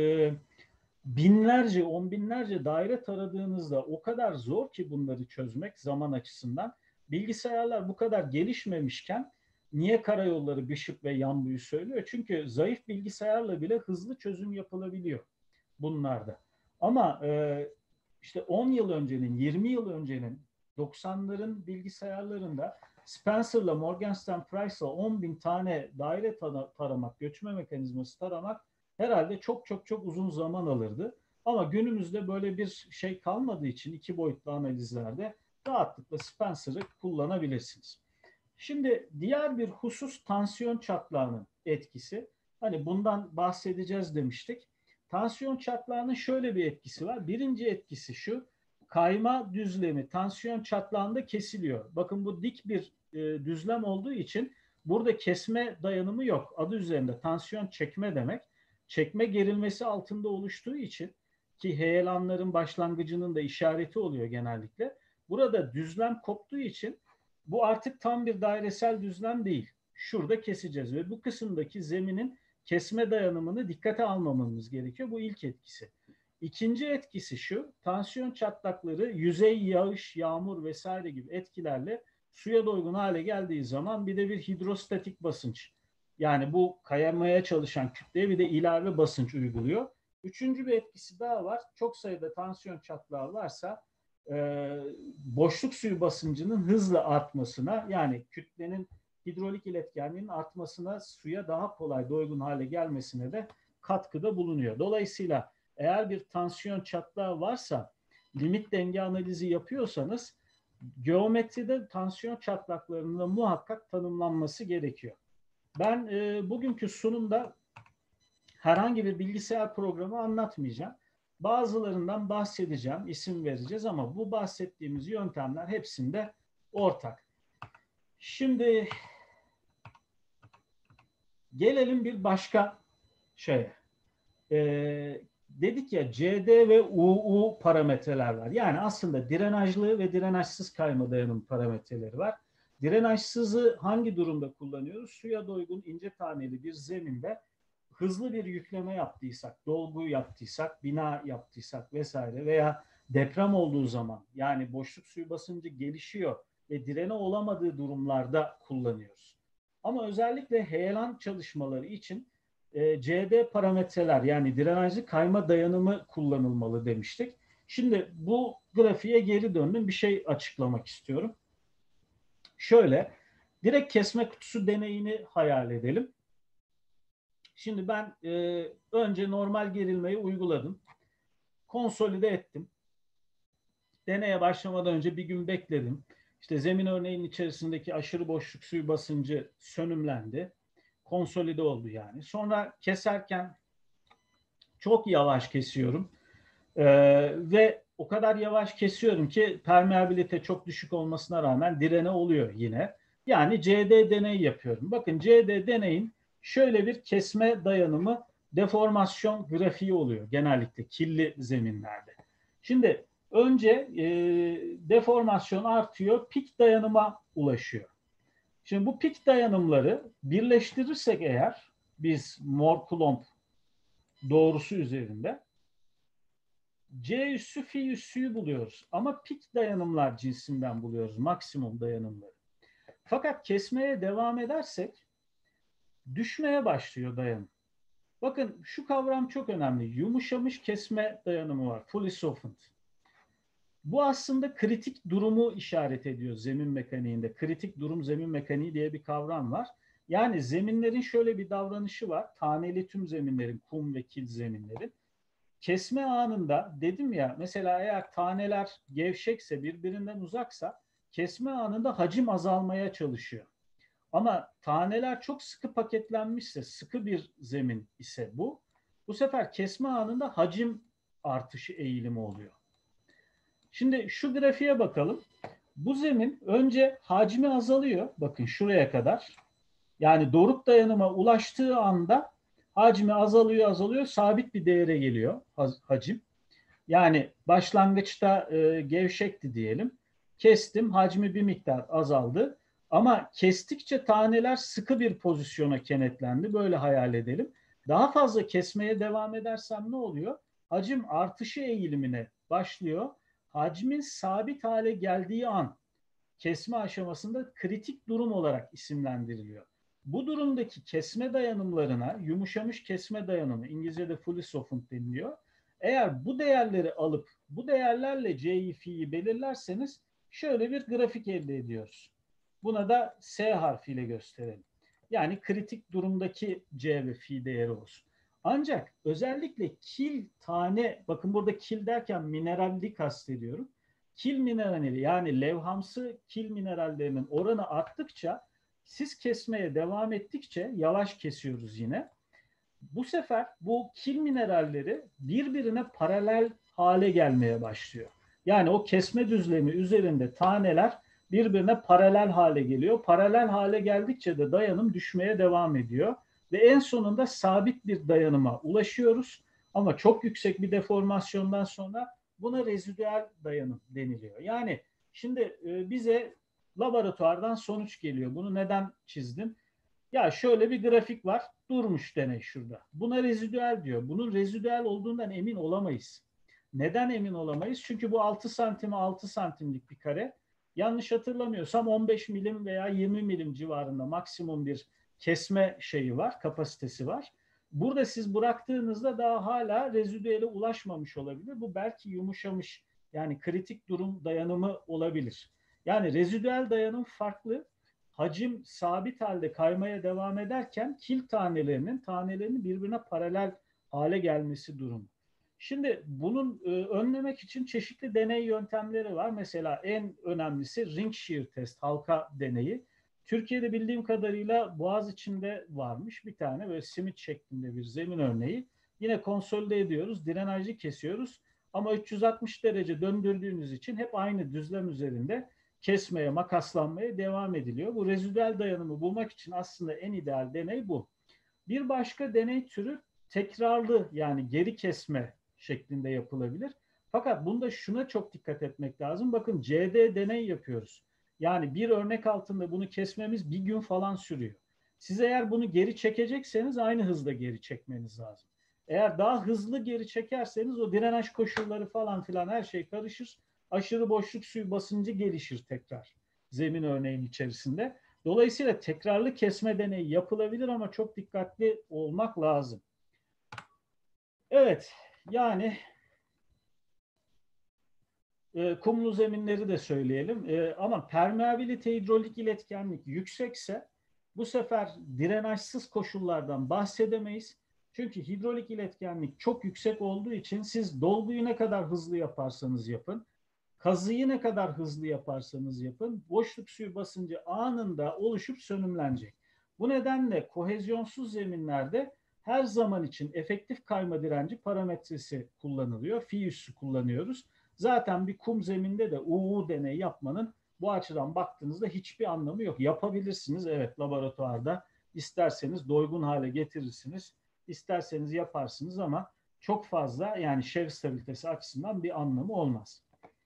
Binlerce, on binlerce daire taradığınızda o kadar zor ki bunları çözmek zaman açısından. Bilgisayarlar bu kadar gelişmemişken niye karayolları Bishop ve Yambu'yu söylüyor? Çünkü zayıf bilgisayarla bile hızlı çözüm yapılabiliyor bunlarda. Ama işte 10 yıl öncenin, 20 yıl öncenin 90'ların bilgisayarlarında Spencer'la Morgenstern Price'la 10.000 tane daire taramak, göçme mekanizması taramak herhalde çok çok çok uzun zaman alırdı. Ama günümüzde böyle bir şey kalmadığı için iki boyutlu analizlerde rahatlıkla Spencer'ı kullanabilirsiniz. Şimdi diğer bir husus tansiyon çatlağının etkisi. Hani bundan bahsedeceğiz demiştik. Tansiyon çatlağının şöyle bir etkisi var. Birinci etkisi şu. Kayma düzlemi tansiyon çatlağında kesiliyor. Bakın bu dik bir düzlem olduğu için burada kesme dayanımı yok. Adı üzerinde tansiyon çekme demek. Çekme gerilmesi altında oluştuğu için ki heyelanların başlangıcının da işareti oluyor genellikle. Burada düzlem koptuğu için bu artık tam bir dairesel düzlem değil. Şurada keseceğiz ve bu kısımdaki zeminin kesme dayanımını dikkate almamamız gerekiyor. Bu ilk etkisi. İkinci etkisi şu, tansiyon çatlakları yüzey yağış, yağmur vesaire gibi etkilerle suya doygun hale geldiği zaman bir de bir hidrostatik basınç. Yani bu kayamaya çalışan kütleye bir de ilave basınç uyguluyor. Üçüncü bir etkisi daha var. Çok sayıda tansiyon çatlağı varsa boşluk suyu basıncının hızla artmasına yani kütlenin hidrolik iletkenliğinin artmasına suya daha kolay doygun hale gelmesine de katkıda bulunuyor. Dolayısıyla eğer bir tansiyon çatlağı varsa limit denge analizi yapıyorsanız geometride tansiyon çatlaklarının muhakkak tanımlanması gerekiyor. Ben bugünkü sunumda herhangi bir bilgisayar programı anlatmayacağım. Bazılarından bahsedeceğim, isim vereceğiz ama bu bahsettiğimiz yöntemler hepsinde ortak. Şimdi gelelim bir başka şeye. Dedik ya CD ve UU parametreler var. Yani aslında direnajlı ve direnajsız kayma dayanım parametreleri var. Direnajsızı hangi durumda kullanıyoruz? Suya doygun ince taneli bir zeminde hızlı bir yükleme yaptıysak, dolgu yaptıysak, bina yaptıysak vesaire veya deprem olduğu zaman yani boşluk suyu basıncı gelişiyor ve direne olamadığı durumlarda kullanıyoruz. Ama özellikle heyelan çalışmaları için CD parametreler yani direnajlı kayma dayanımı kullanılmalı demiştik. Şimdi bu grafiğe geri döndüm bir şey açıklamak istiyorum. Şöyle direkt kesme kutusu deneyini hayal edelim. Şimdi ben önce normal gerilmeyi uyguladım. Konsolide ettim. Deneye başlamadan önce bir gün bekledim. İşte zemin örneğinin içerisindeki aşırı boşluk suyu basıncı sönümlendi. Konsolide oldu yani. Sonra keserken çok yavaş kesiyorum. Ve o kadar yavaş kesiyorum ki permeabilite çok düşük olmasına rağmen direne oluyor yine. Yani CD deneyi yapıyorum. Bakın CD deneyin şöyle bir kesme dayanımı deformasyon grafiği oluyor genellikle kirli zeminlerde. Şimdi önce deformasyon artıyor, pik dayanıma ulaşıyor. Şimdi bu pik dayanımları birleştirirsek eğer biz Mohr-Coulomb doğrusu üzerinde C üssü fi üssüyü buluyoruz. Ama pik dayanımlar cinsinden buluyoruz. Maksimum dayanımları. Fakat kesmeye devam edersek düşmeye başlıyor dayanım. Bakın şu kavram çok önemli. Yumuşamış kesme dayanımı var. Fully softened. Bu aslında kritik durumu işaret ediyor zemin mekaniğinde. Kritik durum zemin mekaniği diye bir kavram var. Yani zeminlerin şöyle bir davranışı var. Taneli tüm zeminlerin, kum ve kil zeminlerin. Kesme anında dedim ya, mesela eğer taneler gevşekse, birbirinden uzaksa kesme anında hacim azalmaya çalışıyor. Ama taneler çok sıkı paketlenmişse, sıkı bir zemin ise bu sefer kesme anında hacim artışı eğilimi oluyor. Şimdi şu grafiğe bakalım. Bu zemin önce hacmi azalıyor. Bakın şuraya kadar. Yani doruk dayanıma ulaştığı anda hacmi azalıyor, sabit bir değere geliyor hacim. Yani başlangıçta gevşekti diyelim. Kestim, hacmi bir miktar azaldı. Ama kestikçe taneler sıkı bir pozisyona kenetlendi. Böyle hayal edelim. Daha fazla kesmeye devam edersem ne oluyor? Hacim artışı eğilimine başlıyor. Hacmin sabit hale geldiği an kesme aşamasında kritik durum olarak isimlendiriliyor. Bu durumdaki kesme dayanımlarına yumuşamış kesme dayanımı, İngilizce'de fully softened deniliyor. Eğer bu değerleri alıp bu değerlerle C'yi, F'yi belirlerseniz şöyle bir grafik elde ediyoruz. Buna da S harfiyle gösterelim. Yani kritik durumdaki C ve F değeri olsun. Ancak özellikle kil tane, bakın burada kil derken mineralli kastediyorum. Kil minerali yani levhamsı kil minerallerinin oranı arttıkça, siz kesmeye devam ettikçe yavaş kesiyoruz yine. Bu sefer bu kil mineralleri birbirine paralel hale gelmeye başlıyor. Yani o kesme düzlemi üzerinde taneler birbirine paralel hale geliyor. Paralel hale geldikçe de dayanım düşmeye devam ediyor. Ve en sonunda sabit bir dayanıma ulaşıyoruz. Ama çok yüksek bir deformasyondan sonra buna rezidüel dayanım deniliyor. Yani şimdi bize laboratuvardan sonuç geliyor. Bunu neden çizdim? Ya şöyle bir grafik var. Durmuş deney şurada. Buna rezidüel diyor. Bunun rezidüel olduğundan emin olamayız. Neden emin olamayız? Çünkü bu 6 santime 6 santimlik bir kare. Yanlış hatırlamıyorsam 15 milim veya 20 milim civarında maksimum bir kesme şeyi var, kapasitesi var. Burada siz bıraktığınızda daha hala rezidüele ulaşmamış olabilir. Bu belki yumuşamış, yani kritik durum dayanımı olabilir. Yani rezidüel dayanım farklı. Hacim sabit halde kaymaya devam ederken kil tanelerinin birbirine paralel hale gelmesi durumu. Şimdi bunun önlemek için çeşitli deney yöntemleri var. Mesela en önemlisi ring shear test, halka deneyi. Türkiye'de bildiğim kadarıyla Boğaziçi'nde varmış bir tane böyle simit şeklinde bir zemin örneği. Yine konsolide ediyoruz, drenajı kesiyoruz. Ama 360 derece döndürdüğünüz için hep aynı düzlem üzerinde kesmeye, makaslanmaya devam ediliyor. Bu rezidüel dayanımı bulmak için aslında en ideal deney bu. Bir başka deney türü tekrarlı, yani geri kesme şeklinde yapılabilir. Fakat bunda şuna çok dikkat etmek lazım. Bakın CD deney yapıyoruz. Yani bir örnek altında bunu kesmemiz bir gün falan sürüyor. Siz eğer bunu geri çekecekseniz aynı hızda geri çekmeniz lazım. Eğer daha hızlı geri çekerseniz o drenaj koşulları falan filan her şey karışır. Aşırı boşluk suyu basıncı gelişir tekrar zemin örneğin içerisinde. Dolayısıyla tekrarlı kesme deneyi yapılabilir ama çok dikkatli olmak lazım. Evet, yani kumlu zeminleri de söyleyelim. Ama permeabilite, hidrolik iletkenlik yüksekse bu sefer drenajsız koşullardan bahsedemeyiz. Çünkü hidrolik iletkenlik çok yüksek olduğu için siz dolguyu ne kadar hızlı yaparsanız yapın, kazıyı ne kadar hızlı yaparsanız yapın, boşluk suyu basıncı anında oluşup sönümlenecek. Bu nedenle kohezyonsuz zeminlerde her zaman için efektif kayma direnci parametresi kullanılıyor. Fi üssü kullanıyoruz. Zaten bir kum zeminde de UU deneyi yapmanın bu açıdan baktığınızda hiçbir anlamı yok. Yapabilirsiniz, evet, laboratuvarda. İsterseniz doygun hale getirirsiniz, isterseniz yaparsınız ama çok fazla, yani şev stabilitesi açısından bir anlamı olmaz.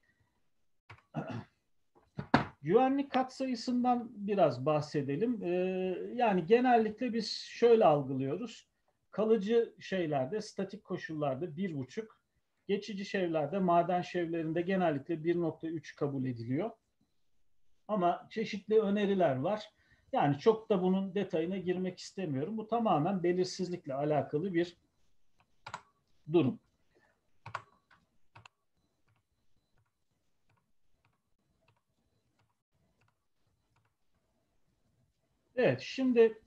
Güvenlik katsayısından biraz bahsedelim. Yani genellikle biz şöyle algılıyoruz. Kalıcı şeylerde, statik koşullarda 1,5, geçici şevlerde, maden şevlerinde genellikle 1,3 kabul ediliyor. Ama çeşitli öneriler var. Yani çok da bunun detayına girmek istemiyorum. Bu tamamen belirsizlikle alakalı bir durum. Evet, şimdi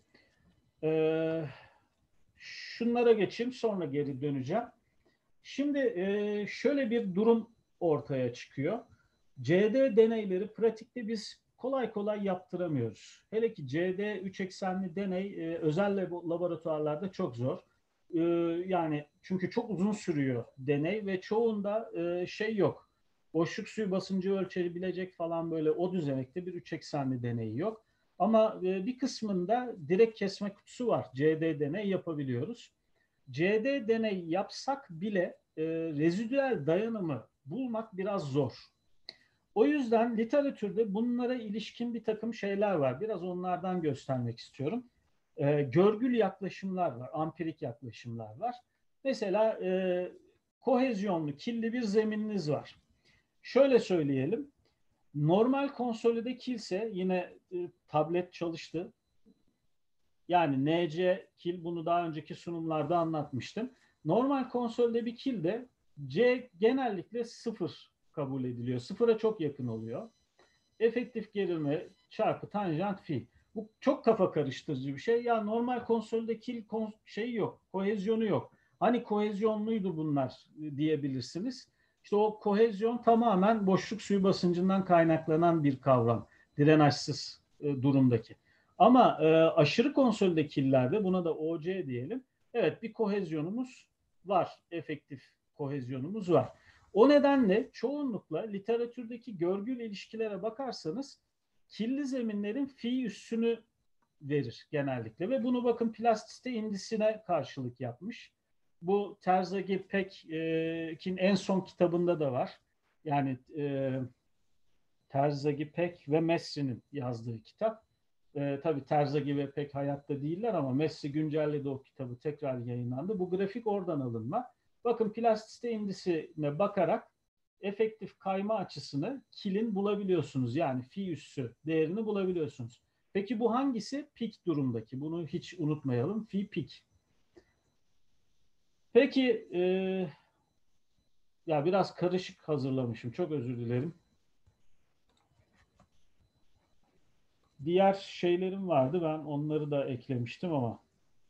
şunlara geçeyim, sonra geri döneceğim. Şimdi şöyle bir durum ortaya çıkıyor. CD deneyleri pratikte biz kolay kolay yaptıramıyoruz. Hele ki CD 3 eksenli deney özel laboratuvarlarda çok zor. Yani çünkü çok uzun sürüyor deney ve çoğunda şey yok. Boşluk suyu basıncı ölçebilecek falan böyle o düzenekte bir 3 eksenli deney yok. Ama bir kısmında direkt kesme kutusu var. CD deney yapabiliyoruz. CD deney yapsak bile rezidüel dayanımı bulmak biraz zor. O yüzden literatürde bunlara ilişkin bir takım şeyler var. Biraz onlardan göstermek istiyorum. Görgül yaklaşımlar var, ampirik yaklaşımlar var. Mesela kohezyonlu, killi bir zemininiz var. Şöyle söyleyelim. Normal konsolide kilse yine tablet çalıştı. Yani NC kil, bunu daha önceki sunumlarda anlatmıştım. Normal konsolde bir kil de C genellikle 0 kabul ediliyor. 0'a çok yakın oluyor. Efektif gerilme çarpı tanjant fi. Bu çok kafa karıştırıcı bir şey. Ya normal konsolde kil şeyi yok, kohezyonu yok. Hani kohezyonluydu bunlar diyebilirsiniz. İşte o kohezyon tamamen boşluk suyu basıncından kaynaklanan bir kavram. Drenajsız durumdaki. Ama aşırı konsolide killerde, buna da OC diyelim. Evet, bir kohezyonumuz var. Efektif kohezyonumuz var. O nedenle çoğunlukla literatürdeki görgül ilişkilere bakarsanız kirli zeminlerin fi üssünü verir genellikle ve bunu bakın plastisite indisine karşılık yapmış. Bu Terzaghi Peck'in en son kitabında da var. Yani Terzaghi Peck ve Messi'nin yazdığı kitap. Tabii Terzaghi ve Peck hayatta değiller ama Messi güncelledi o kitabı, tekrar yayınlandı. Bu grafik oradan alınma. Bakın plastisite indisine bakarak efektif kayma açısını kilin bulabiliyorsunuz. Yani fi üssü değerini bulabiliyorsunuz. Peki bu hangisi? Pik durumdaki. Bunu hiç unutmayalım. Fi pik. Peki ya biraz karışık hazırlamışım. Çok özür dilerim. Diğer şeylerim vardı. Ben onları da eklemiştim ama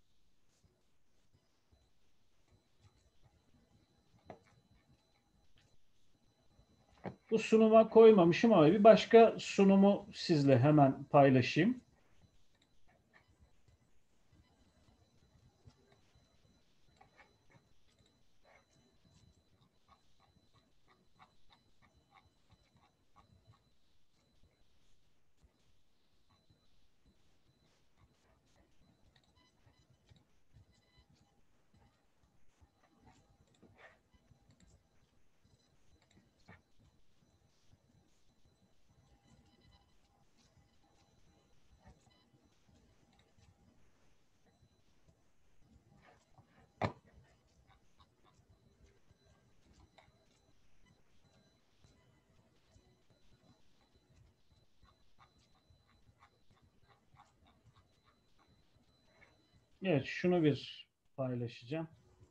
bu sunuma koymamışım ama bir başka sunumu sizle hemen paylaşayım. Evet, şunu bir paylaşacağım.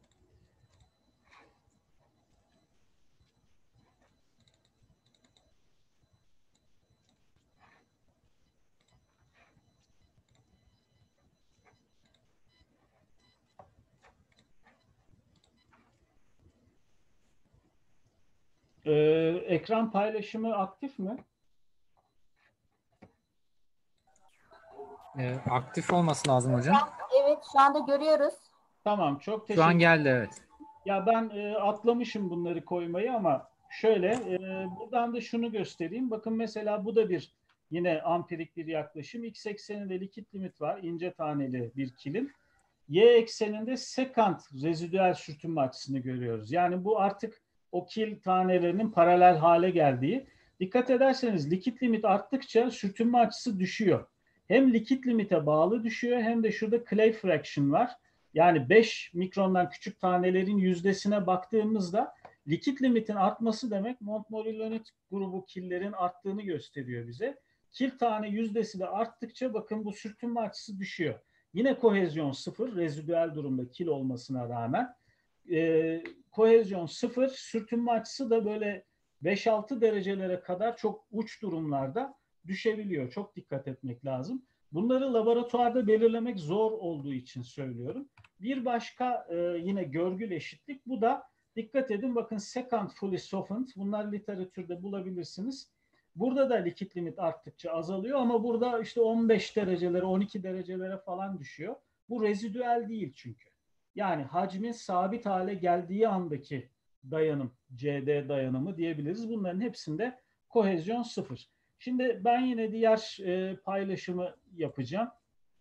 Ekran paylaşımı aktif mi? Aktif olması lazım hocam. Evet, şu anda görüyoruz. Tamam, çok teşekkür Şu an geldi, evet. Ya ben atlamışım bunları koymayı ama şöyle buradan da şunu göstereyim. Bakın mesela bu da bir yine ampirik bir yaklaşım. X ekseninde likit limit var. İnce taneli bir kilim. Y ekseninde sekant rezidüel sürtünme açısını görüyoruz. Yani bu artık o kil tanelerinin paralel hale geldiği. Dikkat ederseniz likit limit arttıkça sürtünme açısı düşüyor. Hem likit limite bağlı düşüyor hem de şurada Clay fraction var. Yani 5 mikrondan küçük tanelerin yüzdesine baktığımızda likit limitin artması demek Montmorillonit grubu killerin arttığını gösteriyor bize. Kil tane yüzdesi de arttıkça bakın bu sürtünme açısı düşüyor. Yine kohezyon 0, rezidüel durumda kil olmasına rağmen. Kohezyon 0, sürtünme açısı da böyle 5-6 derecelere kadar çok uç durumlarda düşebiliyor. Çok dikkat etmek lazım. Bunları laboratuvarda belirlemek zor olduğu için söylüyorum. Bir başka yine görgül eşitlik. Bu da dikkat edin bakın second fully softened. Bunlar literatürde bulabilirsiniz. Burada da likit limit arttıkça azalıyor ama burada işte 15 derecelere 12 derecelere falan düşüyor. Bu rezidüel değil çünkü. Yani hacmin sabit hale geldiği andaki dayanım, CD dayanımı diyebiliriz. Bunların hepsinde kohezyon 0. Şimdi ben yine diğer paylaşımı yapacağım.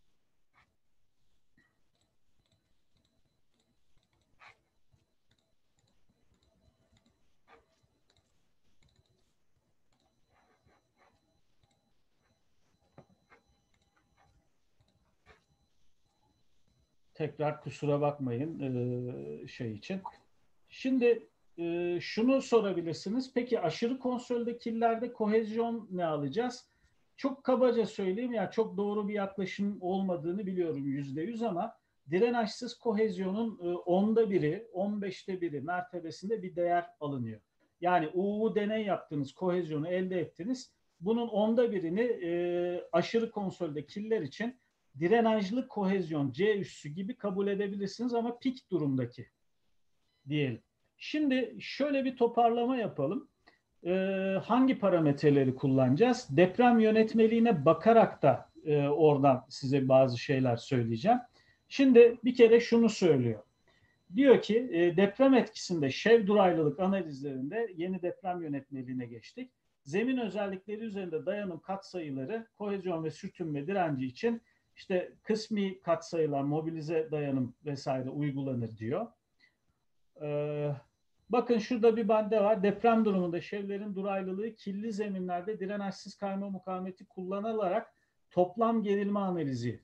Tekrar kusura bakmayın şey için. Şimdi şunu sorabilirsiniz. Peki aşırı kontrolde killerde kohezyon ne alacağız? Çok kabaca söyleyeyim ya çok doğru bir yaklaşım olmadığını biliyorum %100 ama dirençsiz kohezyonun 10'da biri, 15'te biri mertebesinde bir değer alınıyor. Yani UU deney yaptınız, kohezyonu elde ettiniz. Bunun 10'da birini aşırı kontrolde killer için dirençli kohezyon C üssü gibi kabul edebilirsiniz ama pik durumdaki diyelim. Şimdi şöyle bir toparlama yapalım. Hangi parametreleri kullanacağız? Deprem yönetmeliğine bakarak da oradan size bazı şeyler söyleyeceğim. Şimdi bir kere şunu söylüyor. Diyor ki deprem etkisinde şev duraylılık analizlerinde yeni deprem yönetmeliğine geçtik. Zemin özellikleri üzerinde dayanım katsayıları kohezyon ve sürtünme direnci için işte kısmi katsayılar, mobilize dayanım vesaire uygulanır diyor. Bakın şurada bir madde var. Deprem durumunda şevlerin duraylılığı kirli zeminlerde dirençsiz kayma mukavemeti kullanılarak toplam gerilme analizi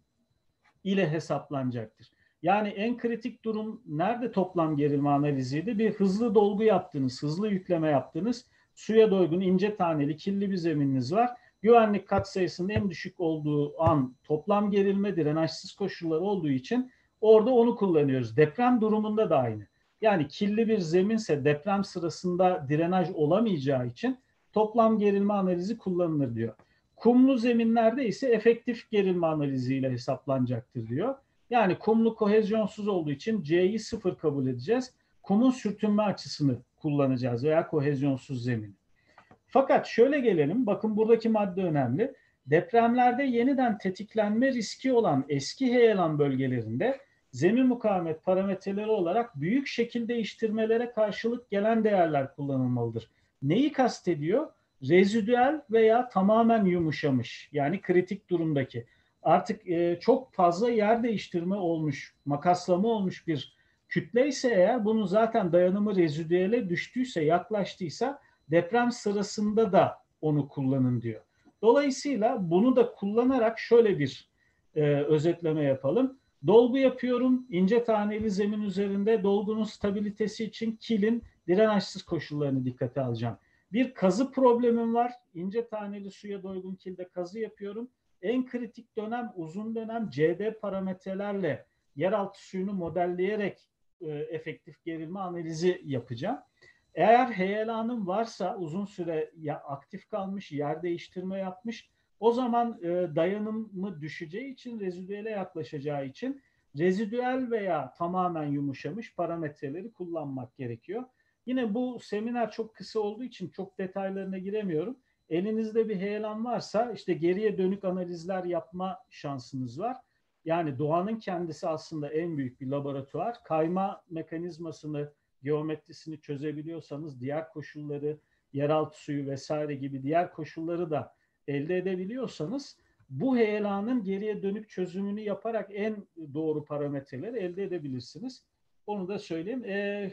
ile hesaplanacaktır. Yani en kritik durum nerede toplam gerilme analiziydi? Bir hızlı dolgu yaptınız, hızlı yükleme yaptınız. Suya doygun, ince taneli, kirli bir zemininiz var. Güvenlik katsayısının en düşük olduğu an toplam gerilme dirençsiz koşullar olduğu için orada onu kullanıyoruz. Deprem durumunda da aynı. Yani kirli bir zeminse deprem sırasında direnaj olamayacağı için toplam gerilme analizi kullanılır diyor. Kumlu zeminlerde ise efektif gerilme analiziyle hesaplanacaktır diyor. Yani kumlu kohezyonsuz olduğu için C'yi 0 kabul edeceğiz. Kumun sürtünme açısını kullanacağız veya kohezyonsuz zemin. Fakat şöyle gelelim, bakın buradaki madde önemli. Depremlerde yeniden tetiklenme riski olan eski heyelan bölgelerinde zemin mukavemet parametreleri olarak büyük şekil değiştirmelere karşılık gelen değerler kullanılmalıdır. Neyi kastediyor? Rezidüel veya tamamen yumuşamış, yani kritik durumdaki. Artık çok fazla yer değiştirme olmuş, makaslama olmuş bir kütle ise eğer bunun zaten dayanımı rezidüele düştüyse, yaklaştıysa deprem sırasında da onu kullanın diyor. Dolayısıyla bunu da kullanarak şöyle bir özetleme yapalım. Dolgu yapıyorum. İnce taneli zemin üzerinde dolgunun stabilitesi için kilin dirençsiz koşullarını dikkate alacağım. Bir kazı problemim var. İnce taneli suya doygun kilde kazı yapıyorum. En kritik dönem uzun dönem CD parametrelerle yeraltı suyunu modelleyerek efektif gerilme analizi yapacağım. Eğer heyelanım varsa uzun süre aktif kalmış, yer değiştirme yapmış, o zaman dayanımı düşeceği için, rezidüele yaklaşacağı için rezidüel veya tamamen yumuşamış parametreleri kullanmak gerekiyor. Yine bu seminer çok kısa olduğu için çok detaylarına giremiyorum. Elinizde bir heyelan varsa işte geriye dönük analizler yapma şansınız var. Yani doğanın kendisi aslında en büyük bir laboratuvar. Kayma mekanizmasını, geometrisini çözebiliyorsanız diğer koşulları, yeraltı suyu vesaire gibi diğer koşulları da elde edebiliyorsanız bu heyelanın geriye dönük çözümünü yaparak en doğru parametreleri elde edebilirsiniz. Onu da söyleyeyim.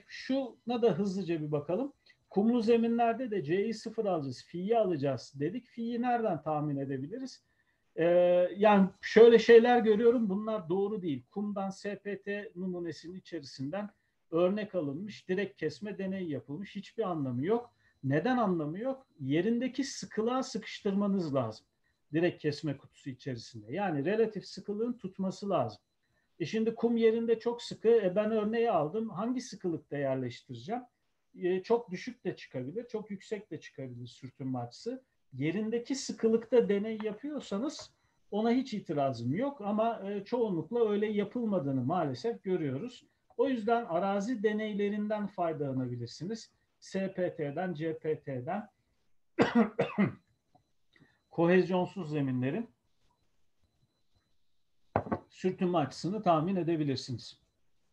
Şuna da hızlıca bir bakalım. Kumlu zeminlerde de C'yi 0 alacağız, fi'yi alacağız dedik. Fi'yi nereden tahmin edebiliriz? Yani şöyle şeyler görüyorum, bunlar doğru değil. Kumdan SPT numunesinin içerisinden örnek alınmış, direkt kesme deneyi yapılmış. Hiçbir anlamı yok. Neden anlamı yok? Yerindeki sıkılığa sıkıştırmanız lazım. direkt kesme kutusu içerisinde. Yani relatif sıkılığın tutması lazım. Şimdi kum yerinde çok sıkı. Ben örneği aldım. Hangi sıkılıkta yerleştireceğim? Çok düşük de çıkabilir, çok yüksek de çıkabilir sürtünme açısı. Yerindeki sıkılıkta deney yapıyorsanız ona hiç itirazım yok ama çoğunlukla öyle yapılmadığını maalesef görüyoruz. O yüzden arazi deneylerinden faydalanabilirsiniz. SPT'den, CPT'den, kohezyonsuz zeminlerin sürtünme açısını tahmin edebilirsiniz.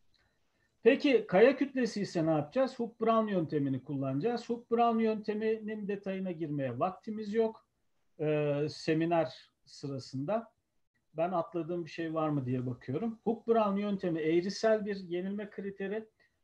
Peki kaya kütlesi ise ne yapacağız? Hook-Brown yöntemini kullanacağız. Hook-Brown yönteminin detayına girmeye vaktimiz yok. Seminer sırasında. Ben atladığım bir şey var mı diye bakıyorum. Hook-Brown yöntemi eğrisel bir yenilme kriteri.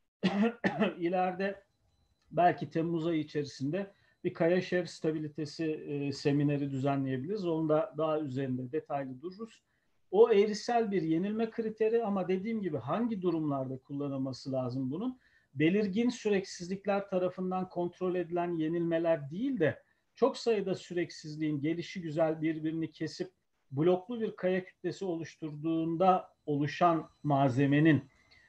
İleride belki Temmuz ayı içerisinde bir kaya şev stabilitesi semineri düzenleyebiliriz. Onun da daha üzerinde detaylı dururuz. O eğrisel bir yenilme kriteri ama dediğim gibi hangi durumlarda kullanılması lazım bunun? Belirgin süreksizlikler tarafından kontrol edilen yenilmeler değil de çok sayıda süreksizliğin gelişigüzel birbirini kesip bloklu bir kaya kütlesi oluşturduğunda oluşan malzemenin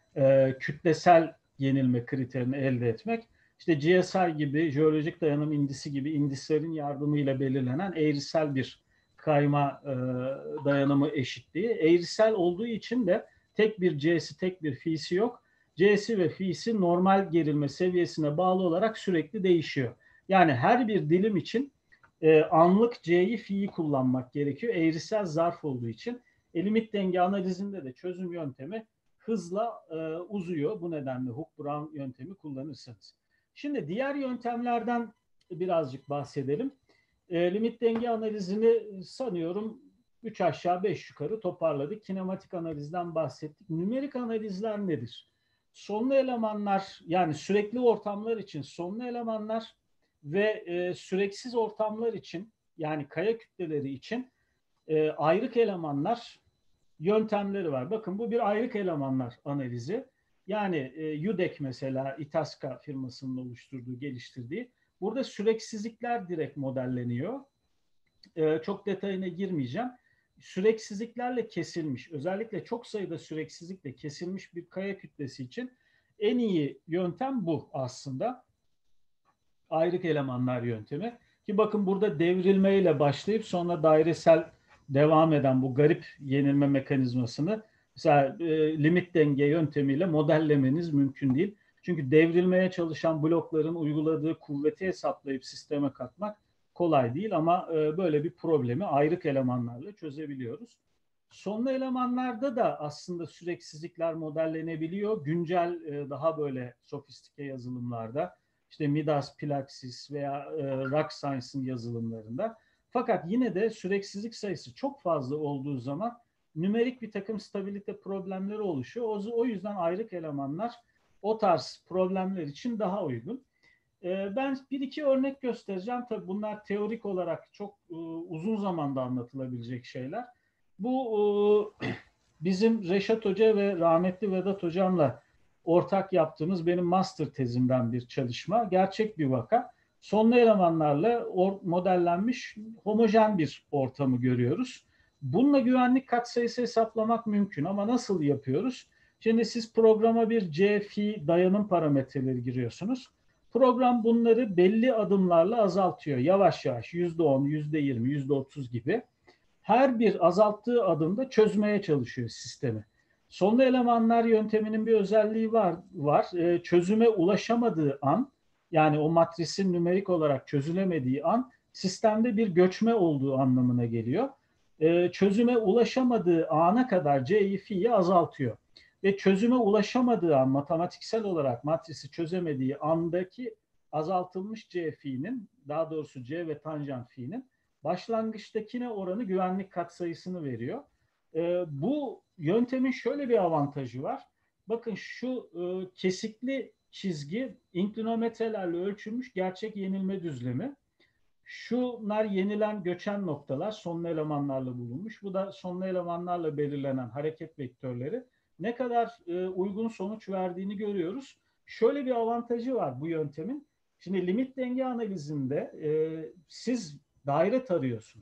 kütlesel yenilme kriterini elde etmek. İşte GSI gibi, jeolojik dayanım indisi gibi indislerin yardımıyla belirlenen eğrisel bir kayma dayanımı eşitliği. Eğrisel olduğu için de tek bir C'si, tek bir fi'si yok. C'si ve fi'si normal gerilme seviyesine bağlı olarak sürekli değişiyor. Yani her bir dilim için anlık C'yi, fi'yi kullanmak gerekiyor. Eğrisel zarf olduğu için. Limit denge analizinde de çözüm yöntemi hızla uzuyor. Bu nedenle Hook-Brown yöntemi kullanırsanız. Şimdi diğer yöntemlerden birazcık bahsedelim. Limit denge analizini sanıyorum 3 aşağı 5 yukarı toparladık. Kinematik analizden bahsettik. Nümerik analizler nedir? Sonlu elemanlar, yani sürekli ortamlar için sonlu elemanlar ve süreksiz ortamlar için, yani kaya kütleleri için ayrık elemanlar yöntemleri var. Bakın bu bir ayrık elemanlar analizi. Yani UDEC mesela Itasca firmasının oluşturduğu, geliştirdiği. Burada süreksizlikler direkt modelleniyor. Çok detayına girmeyeceğim. Süreksizliklerle kesilmiş, özellikle çok sayıda süreksizlikle kesilmiş bir kaya kütlesi için en iyi yöntem bu aslında. Ayrık elemanlar yöntemi. Ki bakın burada devrilmeyle başlayıp sonra dairesel devam eden bu garip yenilme mekanizmasını mesela limit denge yöntemiyle modellemeniz mümkün değil. Çünkü devrilmeye çalışan blokların uyguladığı kuvveti hesaplayıp sisteme katmak kolay değil ama böyle bir problemi ayrık elemanlarla çözebiliyoruz. Sonlu elemanlarda da aslında süreksizlikler modellenebiliyor. Güncel daha böyle sofistike yazılımlarda işte Midas, Plaxis veya Rock Science'ın yazılımlarında. Fakat yine de süreksizlik sayısı çok fazla olduğu zaman nümerik bir takım stabilite problemleri oluşuyor. O yüzden ayrık elemanlar o tarz problemler için daha uygun. Ben bir iki örnek göstereceğim. Tabii bunlar teorik olarak çok uzun zamanda anlatılabilecek şeyler. Bu bizim Reşat Hoca ve rahmetli Vedat Hocam'la ortak yaptığımız benim master tezimden bir çalışma. Gerçek bir vaka. Sonlu elemanlarla modellenmiş homojen bir ortamı görüyoruz. Bununla güvenlik katsayısı hesaplamak mümkün ama nasıl yapıyoruz? Şimdi siz programa bir C, fi, dayanım parametreleri giriyorsunuz. Program bunları belli adımlarla azaltıyor. Yavaş yavaş %10, %20, %30 gibi. Her bir azalttığı adımda çözmeye çalışıyor sistemi. Sonlu elemanlar yönteminin bir özelliği var. Çözüme ulaşamadığı an, yani o matrisin nümerik olarak çözülemediği an sistemde bir göçme olduğu anlamına geliyor. Çözüme ulaşamadığı ana kadar C'yi, fi'yi azaltıyor. Ve çözüme ulaşamadığı an, matematiksel olarak matrisi çözemediği andaki azaltılmış C fi'nin, daha doğrusu C ve tanjant fi'nin başlangıçtakine oranı güvenlik katsayısını veriyor. Bu yöntemin şöyle bir avantajı var. Bakın şu kesikli çizgi inklinometrelerle ölçülmüş gerçek yenilme düzlemi. Şunlar yenilen göçen noktalar sonlu elemanlarla bulunmuş. Bu da sonlu elemanlarla belirlenen hareket vektörleri. Ne kadar uygun sonuç verdiğini görüyoruz. Şöyle bir avantajı var bu yöntemin. Şimdi limit denge analizinde siz daire tarıyorsunuz.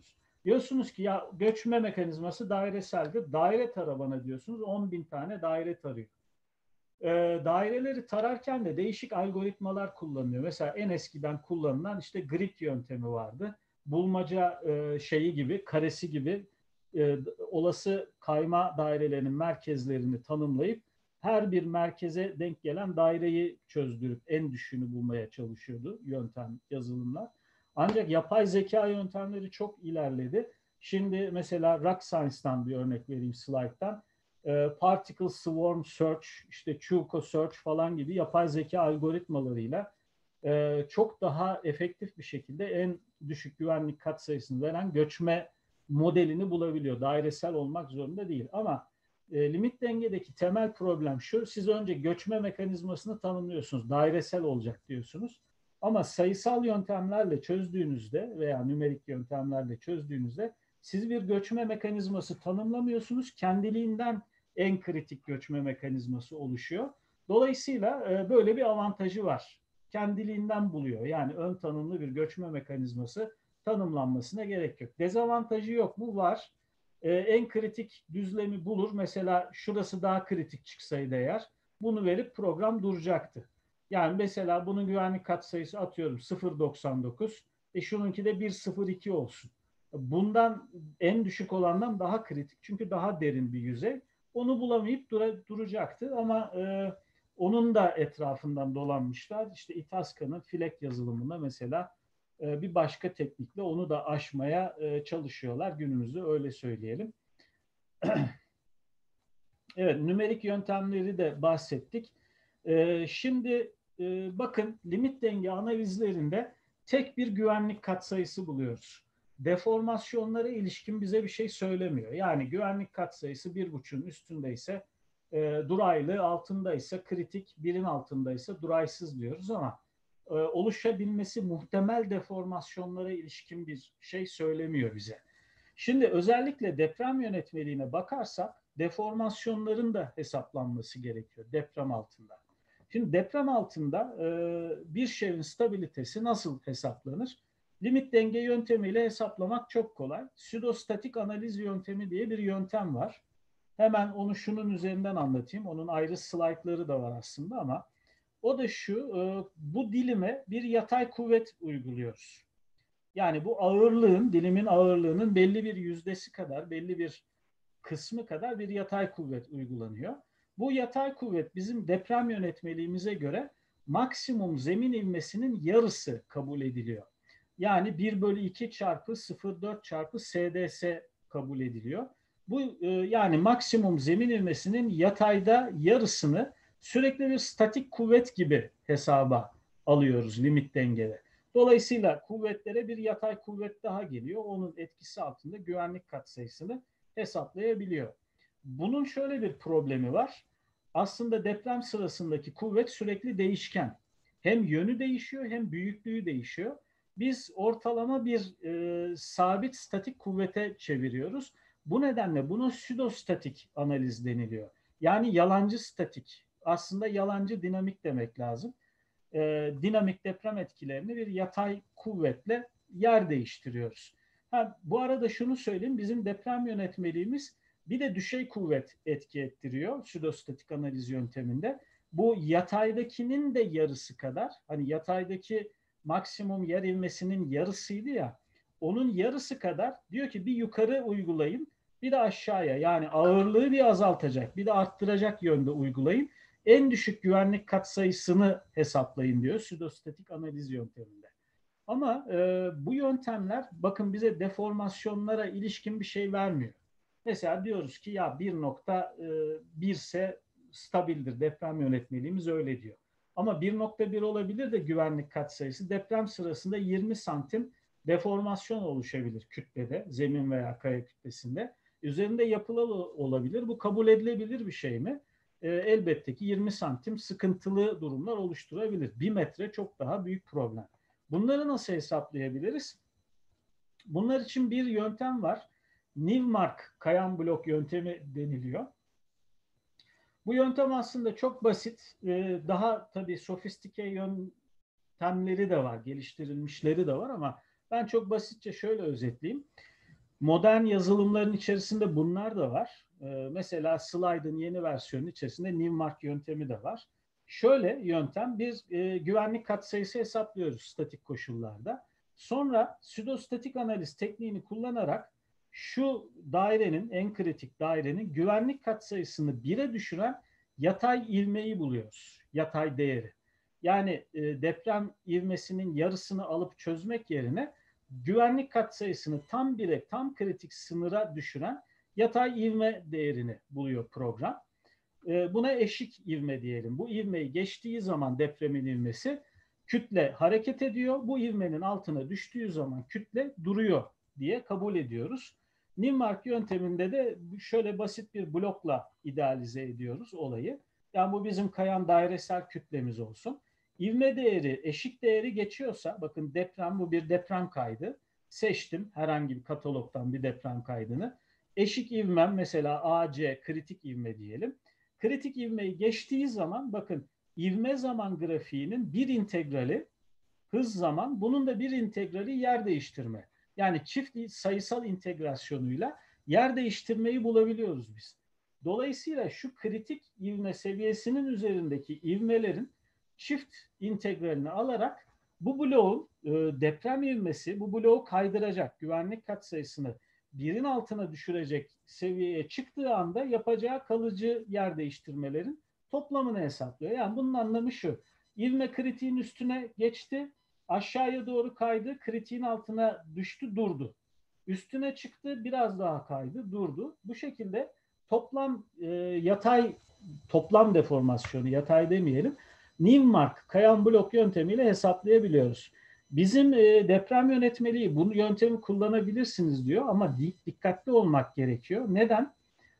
Diyorsunuz ki ya göçme mekanizması daireseldir. Daire tarabana diyorsunuz. 10.000 tane daire tarıyor. Daireleri tararken de değişik algoritmalar kullanılıyor. Mesela en eskiden kullanılan işte grid yöntemi vardı. Bulmaca şeyi gibi, karesi gibi olası kayma dairelerinin merkezlerini tanımlayıp her bir merkeze denk gelen daireyi çözdürüp en düşüğünü bulmaya çalışıyordu yazılımlar. Ancak yapay zeka yöntemleri çok ilerledi. Şimdi mesela Rock Science'dan bir örnek vereyim slide'dan. Particle Swarm Search, işte Chuko Search falan gibi yapay zeka algoritmalarıyla çok daha efektif bir şekilde en düşük güvenlik katsayısını veren göçme modelini bulabiliyor. Dairesel olmak zorunda değil. Ama limit dengedeki temel problem şu: siz önce göçme mekanizmasını tanımlıyorsunuz. Dairesel olacak diyorsunuz. Ama sayısal yöntemlerle çözdüğünüzde veya nümerik yöntemlerle çözdüğünüzde siz bir göçme mekanizması tanımlamıyorsunuz. Kendiliğinden en kritik göçme mekanizması oluşuyor. Dolayısıyla böyle bir avantajı var. Kendiliğinden buluyor. Yani ön tanımlı bir göçme mekanizması tanımlanmasına gerek yok. Dezavantajı yok mu? Var. En kritik düzlemi bulur. Mesela şurası daha kritik çıksaydı eğer bunu verip program duracaktı. Yani mesela bunun güvenlik katsayısı atıyorum 0.99. Şununki de 1.02 olsun. Bundan en düşük olandan daha kritik. Çünkü daha derin bir yüzey. Onu bulamayıp duracaktı ama onun da etrafından dolanmışlar. İşte Itasca'nın Filek yazılımında mesela bir başka teknikle onu da aşmaya çalışıyorlar. Günümüzde öyle söyleyelim. Evet, nümerik yöntemleri de bahsettik. Şimdi bakın limit denge analizlerinde tek bir güvenlik katsayısı buluyoruz. Deformasyonlara ilişkin bize bir şey söylemiyor. Yani güvenlik katsayısı 1.5'ün üstündeyse duraylı, altındaysa kritik, 1'in altındaysa duraysız diyoruz ama oluşabilmesi muhtemel deformasyonlara ilişkin bir şey söylemiyor bize. Şimdi özellikle deprem yönetmeliğine bakarsak deformasyonların da hesaplanması gerekiyor deprem altında. Şimdi deprem altında bir şeyin stabilitesi nasıl hesaplanır? Limit denge yöntemiyle hesaplamak çok kolay. Pseudostatik analiz yöntemi diye bir yöntem var. Hemen onu şunun üzerinden anlatayım. Onun ayrı slaytları da var aslında ama o da şu: bu dilime bir yatay kuvvet uyguluyoruz. Yani bu ağırlığın, dilimin ağırlığının belli bir yüzdesi kadar, belli bir kısmı kadar bir yatay kuvvet uygulanıyor. Bu yatay kuvvet bizim deprem yönetmeliğimize göre maksimum zemin ivmesinin yarısı kabul ediliyor. Yani 1/2 çarpı 0,4 çarpı SDS kabul ediliyor. Bu yani maksimum zemin ivmesinin yatayda yarısını sürekli bir statik kuvvet gibi hesaba alıyoruz limit dengede. Dolayısıyla kuvvetlere bir yatay kuvvet daha geliyor. Onun etkisi altında güvenlik katsayısını hesaplayabiliyor. Bunun şöyle bir problemi var. Aslında deprem sırasındaki kuvvet sürekli değişken. Hem yönü değişiyor hem büyüklüğü değişiyor. Biz ortalama bir sabit statik kuvvete çeviriyoruz. Bu nedenle buna pseudostatik analiz deniliyor. Yani yalancı statik. Aslında yalancı dinamik demek lazım. Dinamik deprem etkilerini bir yatay kuvvetle yer değiştiriyoruz. Bu arada şunu söyleyeyim, bizim deprem yönetmeliğimiz bir de düşey kuvvet etki ettiriyor pseudostatik analiz yönteminde. Bu yataydakinin de yarısı kadar, hani yataydaki maksimum yer ivmesinin yarısıydı ya, onun yarısı kadar diyor ki bir yukarı uygulayın, bir de aşağıya, yani ağırlığı bir azaltacak, bir de arttıracak yönde uygulayın. En düşük güvenlik katsayısını hesaplayın diyor pseudostatik analiz yönteminde. Ama bu yöntemler bakın bize deformasyonlara ilişkin bir şey vermiyor. Mesela diyoruz ki ya 1.1 ise stabildir, deprem yönetmeliğimiz öyle diyor. Ama 1.1 olabilir de güvenlik katsayısı deprem sırasında 20 santim deformasyon oluşabilir kütlede, zemin veya kaya kütlesinde. Üzerinde yapılı olabilir. Bu kabul edilebilir bir şey mi? Elbette ki 20 santim sıkıntılı durumlar oluşturabilir. 1 metre çok daha büyük problem. Bunları nasıl hesaplayabiliriz? Bunlar için bir yöntem var. Nivmark kayan blok yöntemi deniliyor. Bu yöntem aslında çok basit. Daha tabii sofistike yöntemleri de var, geliştirilmişleri de var ama ben çok basitçe şöyle özetleyeyim. Modern yazılımların içerisinde bunlar da var. Mesela Slide'ın yeni versiyonu içerisinde Newmark yöntemi de var. Şöyle yöntem, biz güvenlik katsayısı hesaplıyoruz statik koşullarda. Sonra pseudostatik analiz tekniğini kullanarak şu dairenin, en kritik dairenin güvenlik katsayısını 1'e düşüren yatay ivmeyi buluyoruz. Yatay değeri. Yani deprem ivmesinin yarısını alıp çözmek yerine güvenlik katsayısını tam 1'e, tam kritik sınıra düşüren yatay ivme değerini buluyor program. Buna eşik ivme diyelim. Bu ivmeyi geçtiği zaman depremin ivmesi kütle hareket ediyor. Bu ivmenin altına düştüğü zaman kütle duruyor diye kabul ediyoruz. Newmark yönteminde de şöyle basit bir blokla idealize ediyoruz olayı. Yani bu bizim kayan dairesel kütlemiz olsun. İvme değeri, eşik değeri geçiyorsa, bakın deprem, bu bir deprem kaydı. Seçtim herhangi bir katalogdan bir deprem kaydını. Eşik ivmem mesela AC, kritik ivme diyelim. Kritik ivmeyi geçtiği zaman bakın ivme zaman grafiğinin bir integrali hız zaman, bunun da bir integrali yer değiştirme. Yani çift sayısal integrasyonuyla yer değiştirmeyi bulabiliyoruz biz. Dolayısıyla şu kritik ivme seviyesinin üzerindeki ivmelerin çift integralini alarak bu bloğun deprem ivmesi bu bloğu kaydıracak, güvenlik katsayısını 1'in altına düşürecek seviyeye çıktığı anda yapacağı kalıcı yer değiştirmelerin toplamını hesaplıyor. Yani bunun anlamı şu: ivme kritiğin üstüne geçti, aşağıya doğru kaydı, kritiğin altına düştü, durdu. Üstüne çıktı, biraz daha kaydı, durdu. Bu şekilde toplam yatay, toplam deformasyonu, yatay demeyelim, Newmark kayan blok yöntemiyle hesaplayabiliyoruz. Bizim deprem yönetmeliği bu yöntemi kullanabilirsiniz diyor ama dikkatli olmak gerekiyor. Neden?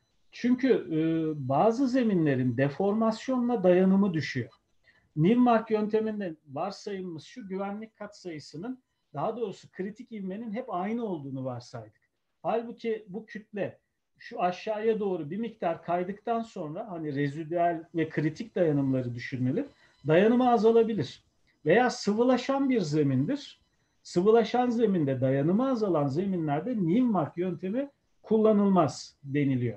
Çünkü bazı zeminlerin deformasyonla dayanımı düşüyor. Newmark yönteminde varsayımımız şu: güvenlik katsayısının, daha doğrusu kritik ivmenin hep aynı olduğunu varsaydık. Halbuki bu kütle şu aşağıya doğru bir miktar kaydıktan sonra, hani rezidüel ve kritik dayanımları düşünelim, dayanımı azalabilir. Veya sıvılaşan bir zemindir. Sıvılaşan zeminde dayanımı azalan zeminlerde Newmark yöntemi kullanılmaz deniliyor.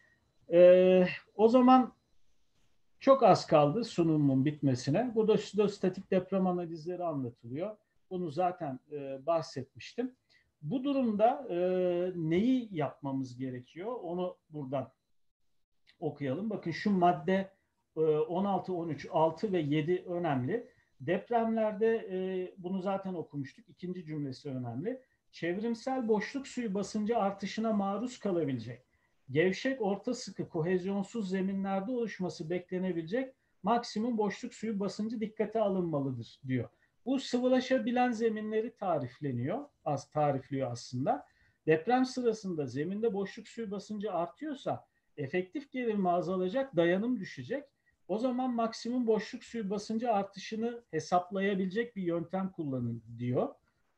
O zaman çok az kaldı sunumun bitmesine. Burada pseudostatik deprem analizleri anlatılıyor. Bunu zaten bahsetmiştim. Bu durumda neyi yapmamız gerekiyor? Onu buradan okuyalım. Bakın şu madde 16, 13, 6 ve 7 önemli. Depremlerde bunu zaten okumuştuk. İkinci cümlesi önemli. Çevrimsel boşluk suyu basıncı artışına maruz kalabilecek, gevşek, orta sıkı, kohezyonsuz zeminlerde oluşması beklenebilecek maksimum boşluk suyu basıncı dikkate alınmalıdır diyor. Bu sıvılaşabilen zeminleri tarifliyor aslında. Deprem sırasında zeminde boşluk suyu basıncı artıyorsa efektif gerilme azalacak, dayanım düşecek. O zaman maksimum boşluk suyu basıncı artışını hesaplayabilecek bir yöntem kullanın diyor.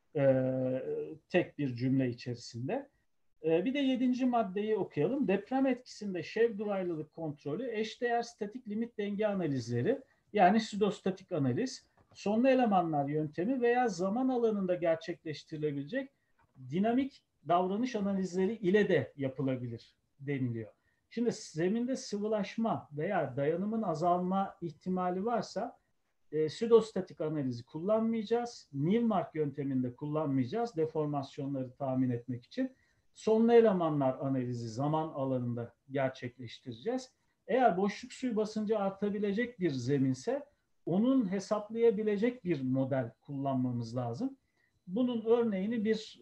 Tek bir cümle içerisinde. Bir de 7. maddeyi okuyalım. Deprem etkisinde şev duraylılık kontrolü, eşdeğer statik limit denge analizleri, yani pseudostatik analiz, sonlu elemanlar yöntemi veya zaman alanında gerçekleştirilebilecek dinamik davranış analizleri ile de yapılabilir deniliyor. Şimdi zeminde sıvılaşma veya dayanımın azalma ihtimali varsa pseudostatik analizi kullanmayacağız. Newmark yönteminde kullanmayacağız deformasyonları tahmin etmek için. Sonlu elemanlar analizi zaman alanında gerçekleştireceğiz. Eğer boşluk suyu basıncı artabilecek bir zeminse onun hesaplayabilecek bir model kullanmamız lazım. Bunun örneğini bir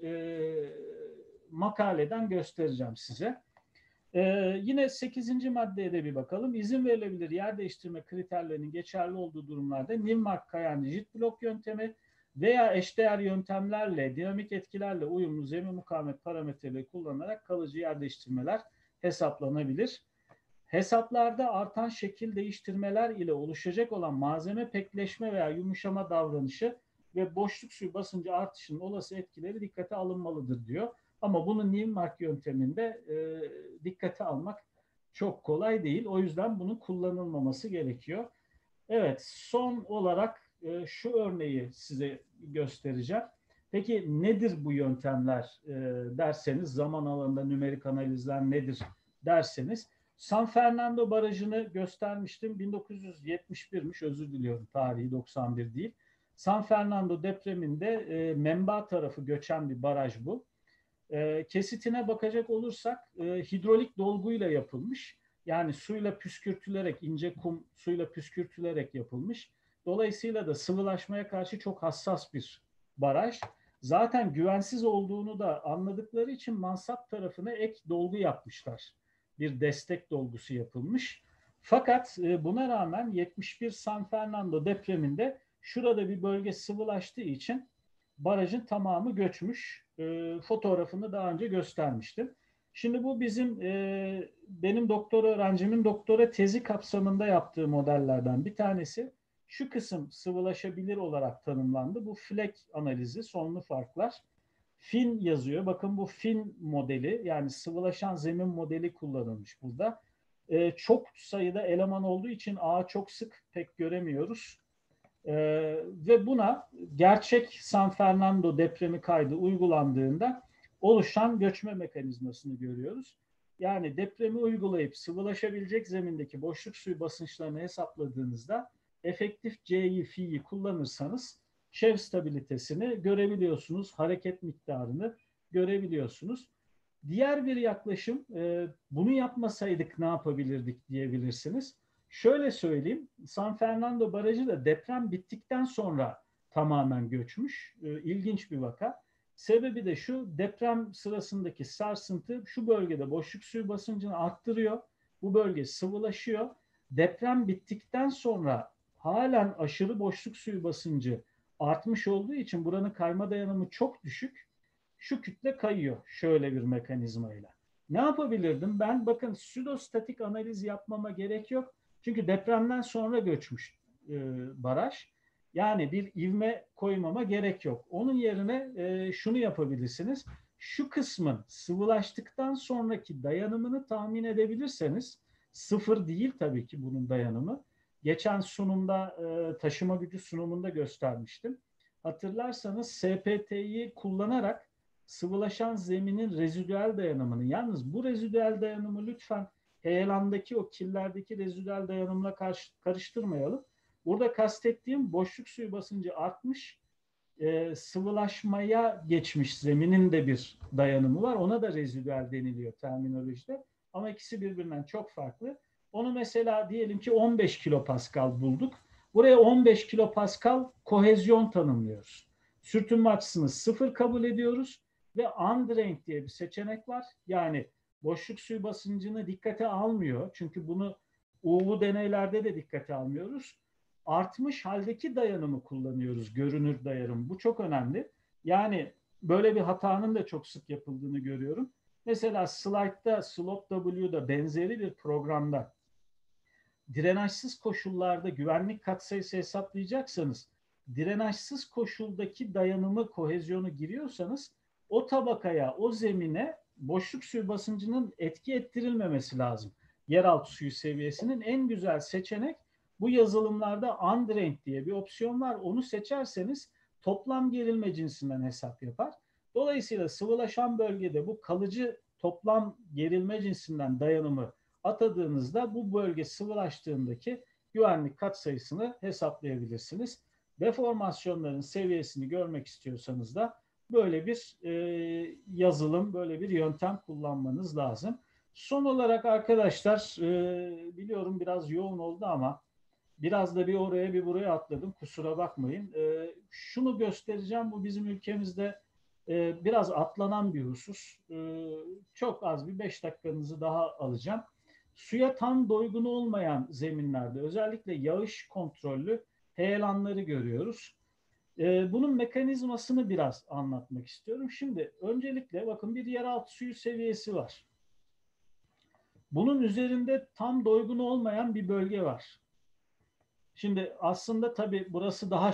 makaleden göstereceğim size. Yine 8. maddeye de bir bakalım. İzin verilebilir yer değiştirme kriterlerinin geçerli olduğu durumlarda Newmark kayan rigid blok yöntemi veya eşdeğer yöntemlerle, dinamik etkilerle uyumlu zemin mukavemet parametreleri kullanarak kalıcı yer değiştirmeler hesaplanabilir. Hesaplarda artan şekil değiştirmeler ile oluşacak olan malzeme pekleşme veya yumuşama davranışı ve boşluk suyu basıncı artışının olası etkileri dikkate alınmalıdır diyor. Ama bunu Newmark yönteminde dikkate almak çok kolay değil. O yüzden bunun kullanılmaması gerekiyor. Evet, son olarak şu örneği size göstereceğim. Peki nedir bu yöntemler derseniz, zaman alanında nümerik analizler nedir derseniz, San Fernando Barajı'nı göstermiştim. 1971'miş, özür diliyorum, tarihi 91 değil. San Fernando depreminde menba tarafı göçen bir baraj bu. Kesitine bakacak olursak hidrolik dolguyla yapılmış. Yani suyla püskürtülerek, ince kum suyla püskürtülerek yapılmış. Dolayısıyla da sıvılaşmaya karşı çok hassas bir baraj. Zaten güvensiz olduğunu da anladıkları için mansap tarafına ek dolgu yapmışlar. Bir destek dolgusu yapılmış. Fakat buna rağmen 71 San Fernando depreminde şurada bir bölge sıvılaştığı için barajın tamamı göçmüş. Fotoğrafını daha önce göstermiştim. Şimdi bu bizim benim doktora öğrencimin doktora tezi kapsamında yaptığı modellerden bir tanesi. Şu kısım sıvılaşabilir olarak tanımlandı. Bu Fleck analizi, sonlu farklar. Fin yazıyor. Bakın bu Fin modeli, yani sıvılaşan zemin modeli kullanılmış burada. Çok sayıda eleman olduğu için ağı çok sık pek göremiyoruz. Ve buna gerçek San Fernando depremi kaydı uygulandığında oluşan göçme mekanizmasını görüyoruz. Yani depremi uygulayıp sıvılaşabilecek zemindeki boşluk suyu basınçlarını hesapladığınızda efektif C'yi, fi'yi kullanırsanız şev stabilitesini görebiliyorsunuz, hareket miktarını görebiliyorsunuz. Diğer bir yaklaşım, bunu yapmasaydık ne yapabilirdik diyebilirsiniz. Şöyle söyleyeyim, San Fernando Barajı da deprem bittikten sonra tamamen göçmüş. İlginç bir vaka. Sebebi de şu, deprem sırasındaki sarsıntı şu bölgede boşluk suyu basıncını arttırıyor. Bu bölge sıvılaşıyor. Deprem bittikten sonra halen aşırı boşluk suyu basıncı artmış olduğu için buranın kayma dayanımı çok düşük. Şu kütle kayıyor şöyle bir mekanizmayla. Ne yapabilirdim? Ben bakın pseudostatik analiz yapmama gerek yok. Çünkü depremden sonra göçmüş baraj. Yani bir ivme koymama gerek yok. Onun yerine şunu yapabilirsiniz. Şu kısmın sıvılaştıktan sonraki dayanımını tahmin edebilirseniz, sıfır değil tabii ki bunun dayanımı. Geçen sunumda taşıma gücü sunumunda göstermiştim. Hatırlarsanız SPT'yi kullanarak sıvılaşan zeminin rezidüel dayanımını, yalnız bu rezidüel dayanımı lütfen heyelandaki o killerdeki rezidüel dayanımla karıştırmayalım. Burada kastettiğim boşluk suyu basıncı artmış, sıvılaşmaya geçmiş zeminin de bir dayanımı var. Ona da rezidüel deniliyor terminolojide. Ama ikisi birbirinden çok farklı. Onu mesela diyelim ki 15 kilopascal bulduk. Buraya 15 kilopascal kohezyon tanımlıyoruz. Sürtünme açısını 0 kabul ediyoruz ve undrained diye bir seçenek var. Yani boşluk suyu basıncını dikkate almıyor. Çünkü bunu UV deneylerde de dikkate almıyoruz. Artmış haldeki dayanımı kullanıyoruz, görünür dayanım. Bu çok önemli. Yani böyle bir hatanın da çok sık yapıldığını görüyorum. Mesela slide'da SlopeW'da benzeri bir programda drenajsız koşullarda güvenlik katsayısı hesaplayacaksanız, drenajsız koşuldaki dayanımı, kohezyonu giriyorsanız o tabakaya, o zemine boşluk suyu basıncının etki ettirilmemesi lazım. Yeraltı suyu seviyesinin en güzel seçenek bu yazılımlarda undrained diye bir opsiyon var. Onu seçerseniz toplam gerilme cinsinden hesap yapar. Dolayısıyla sıvılaşan bölgede bu kalıcı toplam gerilme cinsinden dayanımı atadığınızda bu bölge sıvılaştığındaki güvenlik katsayısını hesaplayabilirsiniz. Deformasyonların seviyesini görmek istiyorsanız da böyle bir yazılım, böyle bir yöntem kullanmanız lazım. Son olarak arkadaşlar, biliyorum biraz yoğun oldu ama biraz da bir oraya bir buraya atladım. Kusura bakmayın. Şunu göstereceğim. Bu bizim ülkemizde biraz atlanan bir husus. Çok az bir 5 dakikanızı daha alacağım. Suya tam doygun olmayan zeminlerde özellikle yağış kontrollü heyelanları görüyoruz. Bunun mekanizmasını biraz anlatmak istiyorum. Şimdi öncelikle bakın bir yeraltı suyu seviyesi var. Bunun üzerinde tam doygun olmayan bir bölge var. Şimdi aslında tabii burası daha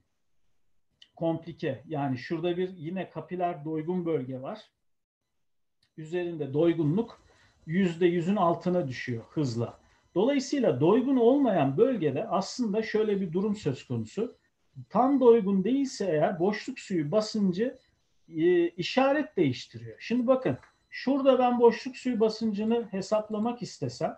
komplike. Yani şurada bir yine kapiler doygun bölge var. Üzerinde doygunluk %100'ün altına düşüyor hızla. Dolayısıyla doygun olmayan bölgede aslında şöyle bir durum söz konusu. tam doygun değilse eğer boşluk suyu basıncı işaret değiştiriyor. Şimdi bakın şurada ben boşluk suyu basıncını hesaplamak istesem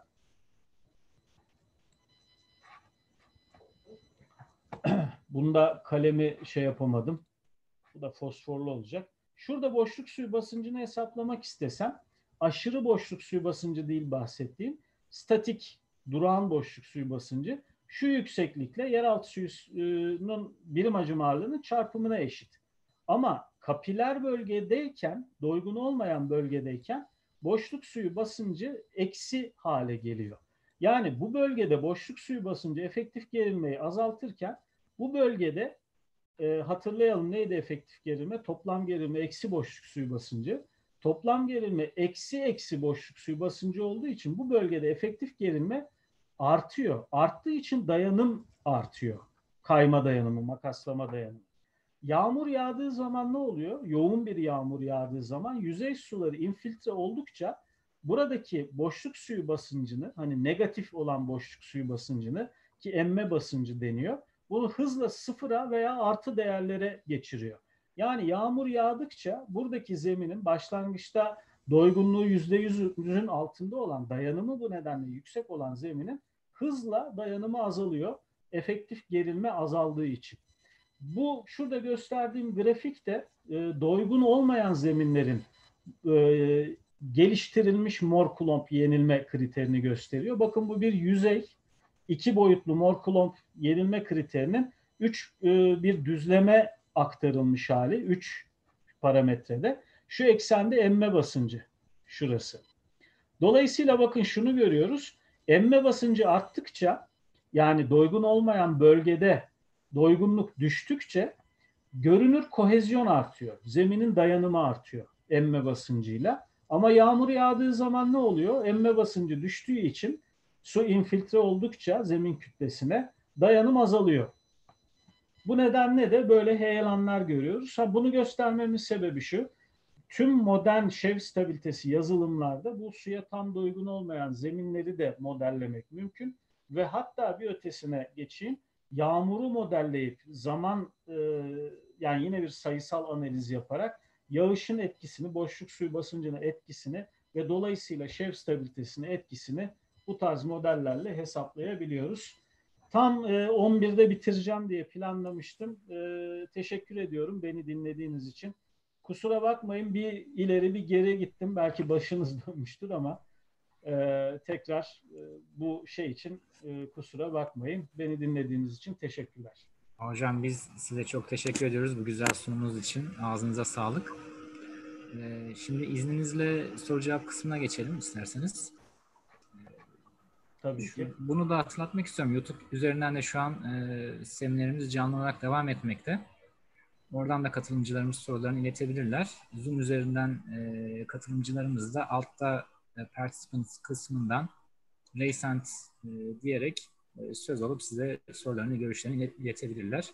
bunda kalemi şey yapamadım. Bu da fosforlu olacak. Şurada boşluk suyu basıncını hesaplamak istesem aşırı boşluk suyu basıncı değil bahsettiğim statik durağan boşluk suyu basıncı şu yükseklikle yeraltı suyunun birim hacim ağırlığının çarpımına eşit. Ama kapiler bölgedeyken, doygun olmayan bölgedeyken boşluk suyu basıncı eksi hale geliyor. Yani bu bölgede boşluk suyu basıncı efektif gerilmeyi azaltırken bu bölgede hatırlayalım neydi efektif gerilme? Toplam gerilme eksi boşluk suyu basıncı. Toplam gerilme eksi boşluk suyu basıncı olduğu için bu bölgede efektif gerilme artıyor. Arttığı için dayanım artıyor. Kayma dayanımı, makaslama dayanımı. Yağmur yağdığı zaman ne oluyor? Yoğun bir yağmur yağdığı zaman yüzey suları infiltre oldukça buradaki boşluk suyu basıncını, hani negatif olan boşluk suyu basıncını ki emme basıncı deniyor, bunu hızla sıfıra veya artı değerlere geçiriyor. Yani yağmur yağdıkça buradaki zeminin başlangıçta doygunluğu %100'ün altında olan, dayanımı bu nedenle yüksek olan zeminin hızla dayanımı azalıyor. Efektif gerilme azaldığı için. Bu şurada gösterdiğim grafikte doygun olmayan zeminlerin geliştirilmiş Moore-Coulomb yenilme kriterini gösteriyor. Bakın bu bir yüzey, iki boyutlu Moore-Coulomb yenilme kriterinin bir düzleme aktarılmış hali 3 parametrede. Şu eksende emme basıncı şurası. Dolayısıyla bakın şunu görüyoruz. Emme basıncı arttıkça yani doygun olmayan bölgede doygunluk düştükçe görünür kohezyon artıyor. Zeminin dayanımı artıyor emme basıncıyla. Ama yağmur yağdığı zaman ne oluyor? Emme basıncı düştüğü için su infiltre oldukça zemin kütlesine dayanım azalıyor. Bu nedenle de böyle heyelanlar görüyoruz. Bunu göstermemin sebebi şu. Tüm modern şev stabilitesi yazılımlarda bu suya tam doygun olmayan zeminleri de modellemek mümkün. Ve hatta bir ötesine geçeyim. Yağmuru modelleyip yani yine bir sayısal analiz yaparak yağışın etkisini, boşluk suyu basıncının etkisini ve dolayısıyla şev stabilitesinin etkisini bu tarz modellerle hesaplayabiliyoruz. Tam 11'de bitireceğim diye planlamıştım. Teşekkür ediyorum beni dinlediğiniz için. Kusura bakmayın bir ileri bir geri gittim. Belki başınız dönmüştür ama tekrar bu şey için kusura bakmayın. Beni dinlediğiniz için teşekkürler. Hocam biz size çok teşekkür ediyoruz bu güzel sunumunuz için. Ağzınıza sağlık. Şimdi izninizle soru cevap kısmına geçelim isterseniz. Tabii ki. Bunu da hatırlatmak istiyorum. YouTube üzerinden de şu an seminerimiz canlı olarak devam etmekte. Oradan da katılımcılarımız sorularını iletebilirler. Zoom üzerinden katılımcılarımız da altta participants kısmından raise hand diyerek söz alıp size sorularını, görüşlerini iletebilirler.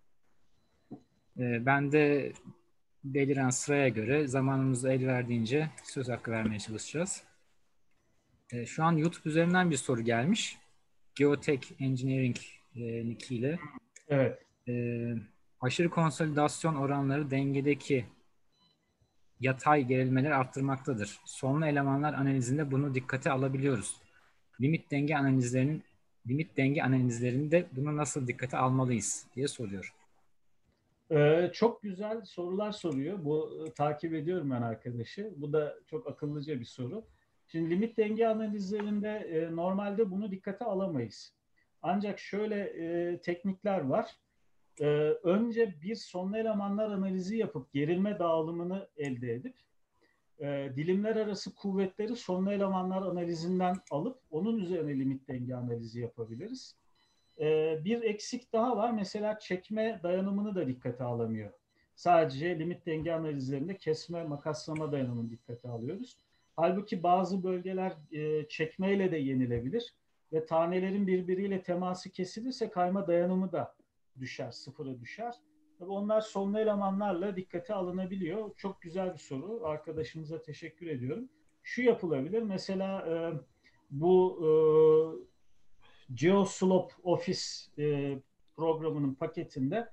Ben de beliren sıraya göre zamanımızda el verdiğince söz hakkı vermeye çalışacağız. Şu an YouTube üzerinden bir soru gelmiş. Geotech Engineering nickiyle. Evet. Aşırı konsolidasyon oranları dengedeki yatay gerilmeleri arttırmaktadır. Sonlu elemanlar analizinde bunu dikkate alabiliyoruz. Limit denge analizlerinde bunu nasıl dikkate almalıyız diye soruyor. Çok güzel sorular soruyor. Bu takip ediyorum ben arkadaşı. Bu da çok akıllıca bir soru. Şimdi limit denge analizlerinde normalde bunu dikkate alamayız. Ancak şöyle teknikler var. Önce bir sonlu elemanlar analizi yapıp gerilme dağılımını elde edip dilimler arası kuvvetleri sonlu elemanlar analizinden alıp onun üzerine limit denge analizi yapabiliriz. Bir eksik daha var. Mesela çekme dayanımını da dikkate alamıyor. Sadece limit denge analizlerinde kesme, makaslama dayanımını dikkate alıyoruz. Halbuki bazı bölgeler çekmeyle de yenilebilir ve tanelerin birbiriyle teması kesilirse kayma dayanımı da düşer, sıfıra düşer. Tabii onlar sonlu elemanlarla dikkate alınabiliyor. Çok güzel bir soru. Arkadaşımıza teşekkür ediyorum. Şu yapılabilir. Mesela bu GeoSlope Office programının paketinde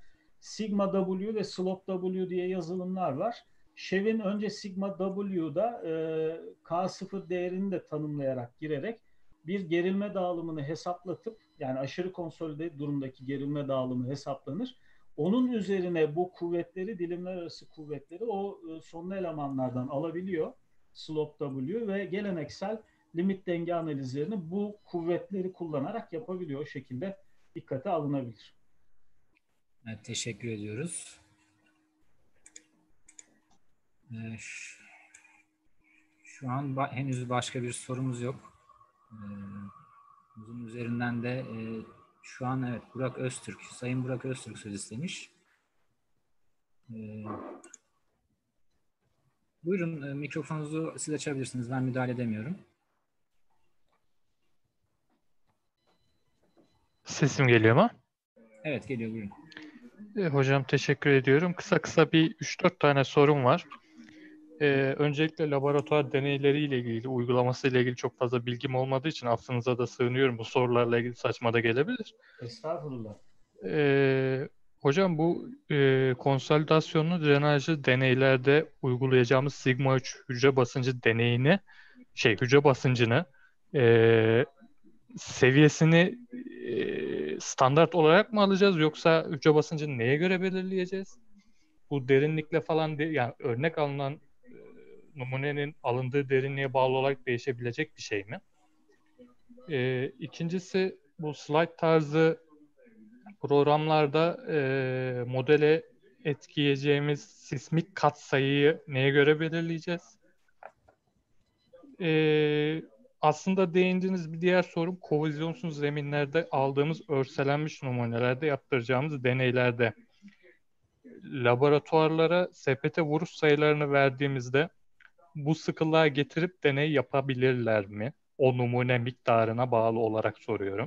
Sigma W ve Slope W diye yazılımlar var. Shev'in önce Sigma W'da K0 değerini de tanımlayarak girerek bir gerilme dağılımını hesaplatıp, yani aşırı konsolide durumdaki gerilme dağılımı hesaplanır. Onun üzerine bu kuvvetleri, dilimler arası kuvvetleri o sonlu elemanlardan alabiliyor Slope W ve geleneksel limit denge analizlerini bu kuvvetleri kullanarak yapabiliyor. O şekilde dikkate alınabilir. Evet, teşekkür ediyoruz. Şu an henüz başka bir sorumuz yok. Bunun üzerinden de şu an evet Burak Öztürk, Sayın Burak Öztürk söz istemiş. Buyurun, mikrofonunuzu siz açabilirsiniz. Ben müdahale edemiyorum. Sesim geliyor mu? Evet, geliyor, buyurun. Hocam teşekkür ediyorum. Kısa bir 3-4 tane sorum var. Öncelikle laboratuvar deneyleriyle ilgili, uygulamasıyla ilgili çok fazla bilgim olmadığı için affınıza da sığınıyorum. Bu sorularla ilgili saçma da gelebilir. Estağfurullah. Hocam bu konsolidasyonlu drenajlı deneylerde uygulayacağımız sigma 3 hücre basıncı deneyini, hücre basıncını seviyesini standart olarak mı alacağız, yoksa hücre basıncını neye göre belirleyeceğiz? Bu derinlikle falan yani örnek alınan numunenin alındığı derinliğe bağlı olarak değişebilecek bir şey mi? İkincisi, bu slide tarzı programlarda modele etkileyeceğimiz sismik katsayıyı neye göre belirleyeceğiz? Aslında değindiğiniz bir diğer sorum, kovizyonsuz zeminlerde aldığımız örselenmiş numunelerde yaptıracağımız deneylerde laboratuvarlara SPT vuruş sayılarını verdiğimizde bu sıkılığa getirip deney yapabilirler mi? O numune miktarına bağlı olarak soruyorum.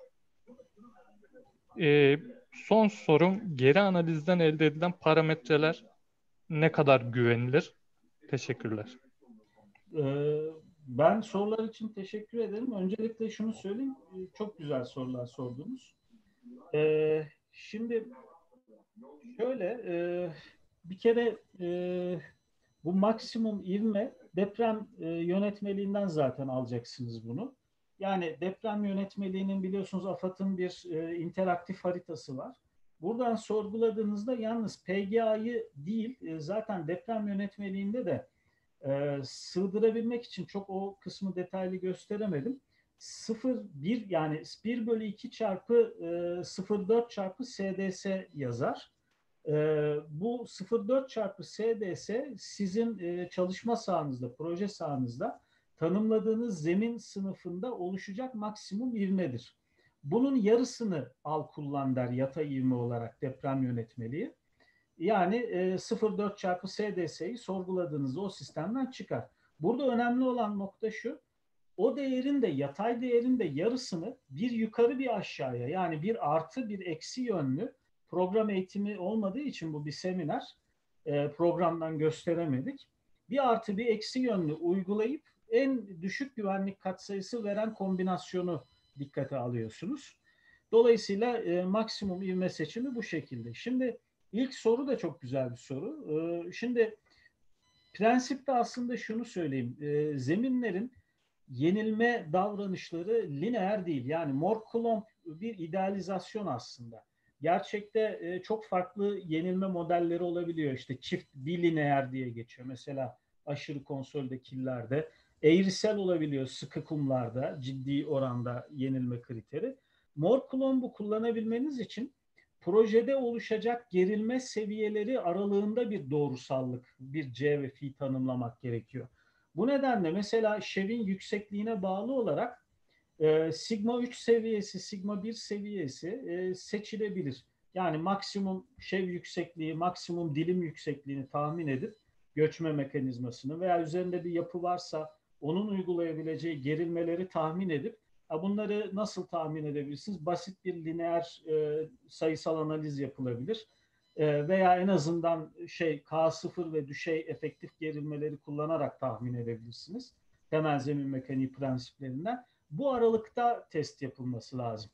Son sorum, geri analizden elde edilen parametreler ne kadar güvenilir? Teşekkürler. Ben sorular için teşekkür ederim. Öncelikle şunu söyleyeyim. Çok güzel sorular sordunuz. Şimdi şöyle, bir kere bu maksimum ivme deprem yönetmeliğinden zaten alacaksınız bunu. Yani deprem yönetmeliğinin biliyorsunuz AFAD'ın bir interaktif haritası var. Buradan sorguladığınızda yalnız PGA'yı değil, zaten deprem yönetmeliğinde de sığdırabilmek için çok o kısmı detaylı gösteremedim. 0,1 yani 1/2 çarpı 0,4 çarpı SDS yazar. Bu 0,4 çarpı SDS sizin çalışma sahanızda, proje sahanızda tanımladığınız zemin sınıfında oluşacak maksimum ivmedir. Bunun yarısını al kullan der yatay ivme olarak deprem yönetmeliği. Yani 0,4 çarpı SDS'yi sorguladığınızda o sistemden çıkar. Burada önemli olan nokta şu, o değerin de yatay değerin de yarısını bir yukarı bir aşağıya, yani bir artı bir eksi yönlü, program eğitimi olmadığı için bu bir seminer, programdan gösteremedik. Bir artı bir eksi yönlü uygulayıp en düşük güvenlik katsayısı veren kombinasyonu dikkate alıyorsunuz. Dolayısıyla maksimum ivme seçimi bu şekilde. Şimdi ilk soru da çok güzel bir soru. Şimdi prensipte aslında şunu söyleyeyim. Zeminlerin yenilme davranışları lineer değil. Yani Moore-Coulomb bir idealizasyon aslında. Gerçekte çok farklı yenilme modelleri olabiliyor. İşte çift bilineer diye geçiyor. Mesela aşırı konsolide killerde. Eğrisel olabiliyor sıkı kumlarda, ciddi oranda yenilme kriteri. Moore-Coulomb'u kullanabilmeniz için projede oluşacak gerilme seviyeleri aralığında bir doğrusallık, bir C ve Phi tanımlamak gerekiyor. Bu nedenle mesela Shev'in yüksekliğine bağlı olarak sigma 3 seviyesi, sigma 1 seviyesi seçilebilir. Yani maksimum Shev yüksekliği, maksimum dilim yüksekliğini tahmin edip göçme mekanizmasını veya üzerinde bir yapı varsa onun uygulayabileceği gerilmeleri tahmin edip bunları nasıl tahmin edebilirsiniz? Basit bir lineer sayısal analiz yapılabilir. Veya en azından K0 ve düşey efektif gerilmeleri kullanarak tahmin edebilirsiniz. Temel zemin mekaniği prensiplerinden. Bu aralıkta test yapılması lazım.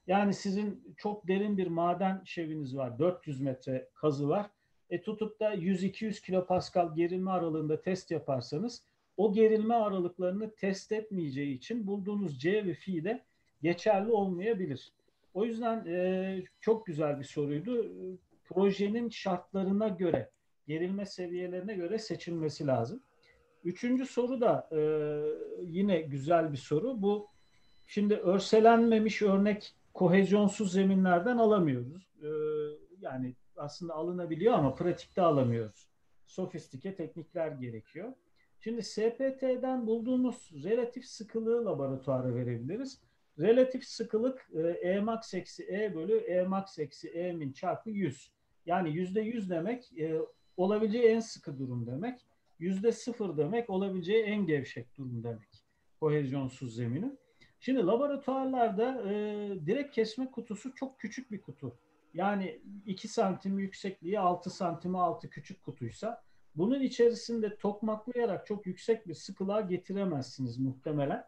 Yani sizin çok derin bir maden şeviniz var. 400 metre kazı var. Tutup da 100-200 kilopascal gerilme aralığında test yaparsanız o gerilme aralıklarını test etmeyeceği için bulduğunuz C ve Fi de geçerli olmayabilir. O yüzden çok güzel bir soruydu. Projenin şartlarına göre, gerilme seviyelerine göre seçilmesi lazım. Üçüncü soru da yine güzel bir soru. Bu şimdi örselenmemiş örnek kohezyonsuz zeminlerden alamıyoruz. Yani aslında alınabiliyor ama pratikte alamıyoruz. Sofistike teknikler gerekiyor. Şimdi SPT'den bulduğumuz relatif sıkılığı laboratuvara verebiliriz. Relatif sıkılık Emax eksi E bölü Emax eksi E min çarpı 100. Yani %100 demek olabileceği en sıkı durum demek. %0 demek olabileceği en gevşek durum demek. Kohezyonsuz zeminin. Şimdi laboratuvarlarda direkt kesme kutusu çok küçük bir kutu. Yani 2 santim yüksekliği 6 santime 6 küçük kutuysa bunun içerisinde tokmaklayarak çok yüksek bir sıkılığa getiremezsiniz muhtemelen.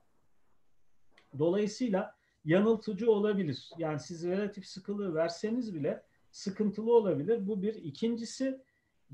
Dolayısıyla yanıltıcı olabilir. Yani siz relatif sıkılığı verseniz bile sıkıntılı olabilir. Bu bir. İkincisi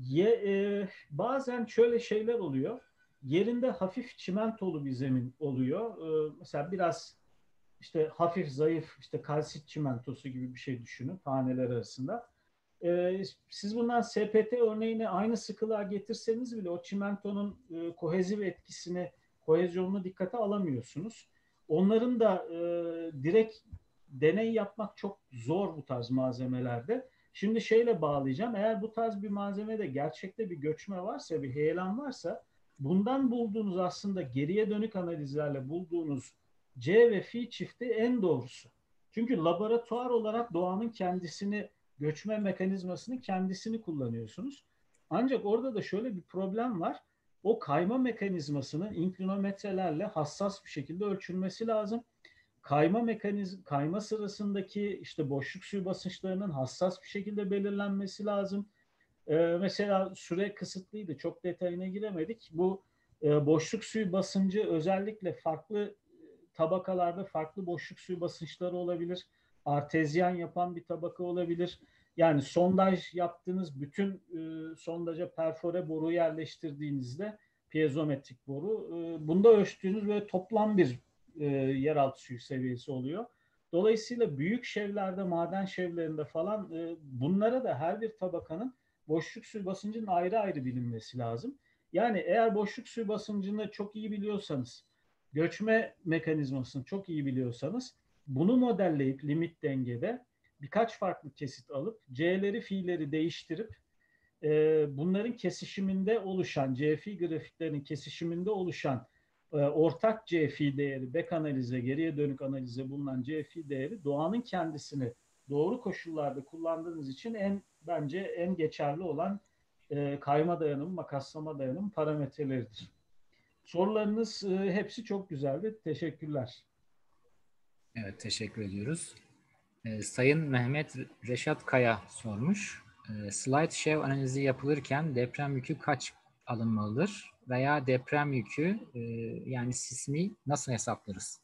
bazen şöyle şeyler oluyor. Yerinde hafif çimentolu bir zemin oluyor. Mesela biraz işte hafif zayıf işte kalsit çimentosu gibi bir şey düşünün taneler arasında. Siz bundan SPT örneğini aynı sıkılığa getirseniz bile o çimentonun kohezif etkisini, kohezyonunu dikkate alamıyorsunuz. Onların da direkt deney yapmak çok zor bu tarz malzemelerde. Şimdi şeyle bağlayacağım. Eğer bu tarz bir malzemede gerçekte bir göçme varsa, bir heyelan varsa bundan bulduğunuz aslında geriye dönük analizlerle bulduğunuz C ve Fi çifti en doğrusu. Çünkü laboratuvar olarak doğanın kendisini, göçme mekanizmasını kendisini kullanıyorsunuz. Ancak orada da şöyle bir problem var. O kayma mekanizmasının inklinometrelerle hassas bir şekilde ölçülmesi lazım. Kayma sırasındaki işte boşluk suyu basınçlarının hassas bir şekilde belirlenmesi lazım. Mesela süre kısıtlıydı. Çok detayına giremedik. Bu boşluk suyu basıncı özellikle farklı tabakalarda farklı boşluk suyu basınçları olabilir. Artezyen yapan bir tabaka olabilir. Yani sondaj yaptığınız bütün sondaja perfore boru yerleştirdiğinizde piezometrik boru bunda ölçtüğünüz böyle toplam bir yeraltı suyu seviyesi oluyor. Dolayısıyla büyük şevlerde, maden şevlerinde falan bunlara da her bir tabakanın boşluk suyu basıncının ayrı ayrı bilinmesi lazım. Yani eğer boşluk suyu basıncını çok iyi biliyorsanız, göçme mekanizmasını çok iyi biliyorsanız bunu modelleyip limit dengede birkaç farklı kesit alıp C'leri, Fi'leri değiştirip bunların kesişiminde oluşan, C-Fi grafiklerinin kesişiminde oluşan ortak C-Fi değeri, back analize, geriye dönük analize bulunan C-Fi değeri doğanın kendisini doğru koşullarda kullandığınız için bence en geçerli olan kayma dayanımı, makaslama dayanımı parametreleridir. Sorularınız hepsi çok güzeldi. Teşekkürler. Evet, teşekkür ediyoruz. Sayın Mehmet Reşat Kaya sormuş. Slide shear analizi yapılırken deprem yükü kaç alınmalıdır? Veya deprem yükü yani sismi nasıl hesaplarız?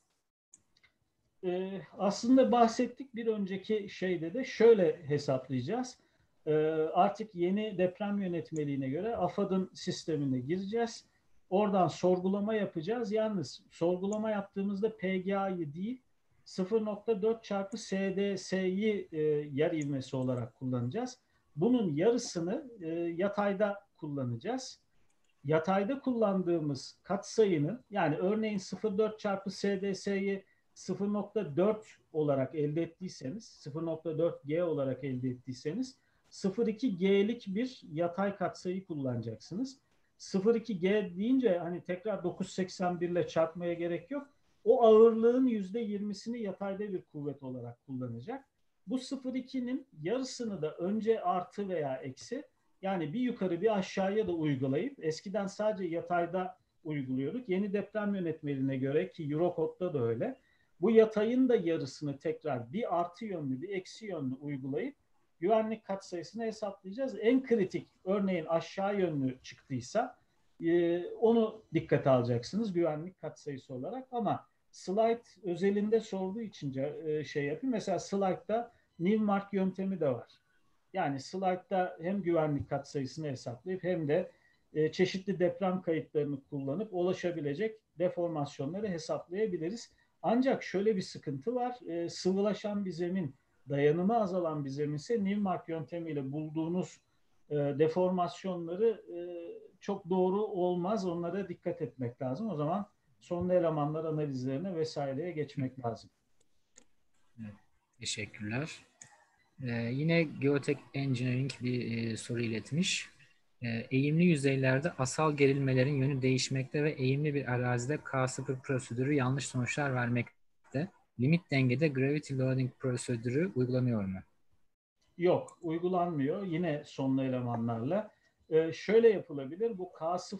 Aslında bahsettik bir önceki şeyde de şöyle hesaplayacağız. Artık yeni deprem yönetmeliğine göre AFAD'ın sistemine gireceğiz. Oradan sorgulama yapacağız. Yalnız sorgulama yaptığımızda PGA'yı değil 0.4 çarpı SDS'yi yer ivmesi olarak kullanacağız. Bunun yarısını yatayda kullanacağız. Yatayda kullandığımız katsayının yani örneğin 0.4 çarpı SDS'yi 0.4 olarak elde ettiyseniz, 0.4G olarak elde ettiyseniz 0.2G'lik bir yatay katsayı kullanacaksınız. 0.2G deyince hani tekrar 981 ile çarpmaya gerek yok. O ağırlığın %20'sini yatayda bir kuvvet olarak kullanacak. Bu 0.2'nin yarısını da önce artı veya eksi yani bir yukarı bir aşağıya da uygulayıp eskiden sadece yatayda uyguluyorduk. Yeni deprem yönetmeliğine göre ki Eurocode'da da öyle. Bu yatayın da yarısını tekrar bir artı yönlü bir eksi yönlü uygulayıp güvenlik katsayısını hesaplayacağız. En kritik örneğin aşağı yönlü çıktıysa onu dikkate alacaksınız güvenlik katsayısı olarak ama slide özelinde sorduğu için şey yapayım. Mesela slide'da Newmark yöntemi de var. Yani slide'da hem güvenlik katsayısını hesaplayıp hem de çeşitli deprem kayıtlarını kullanıp ulaşabilecek deformasyonları hesaplayabiliriz. Ancak şöyle bir sıkıntı var. Sıvılaşan bir zemin, dayanımı azalan bir zeminse Newmark yöntemiyle bulduğunuz deformasyonları çok doğru olmaz. Onlara dikkat etmek lazım. O zaman sonlu elemanlar analizlerine vesaireye geçmek lazım. Evet, teşekkürler. Yine Geotech Engineering bir soru iletmiş. Eğimli yüzeylerde asal gerilmelerin yönü değişmekte ve eğimli bir arazide K0 prosedürü yanlış sonuçlar vermekte. Limit dengede gravity loading prosedürü uygulanıyor mu? Yok, uygulanmıyor. Yine sonlu elemanlarla. Şöyle yapılabilir. Bu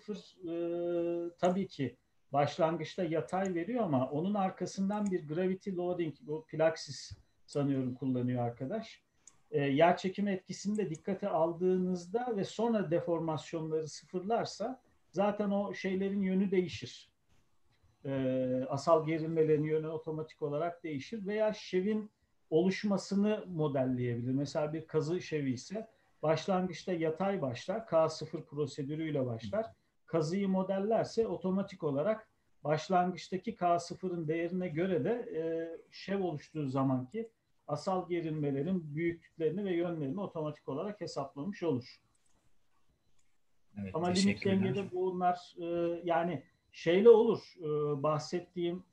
K0 tabii ki başlangıçta yatay veriyor ama onun arkasından bir gravity loading, bu Plaxis sanıyorum kullanıyor arkadaş. Yer çekimi etkisini de dikkate aldığınızda ve sonra deformasyonları sıfırlarsa zaten o şeylerin yönü değişir. Asal gerilmelerin yönü otomatik olarak değişir veya şevin oluşmasını modelleyebilir. Mesela bir kazı şevi ise başlangıçta yatay başlar, K0 prosedürüyle başlar. Kazıyı modellerse otomatik olarak başlangıçtaki K0'ın değerine göre de şev oluştuğu zamanki asal gerilmelerin büyüklüklerini ve yönlerini otomatik olarak hesaplamış olur. Evet, Ama limit teşekkürler. dengede bunlar yani şeyle olur. Bahsettiğim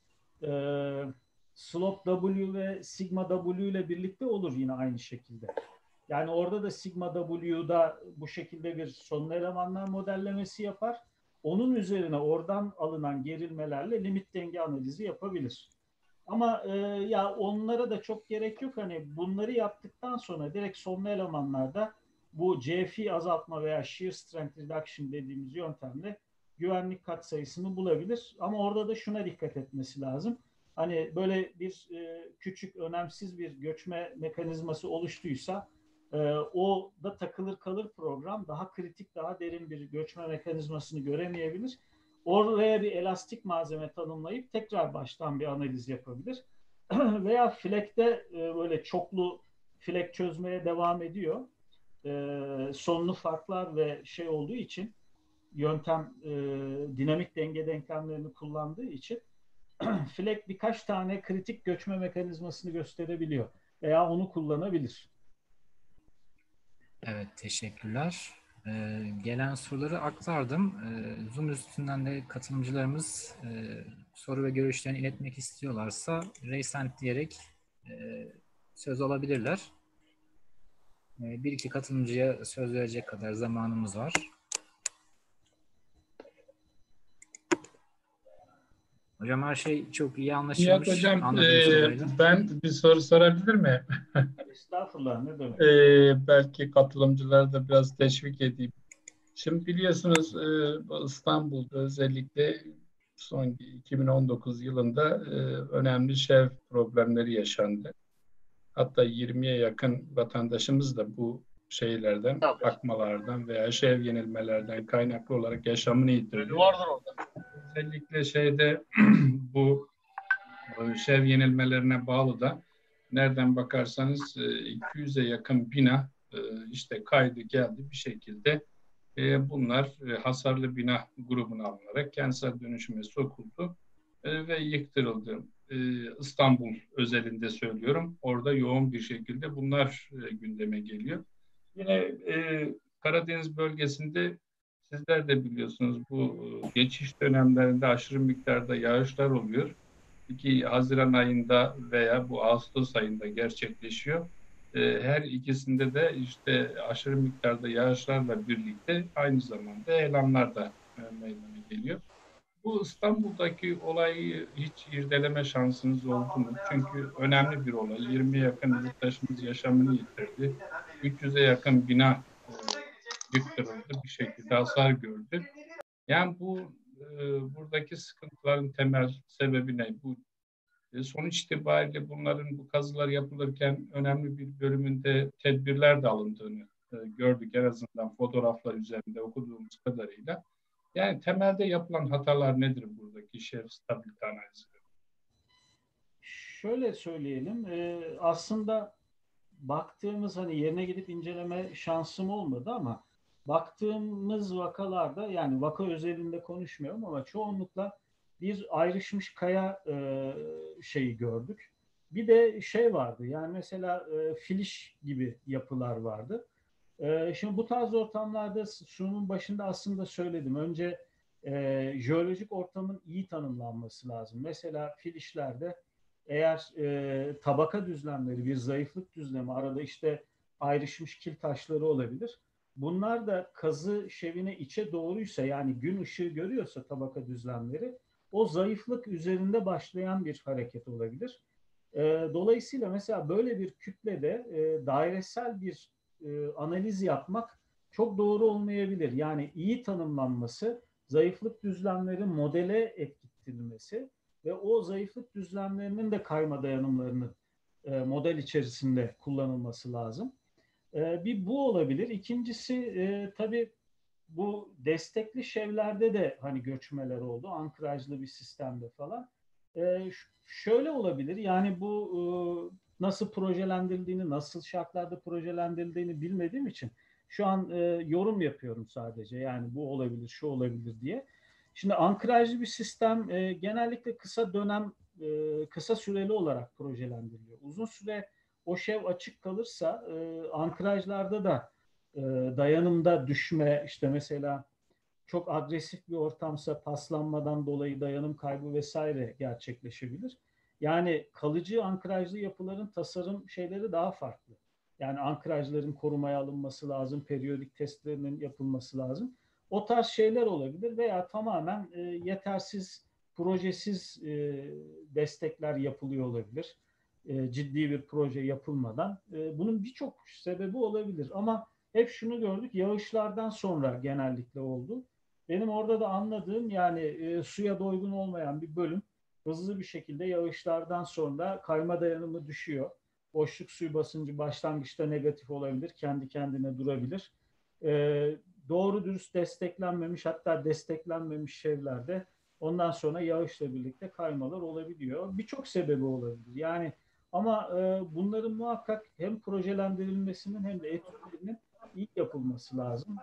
slope W ve sigma W ile birlikte olur yine aynı şekilde. Yani orada da sigma W'da bu şekilde bir sonlu elemanlar modellemesi yapar. Onun üzerine oradan alınan gerilmelerle limit denge analizi yapabilir. Ama ya onlara da çok gerek yok. Hani bunları yaptıktan sonra direkt sonlu elemanlarda bu CFI azaltma veya shear strength reduction dediğimiz yöntemle güvenlik katsayısını bulabilir. Ama orada da şuna dikkat etmesi lazım. Hani böyle bir küçük önemsiz bir göçme mekanizması oluştuysa o da takılır kalır program daha kritik, daha derin bir göçme mekanizmasını göremeyebilir. Oraya bir elastik malzeme tanımlayıp tekrar baştan bir analiz yapabilir. Veya flekte böyle çoklu flek çözmeye devam ediyor. Sonlu farklar ve şey olduğu için yöntem dinamik denge denklemlerini kullandığı için flek birkaç tane kritik göçme mekanizmasını gösterebiliyor veya onu kullanabilir. Evet, teşekkürler. Gelen soruları aktardım. Zoom üstünden de katılımcılarımız soru ve görüşlerini iletmek istiyorlarsa raise hand diyerek söz alabilirler. Bir iki katılımcıya söz verecek kadar zamanımız var. Hocam her şey çok iyi anlaşılmış. Nihat Hocam, Anladığımız kadarıyla. ben bir soru sorabilir miyim? Estağfurullah, ne demek? Belki katılımcıları da biraz teşvik edeyim. Şimdi biliyorsunuz İstanbul'da özellikle son 2019 yılında önemli şev problemleri yaşandı. Hatta 20'ye yakın vatandaşımız da bu şeylerden, akmalardan veya şev yenilmelerden kaynaklı olarak yaşamını yitirdi. Özellikle şeyde bu şev yenilmelerine bağlı da nereden bakarsanız 200'e yakın bina işte kaydı geldi bir şekilde. Bunlar hasarlı bina grubuna alınarak kentsel dönüşüme sokuldu ve yıktırıldı. İstanbul özelinde söylüyorum. Orada yoğun bir şekilde bunlar gündeme geliyor. Yine Karadeniz bölgesinde sizler de biliyorsunuz bu geçiş dönemlerinde aşırı miktarda yağışlar oluyor. Ki Haziran ayında veya bu Ağustos ayında gerçekleşiyor. Her ikisinde de işte aşırı miktarda yağışlarla birlikte aynı zamanda heyelanlar da meydana geliyor. Bu İstanbul'daki olayı hiç irdeleme şansınız oldu mu? Çünkü önemli bir olay. 20'ye yakın yurttaşımız yaşamını yitirdi. 300'e yakın bina yıktırıldı, bir şekilde hasar gördü. Yani bu buradaki sıkıntıların temel sebebi ne? Bu sonuç itibariyle bunların bu kazılar yapılırken önemli bir bölümünde tedbirler de alındığını gördük, en azından fotoğraflar üzerinde okuduğumuz kadarıyla. Yani temelde yapılan hatalar nedir buradaki şef stabilite analizi? şöyle söyleyelim. Aslında baktığımız hani yerine gidip inceleme şansım olmadı ama baktığımız vakalarda yani vaka özelinde konuşmuyorum ama çoğunlukla bir ayrışmış kaya şeyi gördük. Bir de şey vardı yani mesela filiş gibi yapılar vardı. Şimdi bu tarz ortamlarda sunumun başında aslında söyledim. Önce jeolojik ortamın iyi tanımlanması lazım. Mesela filişlerde eğer tabaka düzlemleri, bir zayıflık düzlemi, arada işte ayrışmış kil taşları olabilir. Bunlar da kazı şevine içe doğruysa yani gün ışığı görüyorsa tabaka düzlemleri o zayıflık üzerinde başlayan bir hareket olabilir. Dolayısıyla mesela böyle bir kütlede dairesel bir analiz yapmak çok doğru olmayabilir. Yani iyi tanımlanması, zayıflık düzlemleri modele etkilenmesi ve o zayıflık düzlemlerinin de kayma dayanımlarının model içerisinde kullanılması lazım. Bir bu olabilir. İkincisi tabii bu destekli şevlerde de hani göçmeler oldu. Ankrajlı bir sistemde falan. Şöyle olabilir. Yani bu nasıl projelendirildiğini, nasıl şartlarda projelendirildiğini bilmediğim için şu an yorum yapıyorum sadece. Yani bu olabilir, şu olabilir diye. Şimdi ankrajlı bir sistem genellikle kısa dönem, kısa süreli olarak projelendiriliyor. Uzun süre o şev açık kalırsa ankrajlarda da dayanımda düşme, işte mesela çok agresif bir ortamsa paslanmadan dolayı dayanım kaybı vesaire gerçekleşebilir. Yani kalıcı ankrajlı yapıların tasarım şeyleri daha farklı. Yani ankrajların korumaya alınması lazım, periyodik testlerinin yapılması lazım. O tarz şeyler olabilir veya tamamen yetersiz, projesiz destekler yapılıyor olabilir. Ciddi bir proje yapılmadan. Bunun birçok sebebi olabilir ama hep şunu gördük, yağışlardan sonra genellikle oldu. Benim orada da anladığım yani suya doygun olmayan bir bölüm hızlı bir şekilde yağışlardan sonra kayma dayanımı düşüyor. Boşluk suyu basıncı başlangıçta negatif olabilir, kendi kendine durabilir. Doğru dürüst desteklenmemiş hatta desteklenmemiş şevlerde ondan sonra yağışla birlikte kaymalar olabiliyor. Birçok sebebi olabilir. Yani ama bunların muhakkak hem projelendirilmesinin hem de etütlerinin iyi yapılması lazım.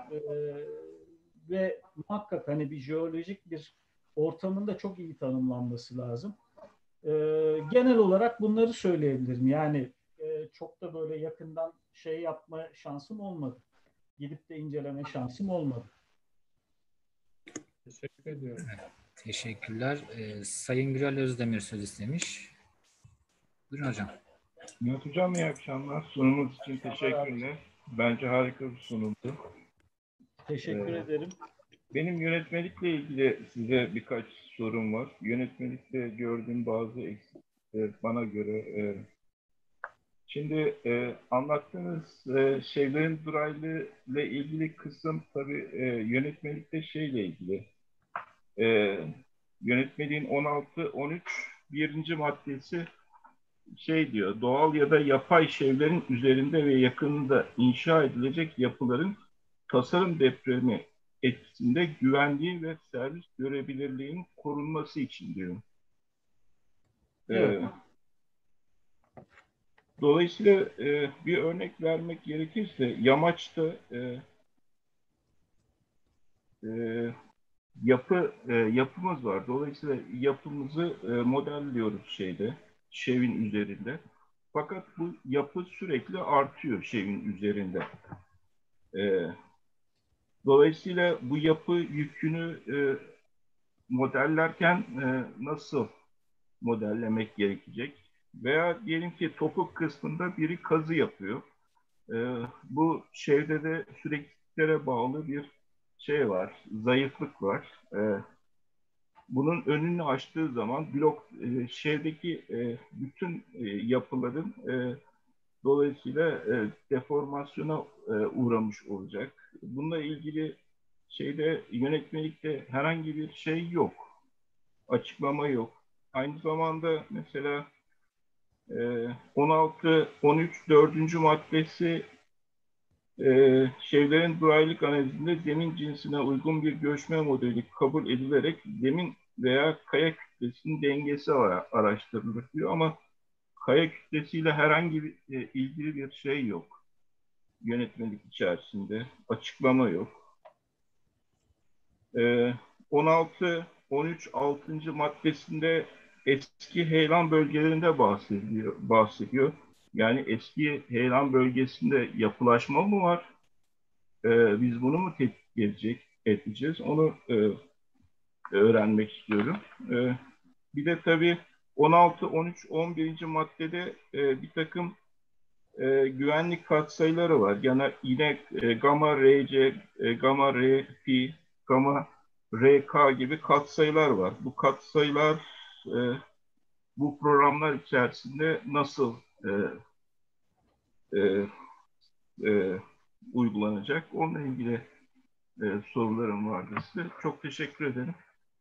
Ve muhakkak hani bir jeolojik bir ortamın da çok iyi tanımlanması lazım. Genel olarak bunları söyleyebilirim. Yani çok da böyle yakından şey yapma şansım olmadı. Gidip de inceleme şansım olmadı. Teşekkür ediyorum. Teşekkürler. Sayın Gürel Özdemir söz istemiş. Buyurun hocam. Nihat Hocam iyi akşamlar. Sunumunuz için teşekkürler. Bence harika bir sunumdu. Teşekkür ederim. Benim yönetmelikle ilgili size birkaç sorum var. Yönetmelikte gördüğüm bazı eksiklikler bana göre. Şimdi anlattığınız şeylerin duraylığı ile ilgili kısım tabii yönetmelikte şeyle ilgili. Yönetmeliğin 16-13 birinci maddesi şey diyor, doğal ya da yapay şevlerin üzerinde ve yakınında inşa edilecek yapıların tasarım depremi etkisinde güvenliği ve servis görebilirliğinin korunması için diyor. Evet. Dolayısıyla bir örnek vermek gerekirse yamaçta yapımız var. Dolayısıyla yapımızı modelliyoruz şevin üzerinde. Fakat bu yapı sürekli artıyor şevin üzerinde. Dolayısıyla bu yapı yükünü modellerken nasıl modellemek gerekecek? Veya diyelim ki topuk kısmında biri kazı yapıyor. Bu şevde de sürekliliklere bağlı bir şey var, zayıflık var. Bunun önünü açtığı zaman şevdeki bütün yapıların dolayısıyla deformasyona uğramış olacak. Bununla ilgili yönetmelikte herhangi bir şey yok. Açıklama yok. Aynı zamanda mesela 16-13 4. maddesi şevlerin duraylık analizinde zemin cinsine uygun bir göçme modeli kabul edilerek zemin veya kaya kütlesinin dengesi araştırılır diyor ama kaya kütlesiyle herhangi bir ilgili bir şey yok. Yönetmelik içerisinde açıklama yok. 16-13 6. maddesinde eski heyelan bölgelerinde bahsediyor. Yani eski heyelan bölgesinde yapılaşma mı var? Biz bunu mu tetkik edeceğiz? Onu öğrenmek istiyorum. Bir de tabii 16, 13, 11. maddede bir takım güvenlik katsayıları var. Yani yine gamma RC, gamma RP, gamma RK gibi katsayılar var. Bu katsayılar bu programlar içerisinde nasıl e, uygulanacak? Onunla ilgili sorularım vardı size. Çok teşekkür ederim.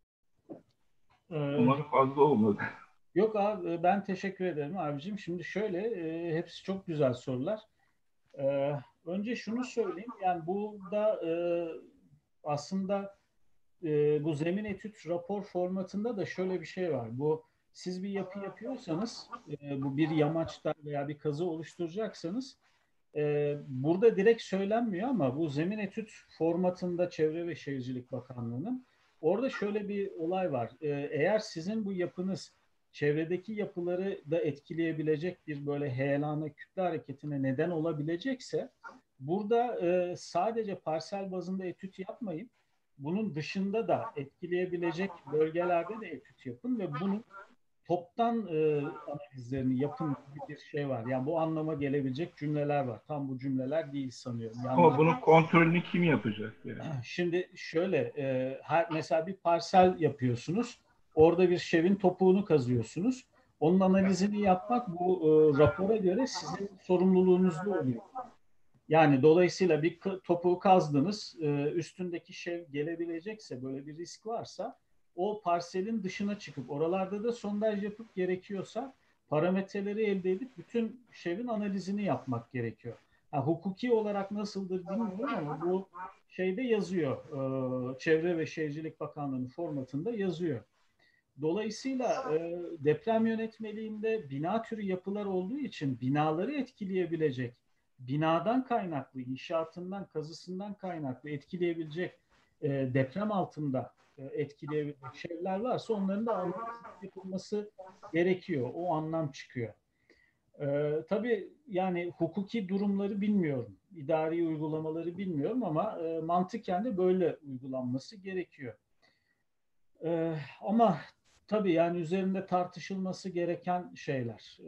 Umarım fazla olmadı. Yok abi, ben teşekkür ederim abicim. Şimdi şöyle, hepsi çok güzel sorular. Önce şunu söyleyeyim. Yani burada aslında bu zemin etüt rapor formatında da şöyle bir şey var. Bu siz bir yapı yapıyorsanız, bu bir yamaçta veya bir kazı oluşturacaksanız, burada direkt söylenmiyor ama bu zemin etüt formatında Çevre ve Şehircilik Bakanlığı'nın orada şöyle bir olay var. Eğer sizin bu yapınız çevredeki yapıları da etkileyebilecek bir böyle heyelana, kütle hareketine neden olabilecekse burada sadece parsel bazında etüt yapmayın. Bunun dışında da etkileyebilecek bölgelerde de etüt yapın ve bunun toptan analizlerini yapın gibi bir şey var. Yani bu anlama gelebilecek cümleler var. Tam bu cümleler değil sanıyorum. Ama bunun kontrolünü kim yapacak? Yani? Şimdi şöyle, mesela bir parsel yapıyorsunuz. Orada bir şevin topuğunu kazıyorsunuz. Onun analizini yapmak bu rapora göre sizin sorumluluğunuzda oluyor. Yani dolayısıyla bir topuğu kazdınız, üstündeki şev gelebilecekse, böyle bir risk varsa o parselin dışına çıkıp oralarda da sondaj yapıp gerekiyorsa parametreleri elde edip bütün şevin analizini yapmak gerekiyor. Hukuki olarak nasıldır bilmiyorum ama bu şeyde yazıyor. Çevre ve Şehircilik Bakanlığı'nın formatında yazıyor. Dolayısıyla deprem yönetmeliğinde bina türü yapılar olduğu için binaları etkileyebilecek, binadan kaynaklı, inşaatından, kazısından kaynaklı etkileyebilecek, deprem altında etkileyebilecek şeyler varsa onların da analiz yapılması gerekiyor. O anlam çıkıyor. Tabii yani hukuki durumları bilmiyorum, idari uygulamaları bilmiyorum ama mantıken de böyle uygulanması gerekiyor. Ama tabii yani üzerinde tartışılması gereken şeyler,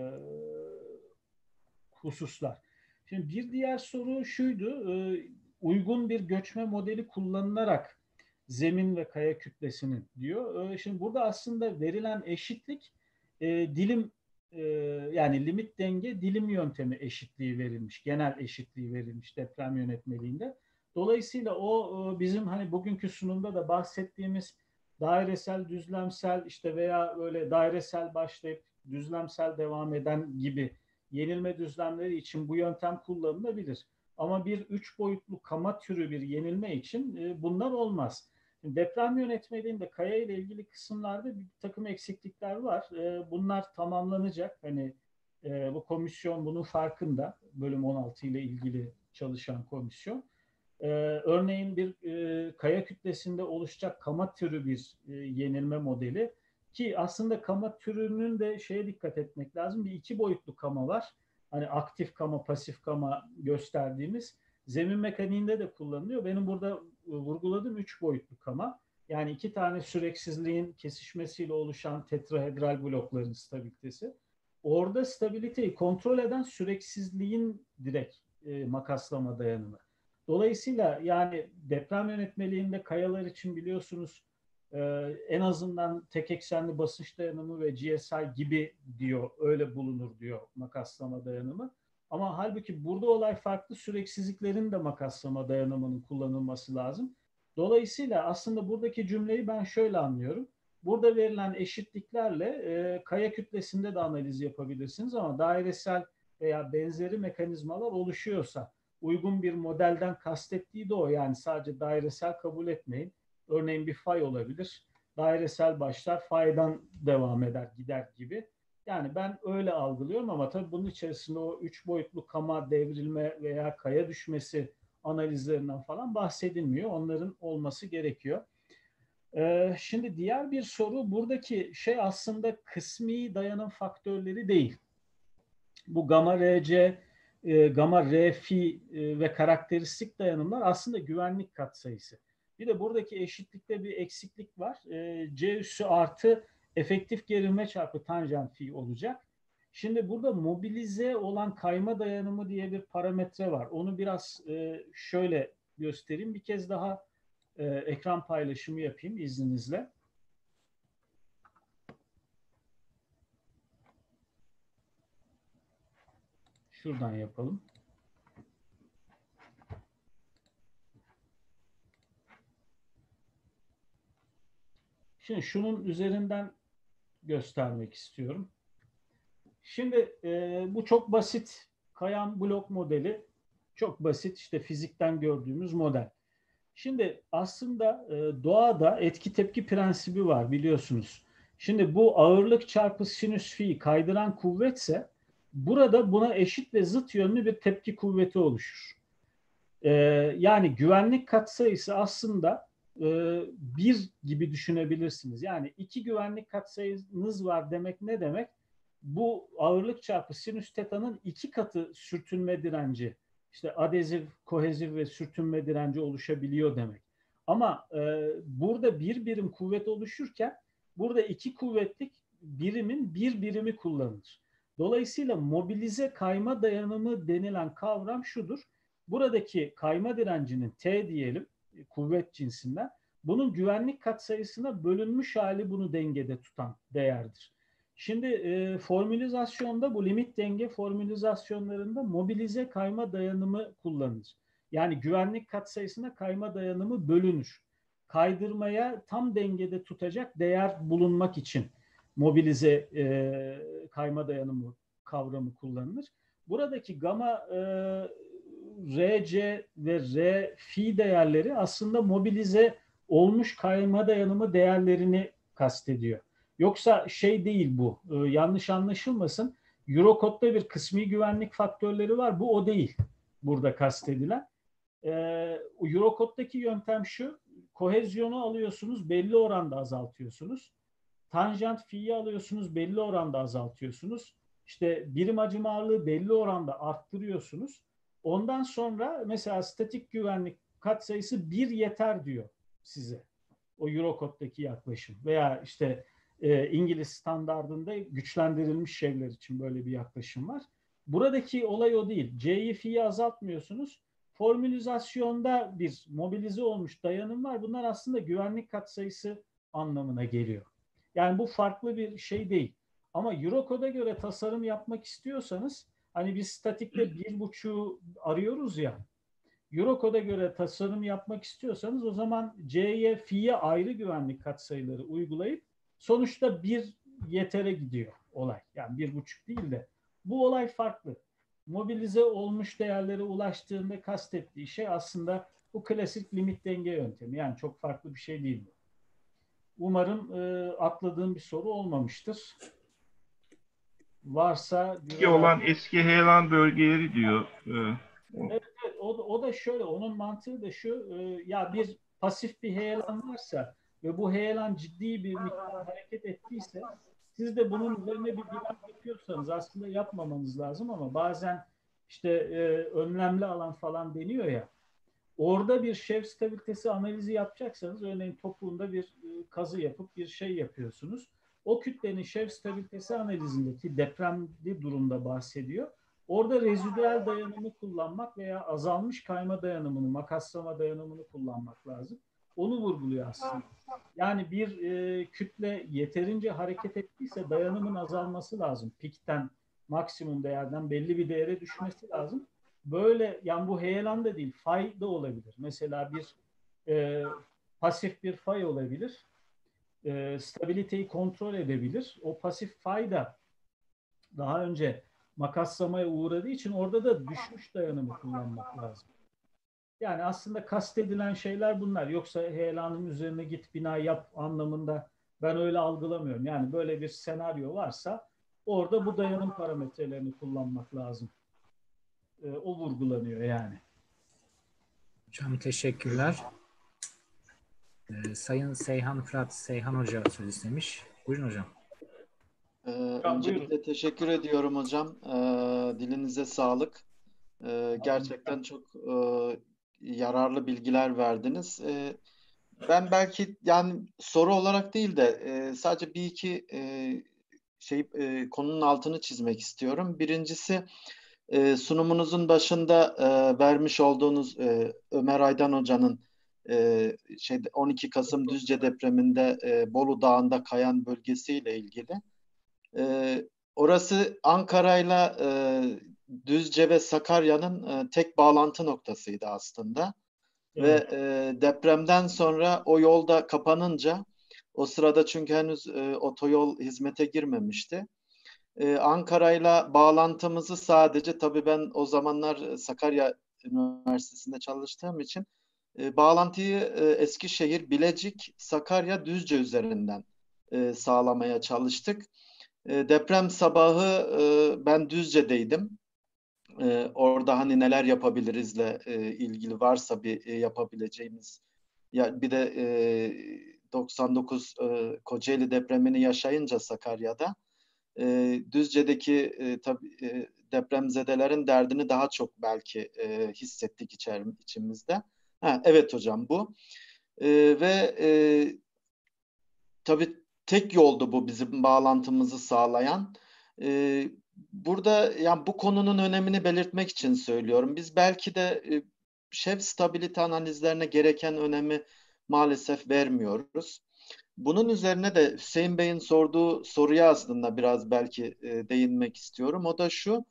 hususlar. Şimdi bir diğer soru şuydu, uygun bir göçme modeli kullanılarak zemin ve kaya kütlesinin diyor. Şimdi burada aslında verilen eşitlik dilim yani limit denge dilim yöntemi eşitliği verilmiş, genel eşitliği verilmiş deprem yönetmeliğinde. Dolayısıyla o bizim hani bugünkü sunumda da bahsettiğimiz dairesel, düzlemsel işte veya böyle dairesel başlayıp düzlemsel devam eden gibi yenilme düzlemleri için bu yöntem kullanılabilir. Ama bir üç boyutlu kama türü bir yenilme için bunlar olmaz. Deprem yönetmeliğinde kaya ile ilgili kısımlarda bir takım eksiklikler var. Bunlar tamamlanacak. Hani bu komisyon bunun farkında. Bölüm 16 ile ilgili çalışan komisyon. Örneğin bir kaya kütlesinde oluşacak kama türü bir yenilme modeli ki aslında kama türünün de şeye dikkat etmek lazım. Bir iki boyutlu kama var. Hani aktif kama, pasif kama gösterdiğimiz zemin mekaniğinde de kullanılıyor. Benim burada vurguladığım üç boyutlu kama. Yani iki tane süreksizliğin kesişmesiyle oluşan tetrahedral blokların stabilitesi. Orada stabiliteyi kontrol eden süreksizliğin direkt makaslama dayanımı. Dolayısıyla yani deprem yönetmeliğinde kayalar için biliyorsunuz en azından tek eksenli basınç dayanımı ve GSI gibi diyor, öyle bulunur diyor makaslama dayanımı. Ama halbuki burada olay farklı, süreksizliklerin de makaslama dayanımının kullanılması lazım. Dolayısıyla aslında buradaki cümleyi ben şöyle anlıyorum. Burada verilen eşitliklerle kaya kütlesinde de analiz yapabilirsiniz ama dairesel veya benzeri mekanizmalar oluşuyorsa uygun bir modelden kastettiği de o. Yani sadece dairesel kabul etmeyin. Örneğin bir fay olabilir. Dairesel başlar, faydan devam eder, gider gibi. Yani ben öyle algılıyorum ama tabii bunun içerisinde o 3 boyutlu kama devrilme veya kaya düşmesi analizlerinden falan bahsedilmiyor. Onların olması gerekiyor. Şimdi diğer bir soru, buradaki şey aslında kısmi dayanım faktörleri değil. Bu gamma RC, gamma RFi ve karakteristik dayanımlar aslında güvenlik katsayısı. Bir de buradaki eşitlikte bir eksiklik var. C üssü artı efektif gerilme çarpı tanjant fi olacak. Şimdi burada mobilize olan kayma dayanımı diye bir parametre var. Onu biraz şöyle göstereyim. Bir kez daha ekran paylaşımı yapayım izninizle. Şuradan yapalım. Şimdi şunun üzerinden göstermek istiyorum. Şimdi bu çok basit kayan blok modeli. Çok basit işte fizikten gördüğümüz model. Şimdi aslında doğada etki tepki prensibi var biliyorsunuz. Şimdi bu ağırlık çarpı sinüs fi kaydıran kuvvetse burada buna eşit ve zıt yönlü bir tepki kuvveti oluşur. Yani güvenlik katsayısı aslında bir gibi düşünebilirsiniz. Yani 2 güvenlik katsayınız var demek ne demek? Bu ağırlık çarpı sinüs teta'nın 2 katı sürtünme direnci, işte adezif, kohezif ve sürtünme direnci oluşabiliyor demek. Ama burada bir birim kuvvet oluşurken burada 2 kuvvetlik birimin bir birimi kullanılır. Dolayısıyla mobilize kayma dayanımı denilen kavram şudur. Buradaki kayma direncinin T diyelim, kuvvet cinsinden, bunun güvenlik katsayısına bölünmüş hali bunu dengede tutan değerdir. Şimdi formülizasyonda bu limit denge formülizasyonlarında mobilize kayma dayanımı kullanılır. Yani güvenlik katsayısına kayma dayanımı bölünür. Kaydırmaya tam dengede tutacak değer bulunmak için mobilize kayma dayanımı kavramı kullanılır. Buradaki gamma RC ve R fi değerleri aslında mobilize olmuş kayma dayanımı değerlerini kastediyor. Yoksa şey değil bu, yanlış anlaşılmasın. Eurocode'da bir kısmi güvenlik faktörleri var, bu o değil burada kastedilen. Eurocode'daki yöntem şu, kohezyonu alıyorsunuz, belli oranda azaltıyorsunuz. Tanjant fi'yi alıyorsunuz, belli oranda azaltıyorsunuz. İşte birim hacim ağırlığı belli oranda arttırıyorsunuz. Ondan sonra mesela statik güvenlik katsayısı 1 yeter diyor size. O Eurocode'daki yaklaşım. Veya işte İngiliz standardında güçlendirilmiş şeyler için böyle bir yaklaşım var. Buradaki olay o değil. C'yi fi'yi azaltmıyorsunuz. Formülizasyonda bir mobilize olmuş dayanım var. Bunlar aslında güvenlik katsayısı anlamına geliyor. Yani bu farklı bir şey değil. Ama Eurocode'a göre tasarım yapmak istiyorsanız hani biz statikte 1.5'u arıyoruz ya, Eurocode'a göre tasarım yapmak istiyorsanız o zaman C'ye, fi'ye ayrı güvenlik katsayıları uygulayıp sonuçta 1 yetere gidiyor olay. Yani 1.5 değil de. Bu olay farklı. Mobilize olmuş değerlere ulaştığında kastettiği şey aslında bu klasik limit denge yöntemi. Yani çok farklı bir şey değil bu. Umarım atladığım bir soru olmamıştır. Varsa olan eski heyelan bölgeleri diyor. Evet, o da şöyle, onun mantığı da şu, ya bir pasif bir heyelan varsa ve bu heyelan ciddi bir miktar hareket ettiyse siz de bunun üzerine bir bilanç yapıyorsanız aslında yapmamanız lazım ama bazen işte önlemli alan falan deniyor ya, orada bir şev stabilitesi analizi yapacaksanız örneğin topuğunda bir kazı yapıp bir şey yapıyorsunuz. O kütlenin şev stabilitesi analizindeki depremli durumda bahsediyor. Orada rezidüel dayanımı kullanmak veya azalmış kayma dayanımını, makaslama dayanımını kullanmak lazım. Onu vurguluyor aslında. Yani bir kütle yeterince hareket ettiyse dayanımın azalması lazım. Pikten, maksimum değerden belli bir değere düşmesi lazım. Böyle yani bu heyelan da değil, fay da olabilir. Mesela bir pasif bir fay olabilir. Stabiliteyi kontrol edebilir. O pasif fay da daha önce makaslamaya uğradığı için orada da düşmüş dayanımı kullanmak lazım. Yani aslında kastedilen şeyler bunlar. Yoksa heyelanın üzerine git bina yap anlamında ben öyle algılamıyorum. Yani böyle bir senaryo varsa orada bu dayanım parametrelerini kullanmak lazım. O vurgulanıyor yani. Hocam teşekkürler. Sayın Seyhan Fırat, Seyhan Hoca söz istemiş. Buyurun hocam. Öncelikle teşekkür ediyorum hocam. Dilinize sağlık. Gerçekten çok yararlı bilgiler verdiniz. Ben belki yani soru olarak değil de sadece bir iki konunun altını çizmek istiyorum. Birincisi, sunumunuzun başında vermiş olduğunuz Ömer Aydan Hoca'nın 12 Kasım Düzce depreminde Bolu Dağı'nda kayan bölgesiyle ilgili. Orası Ankara'yla Düzce ve Sakarya'nın tek bağlantı noktasıydı aslında. Evet. Ve depremden sonra o yolda kapanınca, o sırada çünkü henüz otoyol hizmete girmemişti. Ankara'yla bağlantımızı sadece, tabii ben o zamanlar Sakarya Üniversitesi'nde çalıştığım için bağlantıyı Eskişehir, Bilecik, Sakarya, Düzce üzerinden sağlamaya çalıştık. Deprem sabahı ben Düzce'deydim. Orada hani neler yapabilirizle ilgili varsa bir yapabileceğimiz. Ya bir de 99 Kocaeli depremini yaşayınca Sakarya'da Düzce'deki tabii depremzedelerin derdini daha çok belki hissettik içimizde. Evet hocam bu. Ve tabii tek yoldu bu bizim bağlantımızı sağlayan. Burada yani bu konunun önemini belirtmek için söylüyorum. Biz belki de şev stabilite analizlerine gereken önemi maalesef vermiyoruz. Bunun üzerine de Hüseyin Bey'in sorduğu soruya aslında biraz belki değinmek istiyorum. O da şu,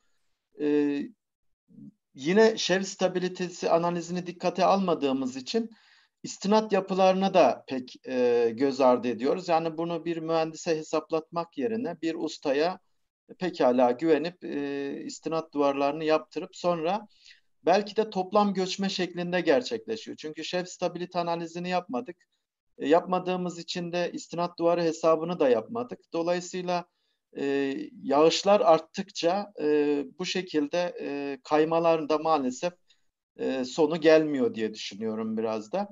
yine şev stabilitesi analizini dikkate almadığımız için istinat yapılarına da pek göz ardı ediyoruz. Yani bunu bir mühendise hesaplatmak yerine bir ustaya pekala güvenip istinat duvarlarını yaptırıp sonra belki de toplam göçme şeklinde gerçekleşiyor. Çünkü şev stabilite analizini yapmadık. Yapmadığımız için de istinat duvarı hesabını da yapmadık. Dolayısıyla yağışlar arttıkça bu şekilde kaymaların da maalesef sonu gelmiyor diye düşünüyorum biraz da.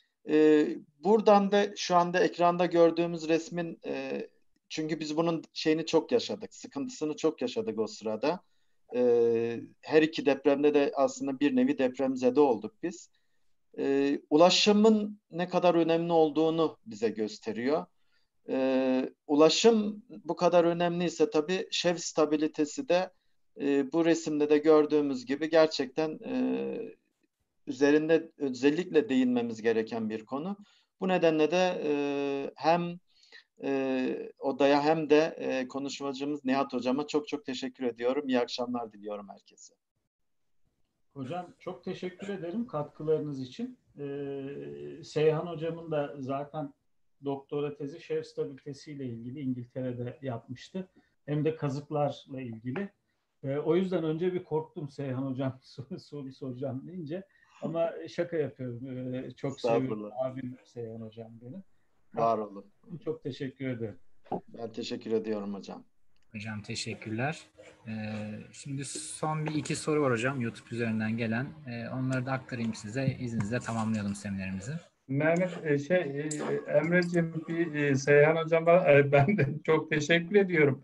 Buradan da şu anda ekranda gördüğümüz resmin çünkü biz bunun şeyini çok yaşadık, sıkıntısını çok yaşadık o sırada. Her iki depremde de aslında bir nevi depremzede olduk biz. Ulaşımın ne kadar önemli olduğunu bize gösteriyor. Ulaşım bu kadar önemliyse tabii şev stabilitesi de bu resimde de gördüğümüz gibi gerçekten üzerinde özellikle değinmemiz gereken bir konu. Bu nedenle de hem odaya hem de konuşmacımız Nihat Hocam'a çok çok teşekkür ediyorum. İyi akşamlar diliyorum herkese. Hocam çok teşekkür ederim katkılarınız için. Seyhan Hocam'ın da zaten doktora tezi şev stabilitesiyle ilgili İngiltere'de yapmıştı. Hem de kazıklarla ilgili. O yüzden önce bir korktum Seyhan Hocam soru soracağım deyince. Ama şaka yapıyorum. Çok seviyorum abim Seyhan Hocam benim. Var olun. Çok teşekkür ederim. Ben teşekkür ediyorum hocam. Hocam teşekkürler. Şimdi son bir iki soru var hocam YouTube üzerinden gelen. Onları da aktarayım size. İzninizle tamamlayalım seminerimizi. Mehmet Emre'ciğim bir Seyhan Hocam'a ben de çok teşekkür ediyorum.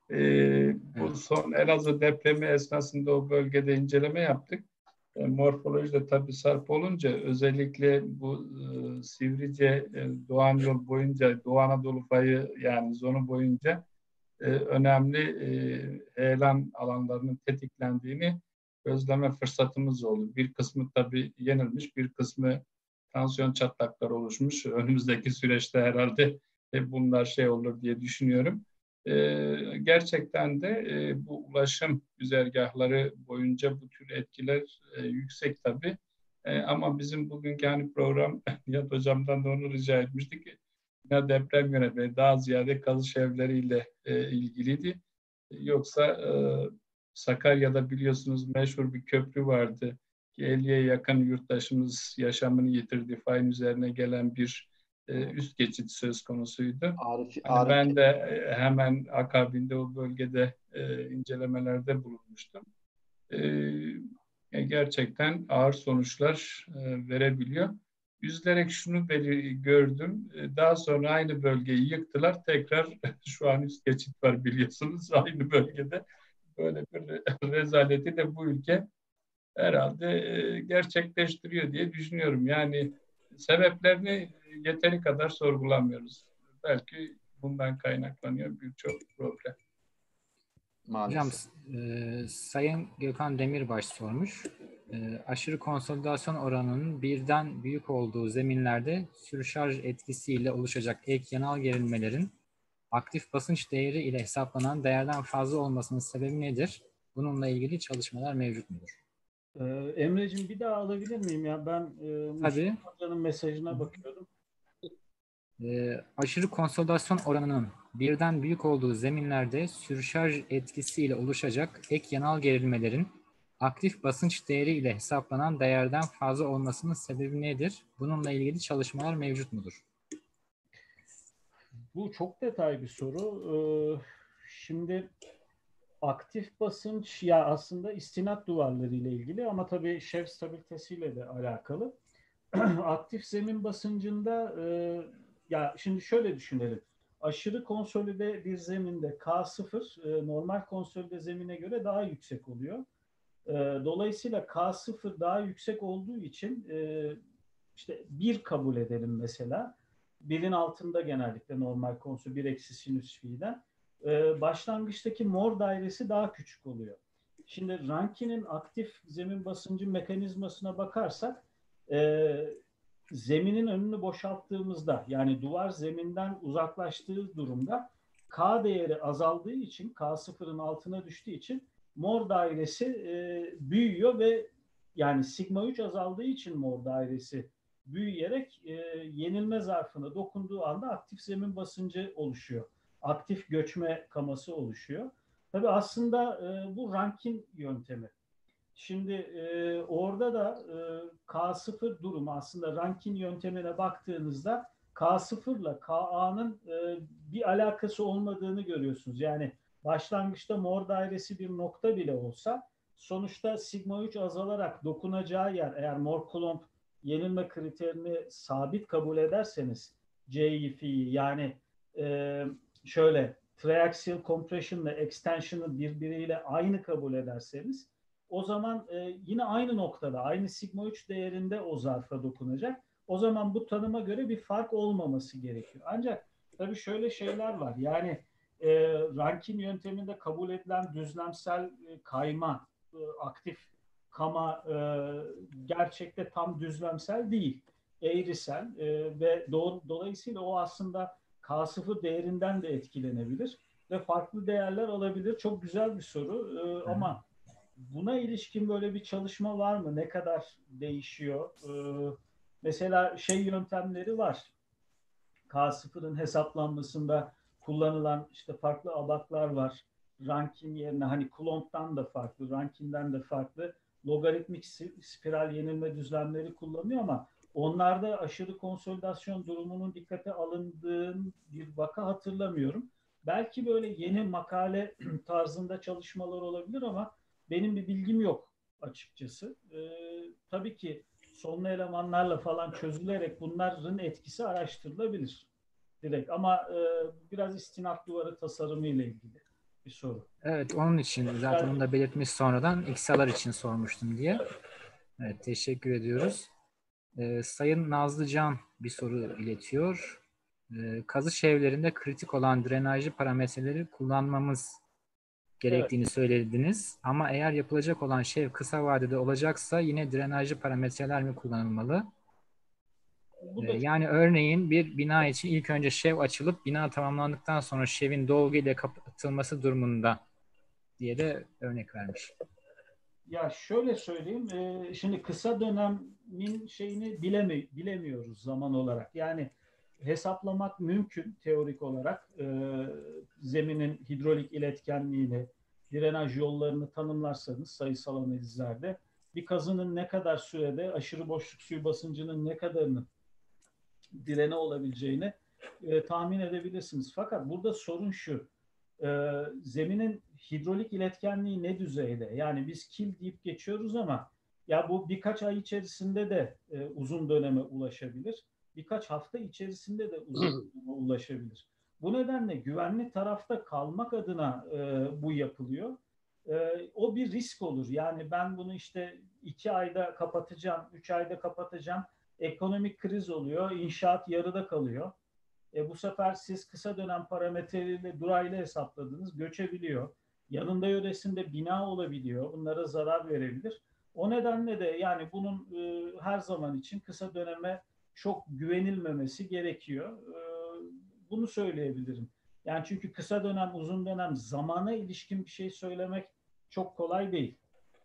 Bu son Elazığ depremi esnasında o bölgede inceleme yaptık. Morfolojide tabii sarp olunca özellikle bu Sivrice Doğan yol boyunca Doğu Anadolu fayı yani zonu boyunca önemli heyelan alanlarının tetiklendiğini gözleme fırsatımız oldu. Bir kısmı tabii yenilmiş, bir kısmı tansiyon çatlakları oluşmuş. Önümüzdeki süreçte herhalde bunlar şey olur diye düşünüyorum. Gerçekten de bu ulaşım güzergahları boyunca bu tür etkiler yüksek tabii. Ama bizim bugünkü hani program Nihat Hocam'dan da onu rica etmiştik. Ya deprem yönetmeni daha ziyade kazış evleriyle ilgiliydi. Yoksa Sakarya'da biliyorsunuz meşhur bir köprü vardı. 50'ye yakın yurttaşımız yaşamını yitirdi. Fayın üzerine gelen bir üst geçit söz konusuydu. Arif, Hani Arif ben de hemen akabinde o bölgede incelemelerde bulunmuştum. Gerçekten ağır sonuçlar verebiliyor. Üzülerek şunu gördüm. Daha sonra aynı bölgeyi yıktılar. Tekrar şu an üst geçit var biliyorsunuz aynı bölgede. Böyle bir rezaleti de bu ülke herhalde gerçekleştiriyor diye düşünüyorum. Yani sebeplerini yeteri kadar sorgulamıyoruz. Belki bundan kaynaklanıyor birçok problem. Hocam, maalesef. Sayın Gökhan Demirbaş sormuş. Aşırı konsolidasyon oranının birden büyük olduğu zeminlerde sürşarj etkisiyle oluşacak ek yanal gerilmelerin aktif basınç değeri ile hesaplanan değerden fazla olmasının sebebi nedir? Bununla ilgili çalışmalar mevcut mudur? Emre'cim bir daha alabilir miyim ya? Ben Tabii. Mustafa Hoca'nın mesajına bakıyordum. Aşırı konsolidasyon oranının birden büyük olduğu zeminlerde sürşarj etkisiyle oluşacak ek yanal gerilmelerin aktif basınç değeri ile hesaplanan değerden fazla olmasının sebebi nedir? Bununla ilgili çalışmalar mevcut mudur? Bu çok detaylı bir soru. Şimdi aktif basınç ya aslında istinat duvarları ile ilgili ama tabii şev stabilitesiyle de alakalı. Aktif zemin basıncında ya şimdi şöyle düşünelim. Aşırı konsolide bir zeminde K0 normal konsolide zemine göre daha yüksek oluyor. Dolayısıyla K0 daha yüksek olduğu için işte 1 kabul edelim mesela. 1'in altında genellikle normal konsolide 1 eksi sinüs fi'den. Başlangıçtaki mor dairesi daha küçük oluyor. Şimdi Rankin'in aktif zemin basıncı mekanizmasına bakarsak zeminin önünü boşalttığımızda yani duvar zeminden uzaklaştığı durumda K değeri azaldığı için K0'ın altına düştüğü için mor dairesi büyüyor ve yani sigma 3 azaldığı için mor dairesi büyüyerek yenilme zarfına dokunduğu anda aktif zemin basıncı oluşuyor. Aktif göçme kaması oluşuyor. Tabii aslında bu Rankin yöntemi. Şimdi orada da K0 durumu aslında Rankin yöntemine baktığınızda K0 ile Ka'nın bir alakası olmadığını görüyorsunuz. Yani başlangıçta mor dairesi bir nokta bile olsa sonuçta sigma 3 azalarak dokunacağı yer eğer mor Coulomb yenilme kriterini sabit kabul ederseniz C'yi fi'yi yani şöyle triaxial compression ile extension'ı birbiriyle aynı kabul ederseniz o zaman yine aynı noktada, aynı sigma 3 değerinde o zarfa dokunacak. O zaman bu tanıma göre bir fark olmaması gerekiyor. Ancak tabii şöyle şeyler var. Yani Rankin yönteminde kabul edilen düzlemsel kayma, aktif kama gerçekte tam düzlemsel değil. Eğrisel ve dolayısıyla o aslında K0 değerinden de etkilenebilir ve farklı değerler alabilir. Çok güzel bir soru ama buna ilişkin böyle bir çalışma var mı? Ne kadar değişiyor? Mesela yöntemleri var. K0'ın hesaplanmasında kullanılan işte farklı adaklar var. Rankin yerine hani Coulomb'dan da farklı, Rankin'den de farklı logaritmik spiral yenilme düzlemleri kullanıyor ama onlarda aşırı konsolidasyon durumunun dikkate alındığı bir vaka hatırlamıyorum. Belki böyle yeni makale tarzında çalışmalar olabilir ama benim bir bilgim yok açıkçası. Tabii ki sonlu elemanlarla falan çözülerek bunların etkisi araştırılabilir direkt ama biraz istinat duvarı tasarımı ile ilgili bir soru. Evet, onun için zaten onu da belirtmiş sonradan XLR için sormuştum diye. Evet, teşekkür ediyoruz. Sayın Nazlıcan bir soru iletiyor. Kazı evlerinde kritik olan drenajlı parametreleri kullanmamız gerektiğini söylediniz. Ama eğer yapılacak olan kısa vadede olacaksa yine drenajlı parametreler mi kullanılmalı? Yani örneğin bir bina için ilk önce şev açılıp bina tamamlandıktan sonra şevin dolgu ile kapatılması durumunda diye de örnek vermiş. Ya şöyle söyleyeyim, şimdi kısa dönemin bilemiyoruz zaman olarak. Yani hesaplamak mümkün teorik olarak zeminin hidrolik iletkenliğini, drenaj yollarını tanımlarsanız sayısal analizlerde bir kazının ne kadar sürede aşırı boşluk suyu basıncının ne kadarını direne olabileceğini tahmin edebilirsiniz. Fakat burada sorun şu. Zeminin hidrolik iletkenliği ne düzeyde? Yani biz kil deyip geçiyoruz ama ya bu birkaç ay içerisinde de uzun döneme ulaşabilir. Birkaç hafta içerisinde de uzun döneme ulaşabilir. Bu nedenle güvenli tarafta kalmak adına bu yapılıyor. O bir risk olur. Yani ben bunu işte 2 ayda kapatacağım, 3 ayda kapatacağım. Ekonomik kriz oluyor, inşaat yarıda kalıyor. Bu sefer siz kısa dönem parametreleriyle durayla hesapladınız, göçebiliyor. Yanında yöresinde bina olabiliyor, bunlara zarar verebilir. O nedenle de yani bunun her zaman için kısa döneme çok güvenilmemesi gerekiyor. Bunu söyleyebilirim. Yani çünkü kısa dönem, uzun dönem zamana ilişkin bir şey söylemek çok kolay değil.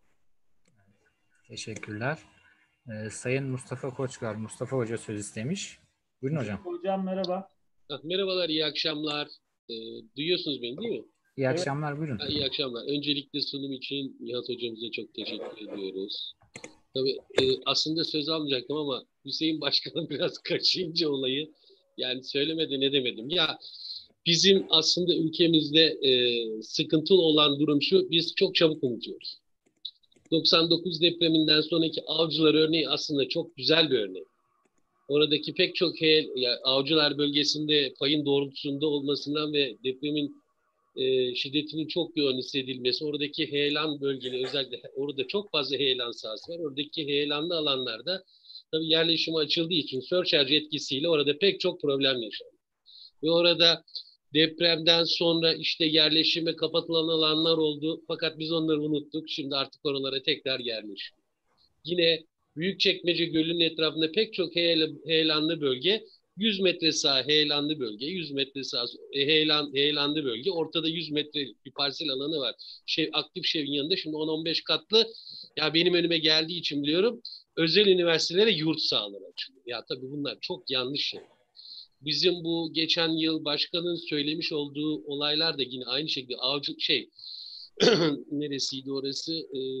Teşekkürler. Sayın Mustafa Koçgar, Mustafa Hoca söz istemiş. Buyurun hocam. Hocam merhaba. Merhabalar, iyi akşamlar. Duyuyorsunuz beni değil mi? İyi akşamlar, buyurun. İyi akşamlar. Öncelikle sunum için Nihat hocamıza çok teşekkür ediyoruz. Tabii aslında söz almayacaktım ama Hüseyin Başkan'ın biraz kaçınca olayı yani söylemedi ne demedim. Ya bizim aslında ülkemizde sıkıntılı olan durum şu, biz çok çabuk unutuyoruz. 99 depreminden sonraki Avcılar örneği aslında çok güzel bir örnek. Oradaki pek çok Avcılar bölgesinde payın doğrultusunda olmasından ve depremin şiddetinin çok yoğun hissedilmesi, oradaki heyelan bölgeleri, özellikle orada çok fazla heyelan sahası var. Oradaki heyelanlı alanlarda tabii yerleşime açıldığı için surcharge etkisiyle orada pek çok problem yaşandı. Ve orada depremden sonra işte yerleşime kapatılan alanlar oldu. Fakat biz onları unuttuk. Şimdi artık oralara tekrar yerleşiyor. Yine Büyükçekmece Gölü'nün etrafında pek çok heyelanlı bölge, 100 metre sağ heyelanlı bölge, 100 metre sağ heyelanlı bölge, ortada 100 metre bir parsel alanı var. Aktif Şev'in yanında şimdi 10-15 katlı, ya benim önüme geldiği için biliyorum, özel üniversitelere yurt sahaları açılıyor. Ya tabii bunlar çok yanlış şey. Bizim bu geçen yıl başkanın söylemiş olduğu olaylar da yine aynı şekilde neresiydi orası?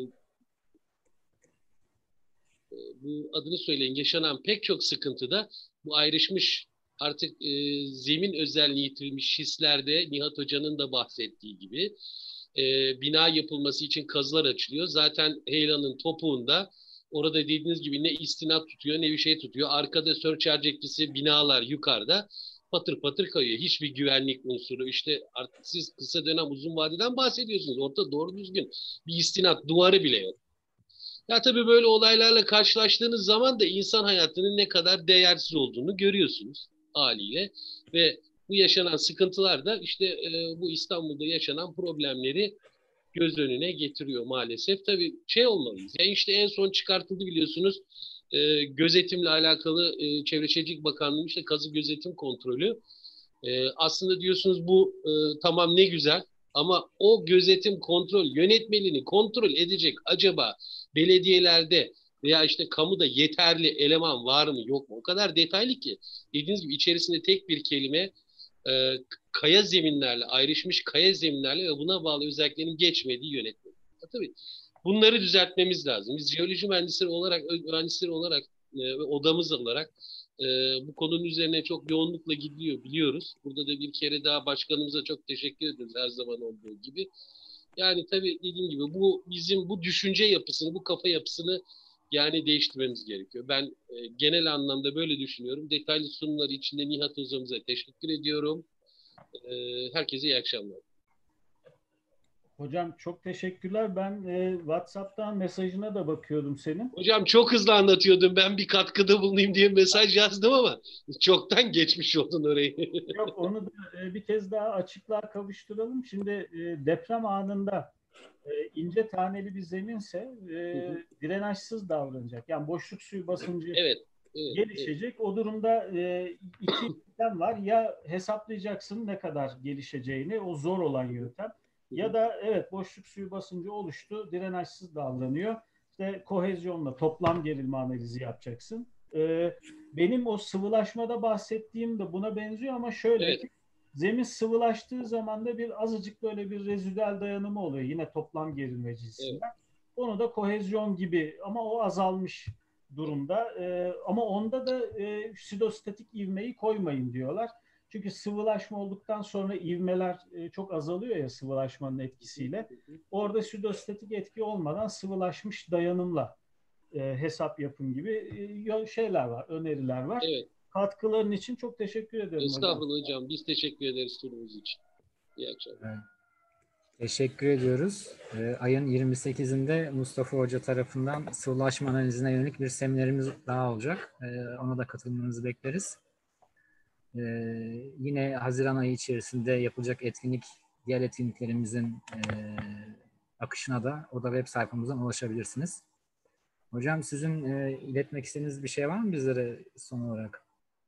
Bu adını söyleyin, yaşanan pek çok sıkıntıda bu ayrışmış artık zemin özelliği yitirilmiş hislerde Nihat Hoca'nın da bahsettiği gibi bina yapılması için kazılar açılıyor. Zaten heyelanın topuğunda orada dediğiniz gibi ne istinat tutuyor ne bir şey tutuyor. Arkada surcharge etkisi binalar yukarıda patır patır kayıyor. Hiçbir güvenlik unsuru işte artık siz kısa dönem uzun vadeden bahsediyorsunuz. Ortada doğru düzgün bir istinat duvarı bile yok. Ya tabii böyle olaylarla karşılaştığınız zaman da insan hayatının ne kadar değersiz olduğunu görüyorsunuz haliyle. Ve bu yaşanan sıkıntılar da işte bu İstanbul'da yaşanan problemleri göz önüne getiriyor maalesef. Tabii olmalıyız. Yani işte en son çıkartıldı biliyorsunuz gözetimle alakalı Çevre Şehircilik Bakanlığı'nın işte kazı gözetim kontrolü. Aslında diyorsunuz bu tamam ne güzel ama o gözetim kontrol yönetmeliğini kontrol edecek acaba belediyelerde veya işte kamuda yeterli eleman var mı yok mu? O kadar detaylı ki dediğiniz gibi içerisinde tek bir kelime kaya zeminlerle, ayrışmış kaya zeminlerle ve buna bağlı özelliklerin geçmediği yönetmelik. Tabii bunları düzeltmemiz lazım. Biz jeoloji mühendisleri olarak ve odamız olarak bu konunun üzerine çok yoğunlukla gidiyor biliyoruz. Burada da bir kere daha başkanımıza çok teşekkür ederiz her zaman olduğu gibi. Yani tabii dediğim gibi bu bizim bu düşünce yapısını, bu kafa yapısını yani değiştirmemiz gerekiyor. Ben genel anlamda böyle düşünüyorum. Detaylı sunumları için de Nihat hocamıza teşekkür ediyorum. Herkese iyi akşamlar. Hocam çok teşekkürler. Ben WhatsApp'tan mesajına da bakıyordum senin. Hocam çok hızlı anlatıyordum. Ben bir katkıda bulunayım diye mesaj yazdım ama çoktan geçmiş oldun orayı. Yok onu da bir kez daha açıklığa kavuşturalım. Şimdi deprem anında ince taneli bir zeminse drenajsız davranacak. Yani boşluk suyu basıncı gelişecek. Evet. O durumda iki yöntem var. Ya hesaplayacaksın ne kadar gelişeceğini, o zor olan yöntem. Ya da evet boşluk suyu basıncı oluştu, drenajsız davranıyor. İşte kohezyonla toplam gerilme analizi yapacaksın. Benim o sıvılaşmada bahsettiğim de buna benziyor ama şöyle ki zemin sıvılaştığı zaman da bir azıcık böyle bir rezüdel dayanımı oluyor yine toplam gerilme cinsinden. Evet. Onu da kohezyon gibi ama o azalmış durumda. Ama onda da sidostatik ivmeyi koymayın diyorlar. Çünkü sıvılaşma olduktan sonra ivmeler çok azalıyor ya sıvılaşmanın etkisiyle. Orada sidostatik etki olmadan sıvılaşmış dayanımla hesap yapın gibi şeyler var, öneriler var. Evet. Katkıların için çok teşekkür ederim hocam. Estağfurullah hocam. Biz teşekkür ederiz sunumumuz için. İyi akşamlar. Evet. Teşekkür ediyoruz. Ayın 28'inde Mustafa Hoca tarafından sıvılaşma analizine yönelik bir seminerimiz daha olacak. Ona da katılmanızı bekleriz. Yine Haziran ayı içerisinde yapılacak diğer etkinliklerimizin akışına da web sayfamızdan ulaşabilirsiniz. Hocam sizin iletmek istediğiniz bir şey var mı bizlere son olarak?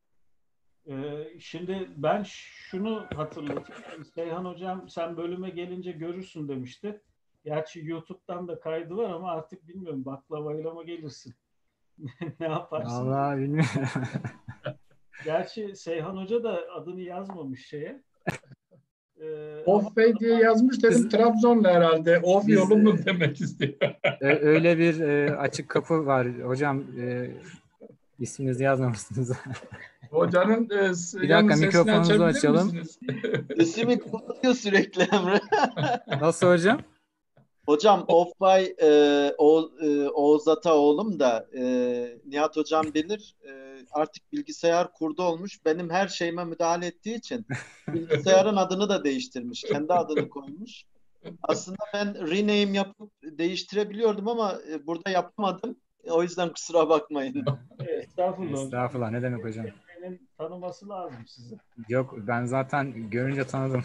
Şimdi ben şunu hatırlatayım. Seyhan hocam sen bölüme gelince görürsün demişti. Gerçi YouTube'dan da kaydı var ama artık bilmiyorum baklavayla mı gelirsin? Ne yaparsın? Allah bilmiyorum. Gerçi Seyhan Hoca da adını yazmamış şeye. Of Bey diye yazmış dedim. Trabzon'la herhalde. Of yolu mu demek istiyor. Öyle bir açık kapı var. Hocam isminizi yazmamışsınız. Hocanın bir dakika mikrofonunuzu açalım. İsmi kapatıyor sürekli Emre. Nasıl hocam? Hocam Off-By Oğuz Ataoğlu'm da Nihat hocam bilir artık bilgisayar kurdu olmuş. Benim her şeyime müdahale ettiği için bilgisayarın adını da değiştirmiş. Kendi adını koymuş. Aslında ben rename yapıp değiştirebiliyordum ama burada yapamadım. O yüzden kusura bakmayın. Estağfurullah. Estağfurullah. Ne demek hocam? Benim tanıması lazım sizi. Yok ben zaten görünce tanıdım.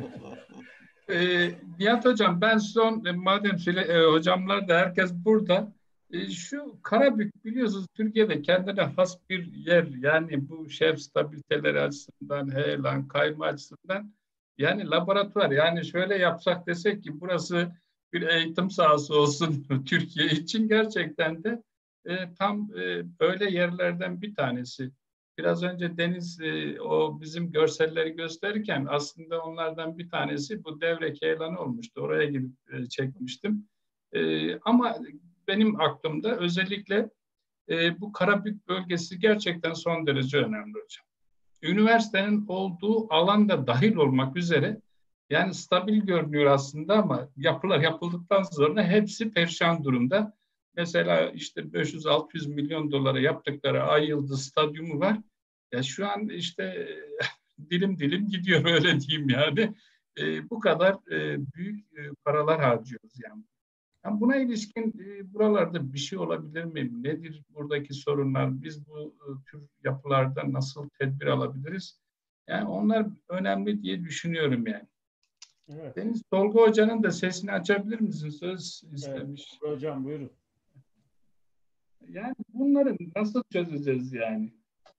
Nihat hocam ben madem hocamlar da herkes burada şu Karabük biliyorsunuz Türkiye'de kendine has bir yer yani bu şef stabiliteleri açısından heyelan kayma açısından yani laboratuvar yani şöyle yapsak desek ki burası bir eğitim sahası olsun Türkiye için gerçekten de tam böyle yerlerden bir tanesi. Biraz önce Deniz o bizim görselleri gösterirken aslında onlardan bir tanesi bu Devrek Heyelanı olmuştu. Oraya gidip çekmiştim. Ama benim aklımda özellikle bu Karabük bölgesi gerçekten son derece önemli hocam. Üniversitenin olduğu alanda dahil olmak üzere yani stabil görünüyor aslında ama yapılar yapıldıktan sonra hepsi perişan durumda. Mesela işte 500-600 milyon dolara yaptıkları Ay Yıldız Stadyumu var. Ya şu an işte dilim dilim gidiyor öyle diyeyim yani. Bu kadar büyük paralar harcıyoruz yani. Yani buna ilişkin buralarda bir şey olabilir mi? Nedir buradaki sorunlar? Biz bu tür yapılarda nasıl tedbir alabiliriz? Yani onlar önemli diye düşünüyorum yani. Evet. Deniz Tolga Hoca'nın da sesini açabilir misin? Söz istemiş. Evet, hocam buyurun. Yani bunları nasıl çözeceğiz yani?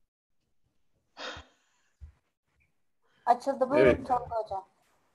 Açıldı. Buyurun Evet. Tolga hocam.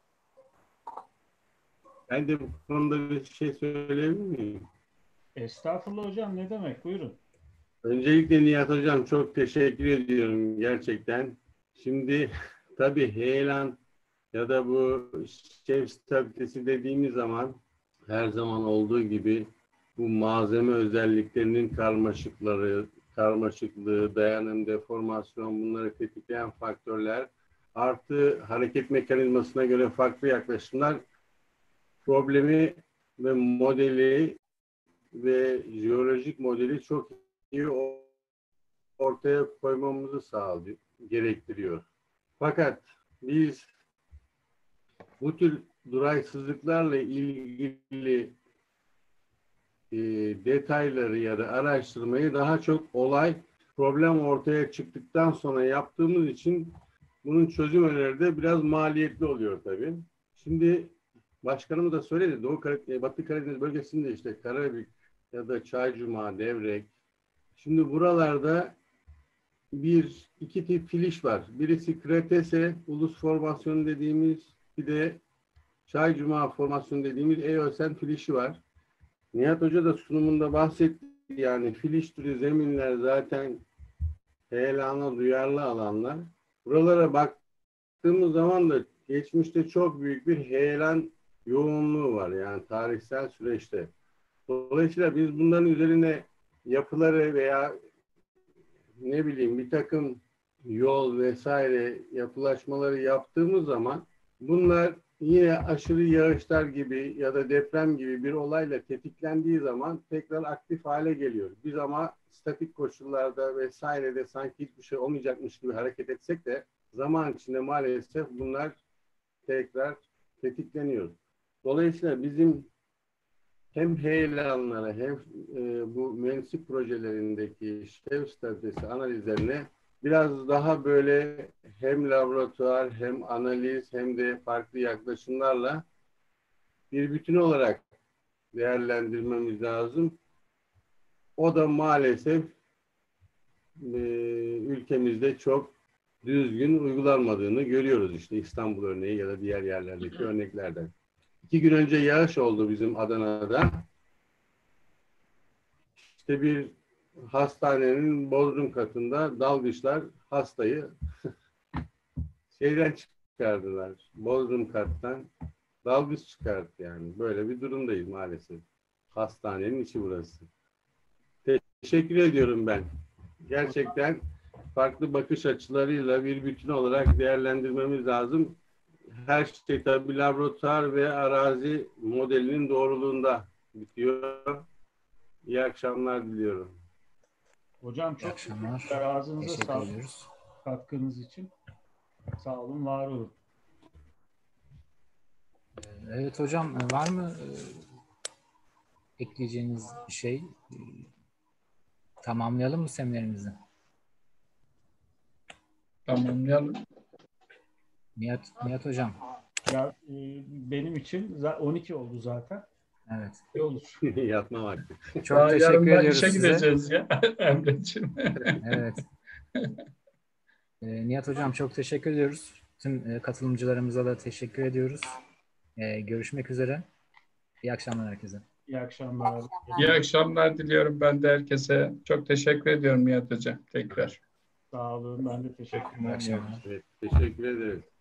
Ben de bu konuda bir şey söyleyebilir miyim? Estağfurullah hocam ne demek buyurun. Öncelikle Nihat Hocam çok teşekkür ediyorum gerçekten. Şimdi tabii heyelan ya da bu şef stabilitesi dediğimiz zaman her zaman olduğu gibi bu malzeme özelliklerinin karmaşıklığı, dayanım, deformasyon bunları tetikleyen faktörler artı hareket mekanizmasına göre farklı yaklaşımlar problemi ve modeli ve jeolojik modeli çok iyi ortaya koymamızı gerektiriyor. Fakat biz bu tür duraysızlıklarla ilgili detayları ya da araştırmayı daha çok problem ortaya çıktıktan sonra yaptığımız için bunun çözüm önerileri de biraz maliyetli oluyor tabii. Şimdi başkanımız da söyledi. Batı Karadeniz bölgesinde işte Karabük ya da Çaycuma, Devrek. Şimdi buralarda iki tip filiş var. Birisi Kretese, Ulus Formasyonu dediğimiz, bir de Çaycuma Formasyonu dediğimiz Eosen filişi var. Nihat Hoca da sunumunda bahsetti. Yani filiş türü zeminler zaten heyelana duyarlı alanlar. Buralara baktığımız zaman da geçmişte çok büyük bir heyelan yoğunluğu var yani tarihsel süreçte. Dolayısıyla biz bunların üzerine yapıları veya ne bileyim bir takım yol vesaire yapılaşmaları yaptığımız zaman bunlar yine aşırı yağışlar gibi ya da deprem gibi bir olayla tetiklendiği zaman tekrar aktif hale geliyor. Biz ama statik koşullarda vesairede sanki hiçbir şey olmayacakmış gibi hareket etsek de zaman içinde maalesef bunlar tekrar tetikleniyor. Dolayısıyla bizim hem heyelanlara hem bu mühendislik projelerindeki şev stratejisi analizlerine biraz daha böyle hem laboratuvar hem analiz hem de farklı yaklaşımlarla bir bütün olarak değerlendirmemiz lazım. O da maalesef ülkemizde çok düzgün uygulanmadığını görüyoruz işte İstanbul örneği ya da diğer yerlerdeki örneklerden. 2 gün önce yağış oldu bizim Adana'da. İşte bir hastanenin bodrum katında dalgıçlar hastayı şeyden çıkardılar. Bodrum kattan dalgıç çıkarttı yani. Böyle bir durumdayız maalesef. Hastanenin içi burası. Teşekkür ediyorum ben. Gerçekten farklı bakış açılarıyla bir bütün olarak değerlendirmemiz lazım. Her şey tabii laboratuvar ve arazi modelinin doğruluğunda bitiyor. İyi akşamlar diliyorum. Hocam İyi çok akşamlar. teşekkürler. Ağzınıza Teşekkür sağlık ediyoruz. katkınız için. Sağ olun, var olun. Evet hocam, var mı ekleyeceğiniz bir şey? Tamamlayalım mı seminerimizi? Tamamlayalım. Nihat hocam. Ya, benim için 12 oldu zaten. Evet. İyi olur. Yatma vakti. Çok Daha teşekkür yarın da ediyoruz işe size. gideceğiz ya Emre'ciğim. Evet. Nihat hocam çok teşekkür ediyoruz. Tüm katılımcılarımıza da teşekkür ediyoruz. Görüşmek üzere. İyi akşamlar herkese. İyi akşamlar. İyi akşamlar diliyorum ben de herkese. Çok teşekkür ediyorum Nihat Hocam tekrar. Sağ olun. Ben de teşekkürler. İyi akşamlar. Evet, teşekkür ederiz.